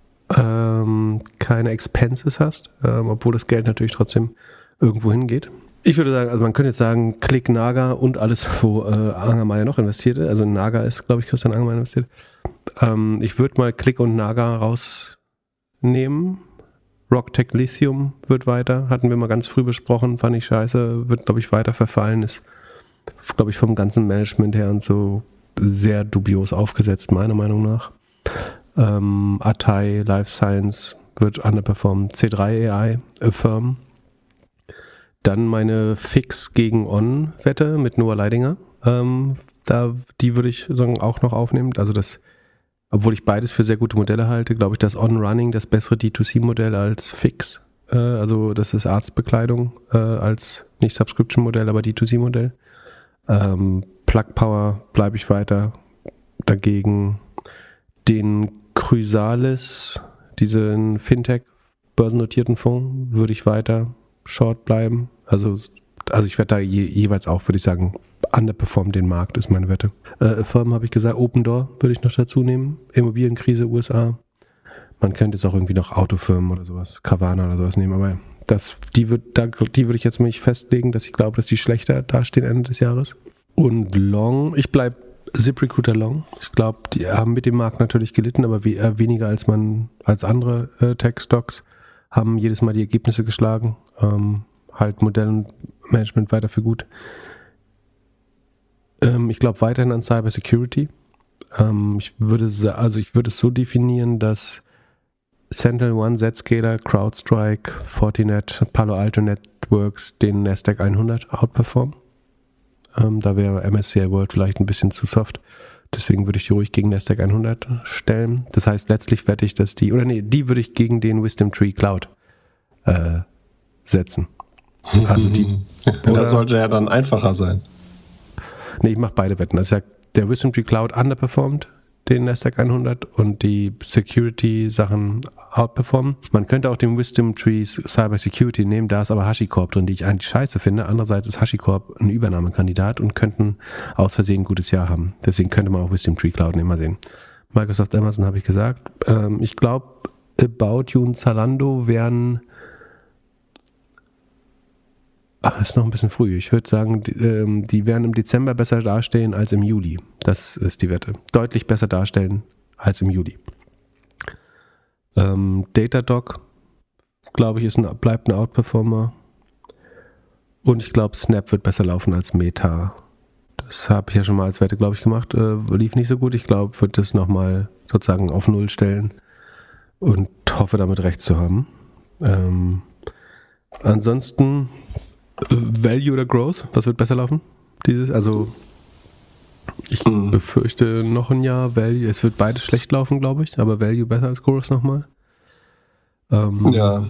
ähm, keine Expenses hast, ähm, obwohl das Geld natürlich trotzdem irgendwo hingeht. Ich würde sagen, also man könnte jetzt sagen, Click, Naga und alles, wo äh, Angermeier noch investierte. Also Naga ist, glaube ich, Christian Angermeier investiert. Ähm, ich würde mal Click und Naga rausnehmen. Rocktech Lithium wird weiter, hatten wir mal ganz früh besprochen, fand ich scheiße, wird, glaube ich, weiter verfallen, ist, glaube ich, vom ganzen Management her und so sehr dubios aufgesetzt, meiner Meinung nach. Ähm, Atai, Life Science wird underperformen, C drei A I, Affirm. Dann meine Fix gegen On-Wette mit Noah Leidinger. Ähm, da, die würde ich sagen, auch noch aufnehmen. Also das, obwohl ich beides für sehr gute Modelle halte, glaube ich, dass On-Running das bessere D zwei C-Modell als Fix. Äh, also das ist Arztbekleidung äh, als nicht Subscription-Modell, aber D zwei C-Modell. Ähm, Plug Power bleibe ich weiter. Dagegen den Chrysalis, diesen Fintech börsennotierten Fonds, würde ich weiter short bleiben. Also, also ich werde da je, jeweils auch, würde ich sagen, underperform den Markt, ist meine Wette. Äh, Firmen habe ich gesagt, Open Door würde ich noch dazu nehmen. Immobilienkrise U S A. Man könnte jetzt auch irgendwie noch Autofirmen oder sowas, Carvana oder sowas nehmen, aber das, die, wird, da, die würde ich jetzt nicht festlegen, dass ich glaube, dass die schlechter dastehen Ende des Jahres. Und Long, ich bleibe ZipRecruiter Long. Ich glaube, die haben mit dem Markt natürlich gelitten, aber we- äh, weniger als man als andere äh, Tech-Stocks, haben jedes Mal die Ergebnisse geschlagen. Ähm, halt Modell und Management weiter für gut. Ähm, ich glaube weiterhin an Cyber Security. Ähm, ich würde also ich würde es so definieren, dass SentinelOne, Zscaler, CrowdStrike, Fortinet, Palo Alto Networks den Nasdaq hundert outperformen. Ähm, da wäre M S C I World vielleicht ein bisschen zu soft. Deswegen würde ich die ruhig gegen Nasdaq hundert stellen. Das heißt, letztlich wette ich, dass die, oder nee, die würde ich gegen den Wisdom Tree Cloud äh, setzen. Also die, das sollte ja dann einfacher sein. Nee, ich mache beide Wetten. Also der Wisdom Tree Cloud underperformt den Nasdaq hundert und die Security-Sachen outperformen. Man könnte auch den Wisdom Tree Cyber Security nehmen, da ist aber HashiCorp drin, die ich eigentlich scheiße finde. Andererseits ist HashiCorp ein Übernahmekandidat und könnten aus Versehen ein gutes Jahr haben. Deswegen könnte man auch Wisdom Tree Cloud nehmen, mal sehen. Microsoft, Amazon habe ich gesagt. Ähm, ich glaube, About You und Zalando wären Ach, ist noch ein bisschen früh. Ich würde sagen, die, ähm, die werden im Dezember besser dastehen als im Juli. Das ist die Wette. Deutlich besser darstellen als im Juli. Ähm, Datadog, glaube ich, ist ein, bleibt ein Outperformer. Und ich glaube, Snap wird besser laufen als Meta. Das habe ich ja schon mal als Wette, glaube ich, gemacht. Äh, lief nicht so gut. Ich glaube, wird das nochmal sozusagen auf Null stellen und hoffe, damit recht zu haben. Ähm, ansonsten Value oder Growth? Was wird besser laufen? Dieses, also ich mm. befürchte noch ein Jahr Value. Es wird beides schlecht laufen, glaube ich, aber Value besser als Growth nochmal. Ähm, ja.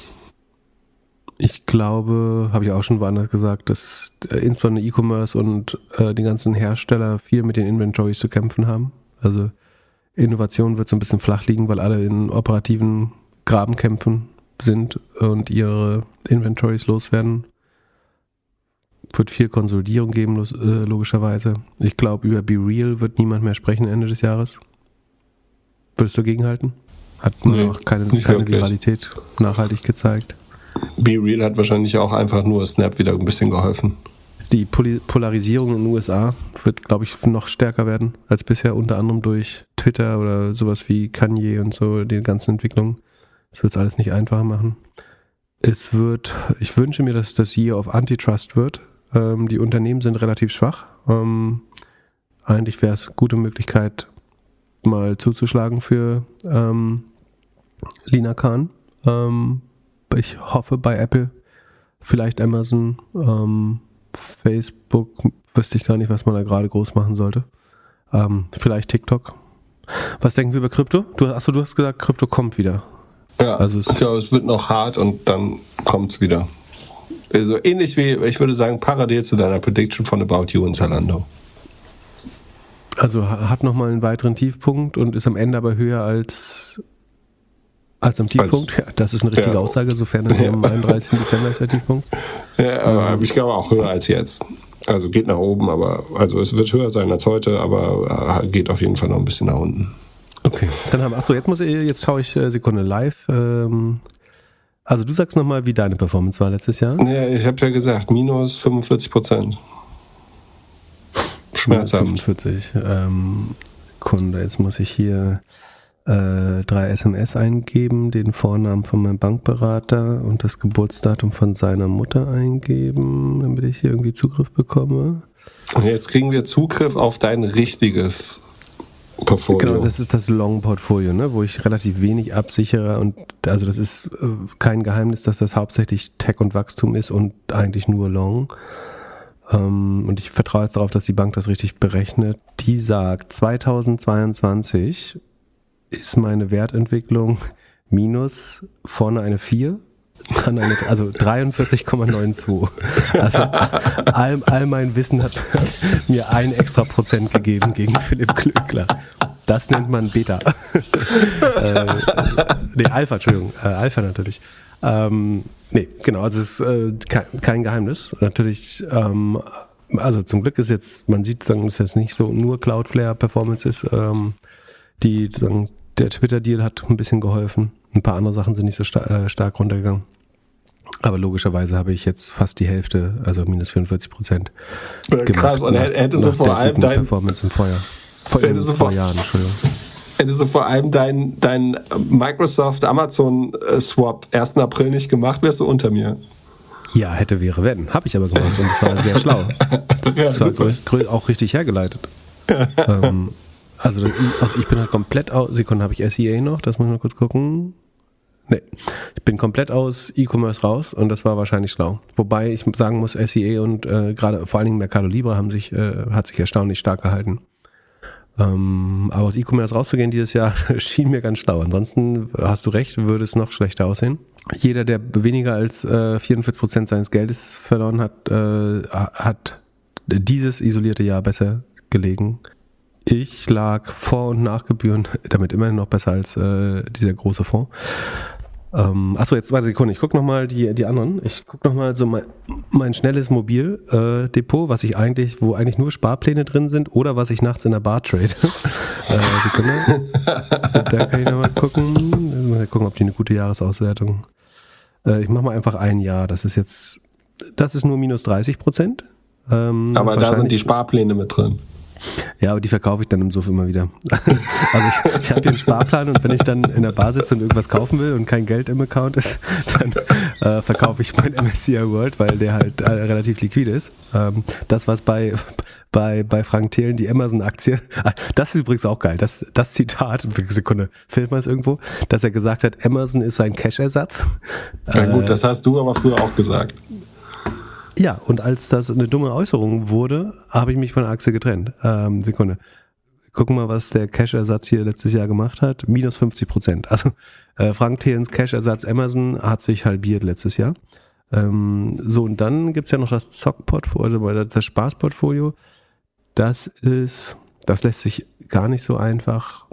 Ich glaube, habe ich auch schon woanders gesagt, dass äh, insbesondere E-Commerce und äh, die ganzen Hersteller viel mit den Inventories zu kämpfen haben. Also Innovation wird so ein bisschen flach liegen, weil alle in operativen Grabenkämpfen sind und ihre Inventories loswerden. Wird viel Konsolidierung geben, logischerweise. Ich glaube, über BeReal wird niemand mehr sprechen Ende des Jahres. Würdest du dagegenhalten? Hat nee, noch keine, keine Viralität nachhaltig gezeigt. BeReal hat wahrscheinlich auch einfach nur Snap wieder ein bisschen geholfen. Die Pol- Polarisierung in den U S A wird, glaube ich, noch stärker werden als bisher, unter anderem durch Twitter oder sowas wie Kanye und so, die ganzen Entwicklungen. Das wird es alles nicht einfacher machen. Es wird, ich wünsche mir, dass das Year of Antitrust wird. Ähm, die Unternehmen sind relativ schwach. Ähm, eigentlich wäre es eine gute Möglichkeit, mal zuzuschlagen für ähm, Lina Khan. Ähm, ich hoffe bei Apple, vielleicht Amazon, ähm, Facebook, wüsste ich gar nicht, was man da gerade groß machen sollte. Ähm, vielleicht TikTok. Was denken wir über Krypto? Du, achso, du hast gesagt, Krypto kommt wieder. Ja, also es, ich glaube, es wird noch hart und dann kommt es wieder. Also ähnlich wie, ich würde sagen, parallel zu deiner Prediction von About You und Zalando. Also hat nochmal einen weiteren Tiefpunkt und ist am Ende aber höher als Als am Tiefpunkt? Als, ja, das ist eine richtige ja. Aussage, sofern es am einunddreißigsten Dezember ist der Tiefpunkt. Ja, aber ähm, ich glaube auch höher als jetzt. Also geht nach oben, aber also es wird höher sein als heute, aber geht auf jeden Fall noch ein bisschen nach unten. Okay, dann haben wir, achso, jetzt muss ich, jetzt schaue ich äh, Sekunde live. Ähm, also du sagst nochmal, wie deine Performance war letztes Jahr? Ja, ich habe ja gesagt, minus fünfundvierzig Prozent. Schmerzhaft. fünfundvierzig, ähm, Sekunde, jetzt muss ich hier äh, drei S M S eingeben, den Vornamen von meinem Bankberater und das Geburtsdatum von seiner Mutter eingeben, damit ich hier irgendwie Zugriff bekomme. Und jetzt kriegen wir Zugriff auf dein richtiges Portfolio. Genau, das ist das Long-Portfolio, ne, wo ich relativ wenig absichere und also das ist äh, kein Geheimnis, dass das hauptsächlich Tech und Wachstum ist und eigentlich nur Long. Ähm, und ich vertraue jetzt darauf, dass die Bank das richtig berechnet. Die sagt, zweitausendzweiundzwanzig ist meine Wertentwicklung minus vorne eine vier, dann eine, also dreiundvierzig Komma neunundneunzig. Also all, all mein Wissen hat, hat mir ein extra Prozent gegeben gegen Philipp Klöckler. Das nennt man Beta. äh, nee, Alpha, Entschuldigung. Äh, Alpha natürlich. Ähm, nee, genau, also es ist äh, kein, kein Geheimnis. Natürlich, ähm, also zum Glück ist jetzt, man sieht, dass es jetzt nicht so nur Cloudflare-Performance ist. Ähm, die, sagen, der Twitter-Deal hat ein bisschen geholfen. Ein paar andere Sachen sind nicht so sta- äh, stark runtergegangen. Aber logischerweise habe ich jetzt fast die Hälfte, also minus vierundvierzig Prozent gemacht. Krass, und hättest du vor allem dein Performance im Vorjahr. Vor, im, vor, vor Jahren, Entschuldigung. Hättest du vor allem dein, dein Microsoft-Amazon-Swap ersten April nicht gemacht, wärst du unter mir. Ja, hätte, wäre, wenn. Habe ich aber gemacht und das war sehr schlau. Ja, das war größ, größ, auch richtig hergeleitet. ähm, also, das, also ich bin halt komplett aus, Sekunde, habe ich S E A noch, das muss ich mal kurz gucken. Nee, ich bin komplett aus E-Commerce raus und das war wahrscheinlich schlau. Wobei ich sagen muss, S E A und äh, gerade vor allen Dingen Mercado Libre haben sich, äh, hat sich erstaunlich stark gehalten. Ähm, aber aus E-Commerce rauszugehen dieses Jahr schien mir ganz schlau. Ansonsten hast du recht, würde es noch schlechter aussehen. Jeder, der weniger als äh, vierundvierzig Prozent seines Geldes verloren hat, äh, hat dieses isolierte Jahr besser gelegen. Ich lag vor und nach Gebühren damit immerhin noch besser als äh, dieser große Fonds. Ähm, achso, jetzt warte Sekunde, ich gucke nochmal die, die anderen. Ich gucke nochmal so mein, mein schnelles Mobil-Depot, äh, was ich eigentlich, wo eigentlich nur Sparpläne drin sind oder was ich nachts in der Bar trade. äh, Sekunde. Da kann ich nochmal gucken. Mal gucken, ob die eine gute Jahresauswertung. Äh, ich mache mal einfach ein Jahr. Das ist jetzt, das ist nur minus dreißig Prozent. Ähm, Aber da sind die Sparpläne mit drin. Ja, aber die verkaufe ich dann im Suff immer wieder. Also ich, ich habe hier einen Sparplan und wenn ich dann in der Bar sitze und irgendwas kaufen will und kein Geld im Account ist, dann äh, verkaufe ich meinen M S C I World, weil der halt äh, relativ liquide ist. Ähm, das, was bei, bei, bei Frank Thelen, die Amazon-Aktie, das ist übrigens auch geil, das, das Zitat, Sekunde, filmt man es irgendwo, dass er gesagt hat, Amazon ist ein Cash-Ersatz. Na gut, das hast du aber früher auch gesagt. Ja, und als das eine dumme Äußerung wurde, habe ich mich von der Aktie getrennt. Ähm, Sekunde. Gucken wir mal, was der Cash-Ersatz hier letztes Jahr gemacht hat. Minus fünfzig Prozent. Also äh, Frank Thelens Cash-Ersatz Amazon hat sich halbiert letztes Jahr. Ähm, so, und dann gibt's ja noch das Zock-Portfolio, oder das Spaß-Portfolio. Das ist, das lässt sich gar nicht so einfach.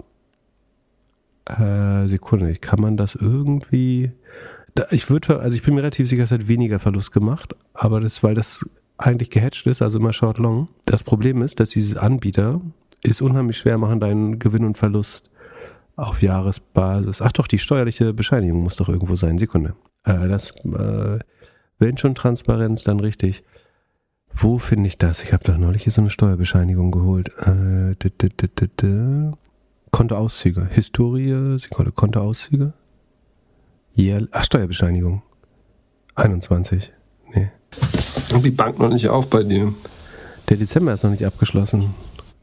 Äh, Sekunde, kann man das irgendwie... Ich würde, also ich bin mir relativ sicher, es hat weniger Verlust gemacht, aber das, weil das eigentlich gehatcht ist, also immer Short Long. Das Problem ist, dass dieses Anbieter ist unheimlich schwer machen, deinen Gewinn und Verlust auf Jahresbasis. Ach doch, die steuerliche Bescheinigung muss doch irgendwo sein. Sekunde. Äh, das, äh, wenn schon Transparenz, dann richtig. Wo finde ich das? Ich habe doch neulich hier so eine Steuerbescheinigung geholt. Äh, d, d, d, d, d. Kontoauszüge. Historie, Sekunde, Kontoauszüge. Yeah. Ach, Steuerbescheinigung. einundzwanzig. Nee. Und die Bank noch nicht auf bei dir. Der Dezember ist noch nicht abgeschlossen.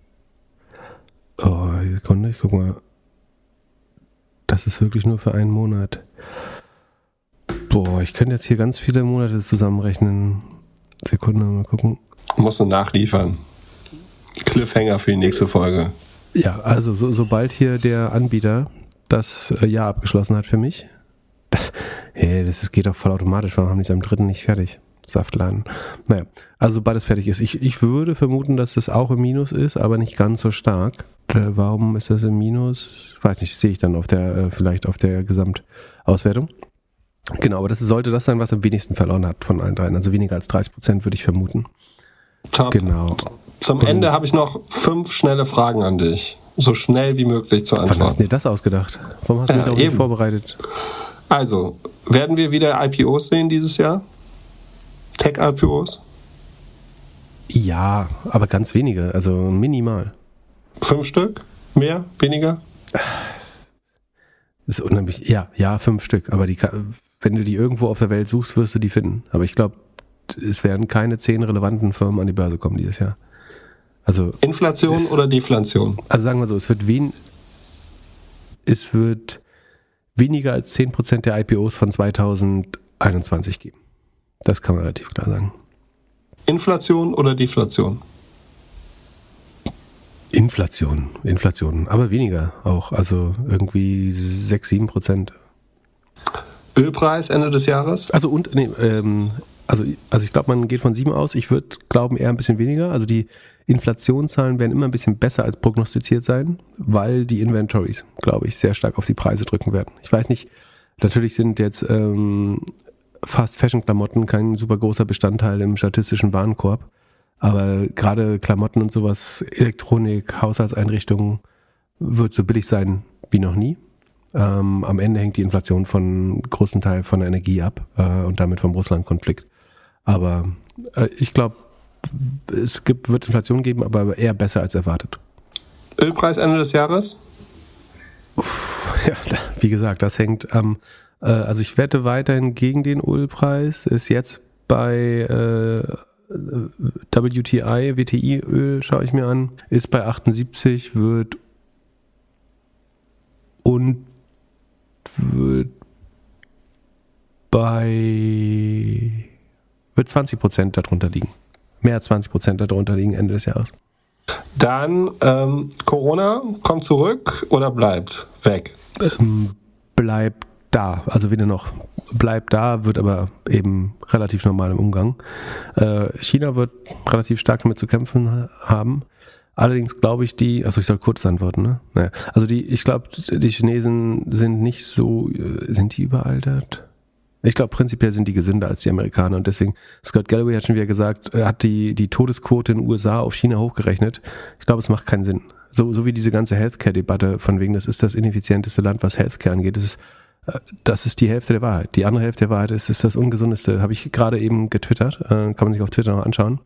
Oh, Sekunde, ich guck mal. Das ist wirklich nur für einen Monat. Boah, ich könnte jetzt hier ganz viele Monate zusammenrechnen. Sekunde, mal gucken. Musst du nachliefern. Cliffhanger für die nächste Folge. Ja, also so, sobald hier der Anbieter das Jahr abgeschlossen hat für mich, das, hey, das ist, geht doch voll automatisch, warum haben die es am dritten nicht fertig? Saftladen. Naja, also sobald es fertig ist. Ich, ich würde vermuten, dass es auch im Minus ist, aber nicht ganz so stark. äh, warum ist das im Minus? Weiß nicht, sehe ich dann auf der, äh, vielleicht auf der Gesamtauswertung. Genau, aber das sollte das sein, was am wenigsten verloren hat von allen dreien. Also weniger als dreißig Prozent würde ich vermuten. Top. Genau. Zum Ende habe ich noch fünf schnelle Fragen an dich. So schnell wie möglich zu antworten. Wann hast du dir das ausgedacht? Warum hast du Ja, dich darauf eben. nicht vorbereitet? Also, werden wir wieder I P Os sehen dieses Jahr? Tech-I P Os? Ja, aber ganz wenige, also minimal. Fünf Stück? Mehr? Weniger? Das ist unheimlich. Ja, ja, fünf Stück. Aber die, wenn du die irgendwo auf der Welt suchst, wirst du die finden. Aber ich glaube, es werden keine zehn relevanten Firmen an die Börse kommen dieses Jahr. Also Inflation es, oder Deflation? Also sagen wir so, es wird wen, es wird weniger als zehn Prozent der I P Os von zweitausendeinundzwanzig geben. Das kann man relativ klar sagen. Inflation oder Deflation? Inflation, Inflation, aber weniger auch, also irgendwie sechs, sieben Prozent. Ölpreis Ende des Jahres? Also und nee, ähm, also, also ich glaube, man geht von sieben aus. Ich würde glauben eher ein bisschen weniger. Also die Inflationszahlen werden immer ein bisschen besser als prognostiziert sein, weil die Inventories, glaube ich, sehr stark auf die Preise drücken werden. Ich weiß nicht, natürlich sind jetzt ähm, Fast-Fashion-Klamotten kein super großer Bestandteil im statistischen Warenkorb, aber gerade Klamotten und sowas, Elektronik, Haushaltseinrichtungen, wird so billig sein wie noch nie. Ähm, am Ende hängt die Inflation von großen Teil von der Energie ab äh, und damit vom Russland-Konflikt. Aber äh, ich glaube, es gibt, wird Inflation geben, aber eher besser als erwartet. Ölpreis Ende des Jahres? Ja, wie gesagt, das hängt am, äh, also ich wette weiterhin gegen den Ölpreis, ist jetzt bei äh, W T I, W T I-Öl schaue ich mir an, ist bei achtundsiebzig, wird und wird bei wird zwanzig Prozent darunter liegen. Mehr als zwanzig Prozent darunter liegen Ende des Jahres. Dann ähm, Corona kommt zurück oder bleibt weg? Ähm, bleibt da, also wieder noch bleibt da, wird aber eben relativ normal im Umgang. Äh, China wird relativ stark damit zu kämpfen haben. Allerdings glaube ich, die, also ich soll kurz antworten, ne? Naja, also die, ich glaube, die Chinesen sind nicht so, sind die überaltert? Ich glaube, prinzipiell sind die gesünder als die Amerikaner und deswegen, Scott Galloway hat schon wieder gesagt, er hat die, die Todesquote in den U S A auf China hochgerechnet. Ich glaube, es macht keinen Sinn. So, so wie diese ganze Healthcare-Debatte von wegen, das ist das ineffizienteste Land, was Healthcare angeht. Das ist, das ist die Hälfte der Wahrheit. Die andere Hälfte der Wahrheit ist, ist das ungesundeste, habe ich gerade eben getwittert, äh, kann man sich auf Twitter noch anschauen.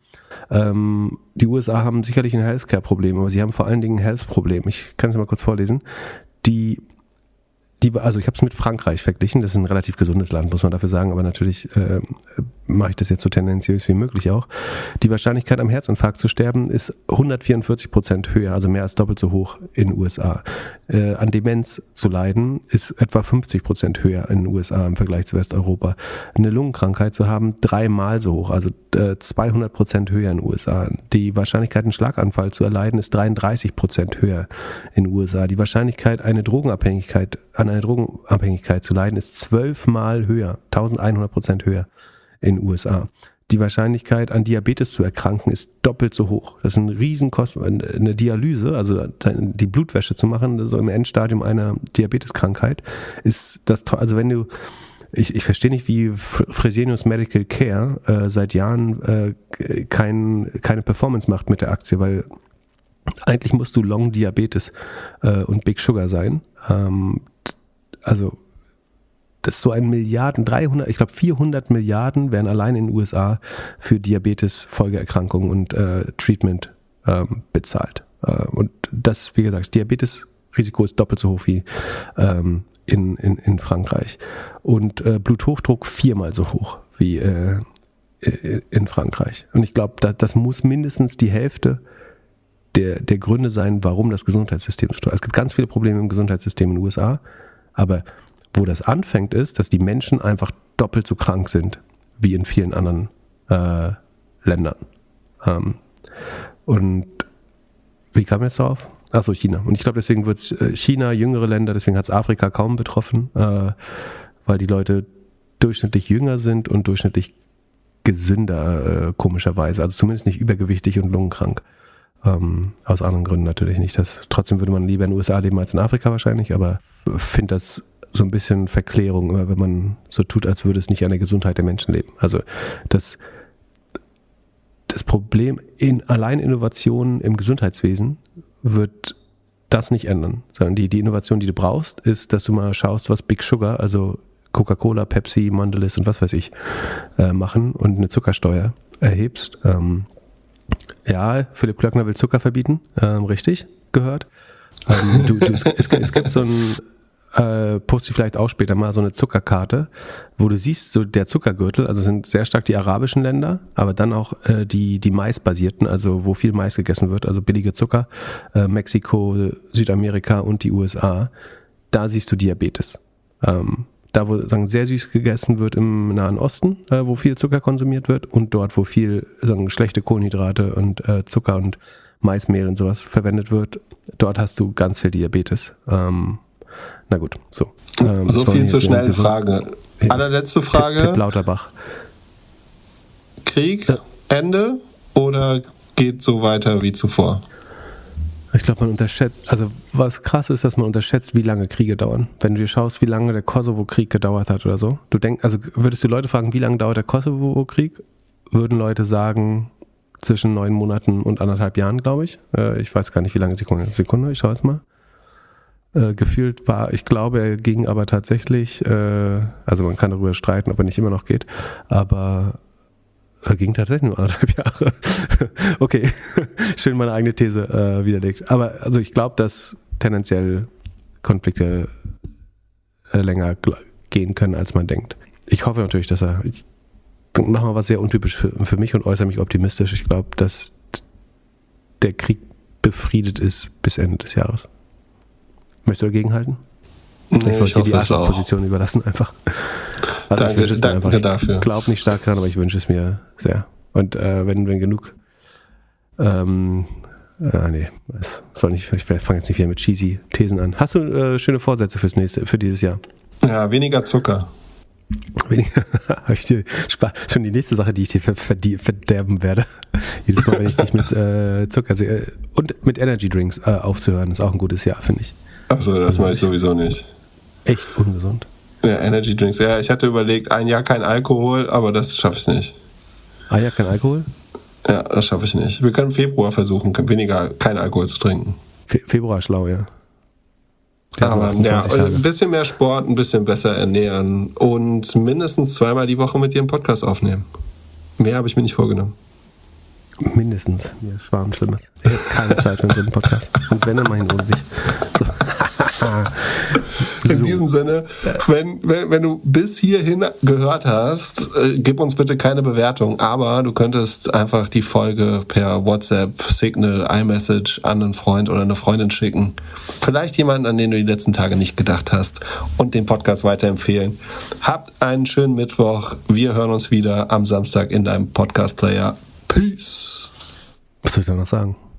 Ähm, die U S A haben sicherlich ein Healthcare-Problem, aber sie haben vor allen Dingen ein Health-Problem. Ich kann es mal kurz vorlesen. Die Die, also ich habe es mit Frankreich verglichen, das ist ein relativ gesundes Land, muss man dafür sagen, aber natürlich äh, mache ich das jetzt so tendenziös wie möglich auch. Die Wahrscheinlichkeit am Herzinfarkt zu sterben ist hundertvierundvierzig Prozent höher, also mehr als doppelt so hoch in den U S A. Äh, an Demenz zu leiden ist etwa fünfzig Prozent höher in den U S A im Vergleich zu Westeuropa. Eine Lungenkrankheit zu haben, dreimal so hoch, also äh, zweihundert Prozent höher in den U S A. Die Wahrscheinlichkeit, einen Schlaganfall zu erleiden, ist dreiunddreißig Prozent höher in den U S A. Die Wahrscheinlichkeit, eine Drogenabhängigkeit an einer Drogenabhängigkeit zu leiden, ist zwölfmal höher, eintausendeinhundert Prozent höher in den U S A. Die Wahrscheinlichkeit, an Diabetes zu erkranken, ist doppelt so hoch. Das ist ein Riesenkosten. Eine Dialyse, also die Blutwäsche zu machen, so im Endstadium einer Diabeteskrankheit, ist das, also wenn du, ich, ich verstehe nicht, wie Fresenius Medical Care äh, seit Jahren äh, kein, keine Performance macht mit der Aktie, weil eigentlich musst du Long Diabetes äh, und Big Sugar sein. Ähm, also das ist so ein Milliarden, dreihundert, ich glaube vierhundert Milliarden werden allein in den U S A für Diabetes, Folgeerkrankungen und äh, Treatment ähm, bezahlt. Äh, und das, wie gesagt, das Diabetesrisiko ist doppelt so hoch wie ähm, in, in, in Frankreich. Und äh, Bluthochdruck viermal so hoch wie äh, in Frankreich. Und ich glaube, das, das muss mindestens die Hälfte der, der Gründe sein, warum das Gesundheitssystem so teuer ist. Es gibt ganz viele Probleme im Gesundheitssystem in den U S A, aber wo das anfängt ist, dass die Menschen einfach doppelt so krank sind wie in vielen anderen äh, Ländern. Ähm, und wie kam jetzt darauf? Achso, China. Und ich glaube, deswegen wird es China, jüngere Länder, deswegen hat es Afrika kaum betroffen, äh, weil die Leute durchschnittlich jünger sind und durchschnittlich gesünder, äh, komischerweise. Also zumindest nicht übergewichtig und lungenkrank. Ähm, aus anderen Gründen natürlich nicht. Das, trotzdem würde man lieber in den U S A leben als in Afrika wahrscheinlich, aber ich finde das so ein bisschen Verklärung, immer wenn man so tut, als würde es nicht an der Gesundheit der Menschen leben. Also das, das Problem in allein Innovationen im Gesundheitswesen wird das nicht ändern, sondern die, die Innovation, die du brauchst, ist, dass du mal schaust, was Big Sugar, also Coca-Cola, Pepsi, Mondelez und was weiß ich, äh, machen und eine Zuckersteuer erhebst. Ähm, ja, Philipp Klöckner will Zucker verbieten, ähm, richtig, gehört. Ähm, du, du, es, es, es gibt so ein, äh, poste ich vielleicht auch später mal, so eine Zuckerkarte, wo du siehst, so der Zuckergürtel, also sind sehr stark die arabischen Länder, aber dann auch äh, die, die maisbasierten, also wo viel Mais gegessen wird, also billige Zucker, äh, Mexiko, Südamerika und die U S A, da siehst du Diabetes. Ähm, da, wo sagen, sehr süß gegessen wird im Nahen Osten, äh, wo viel Zucker konsumiert wird und dort, wo viel sagen, schlechte Kohlenhydrate und äh, Zucker und Maismehl und sowas verwendet wird, dort hast du ganz viel Diabetes. Ähm, na gut, so. Ähm, so viel zur schnellen Frage. Allerletzte Frage. Pip, Pip Lauterbach. Krieg, ja. Ende oder geht so weiter wie zuvor? Ich glaube, man unterschätzt, also was krass ist, dass man unterschätzt, wie lange Kriege dauern. Wenn du dir schaust, wie lange der Kosovo-Krieg gedauert hat oder so. Du denkst, also würdest du Leute fragen, wie lange dauert der Kosovo-Krieg? Würden Leute sagen, zwischen neun Monaten und anderthalb Jahren, glaube ich. Äh, ich weiß gar nicht, wie lange Sekunde. Sekunde, ich schaue jetzt mal. Äh, gefühlt war, ich glaube, er ging aber tatsächlich, äh, also man kann darüber streiten, ob er nicht immer noch geht, aber er ging tatsächlich nur anderthalb Jahre. Okay, schön meine eigene These äh, widerlegt. Aber also ich glaube, dass tendenziell Konflikte äh, länger gehen können, als man denkt. Ich hoffe natürlich, dass er, ich mache mal was sehr untypisch für, für mich und äußere mich optimistisch. Ich glaube, dass der Krieg befriedet ist bis Ende des Jahres. Möchtest du dagegen halten? Nee, ich wollte dir die auch. Position überlassen einfach. Also danke, ich wünsche es mir danke einfach. dafür. Ich glaube nicht stark dran, aber ich wünsche es mir sehr. Und äh, wenn, wenn genug ähm, äh, nee, es soll nicht, ich fange jetzt nicht wieder mit cheesy Thesen an. Hast du äh, schöne Vorsätze fürs nächste, für dieses Jahr? Ja, weniger Zucker. Weniger, habe ich dir schon die nächste Sache, die ich dir verderben werde. Jedes Mal, wenn ich dich mit äh, Zucker sehe. Und mit Energy Drinks äh, aufzuhören, ist auch ein gutes Jahr, finde ich. Achso, das mache ich sowieso nicht. Echt ungesund. Ja, Energy Drinks. Ja, ich hatte überlegt, ein Jahr kein Alkohol, aber das schaffe ich nicht. Ein Jahr kein Alkohol? Ja, das schaffe ich nicht. Wir können im Februar versuchen, weniger kein Alkohol zu trinken. Fe- Februar schlau, ja. Der aber ja, ein bisschen mehr Sport, ein bisschen besser ernähren und mindestens zweimal die Woche mit dir einen Podcast aufnehmen. Mehr habe ich mir nicht vorgenommen. Mindestens. Mir ist schwarm Schlimmes. Ich habe keine Zeit für einen Podcast. Und wenn, dann mache ich ihn ohne dich. So. In so. diesem Sinne, wenn, wenn, wenn du bis hierhin gehört hast, äh, gib uns bitte keine Bewertung, aber du könntest einfach die Folge per WhatsApp, Signal, iMessage an einen Freund oder eine Freundin schicken. Vielleicht jemanden, an den du die letzten Tage nicht gedacht hast und den Podcast weiterempfehlen. Habt einen schönen Mittwoch. Wir hören uns wieder am Samstag in deinem Podcast-Player. Peace. Was soll ich da noch sagen?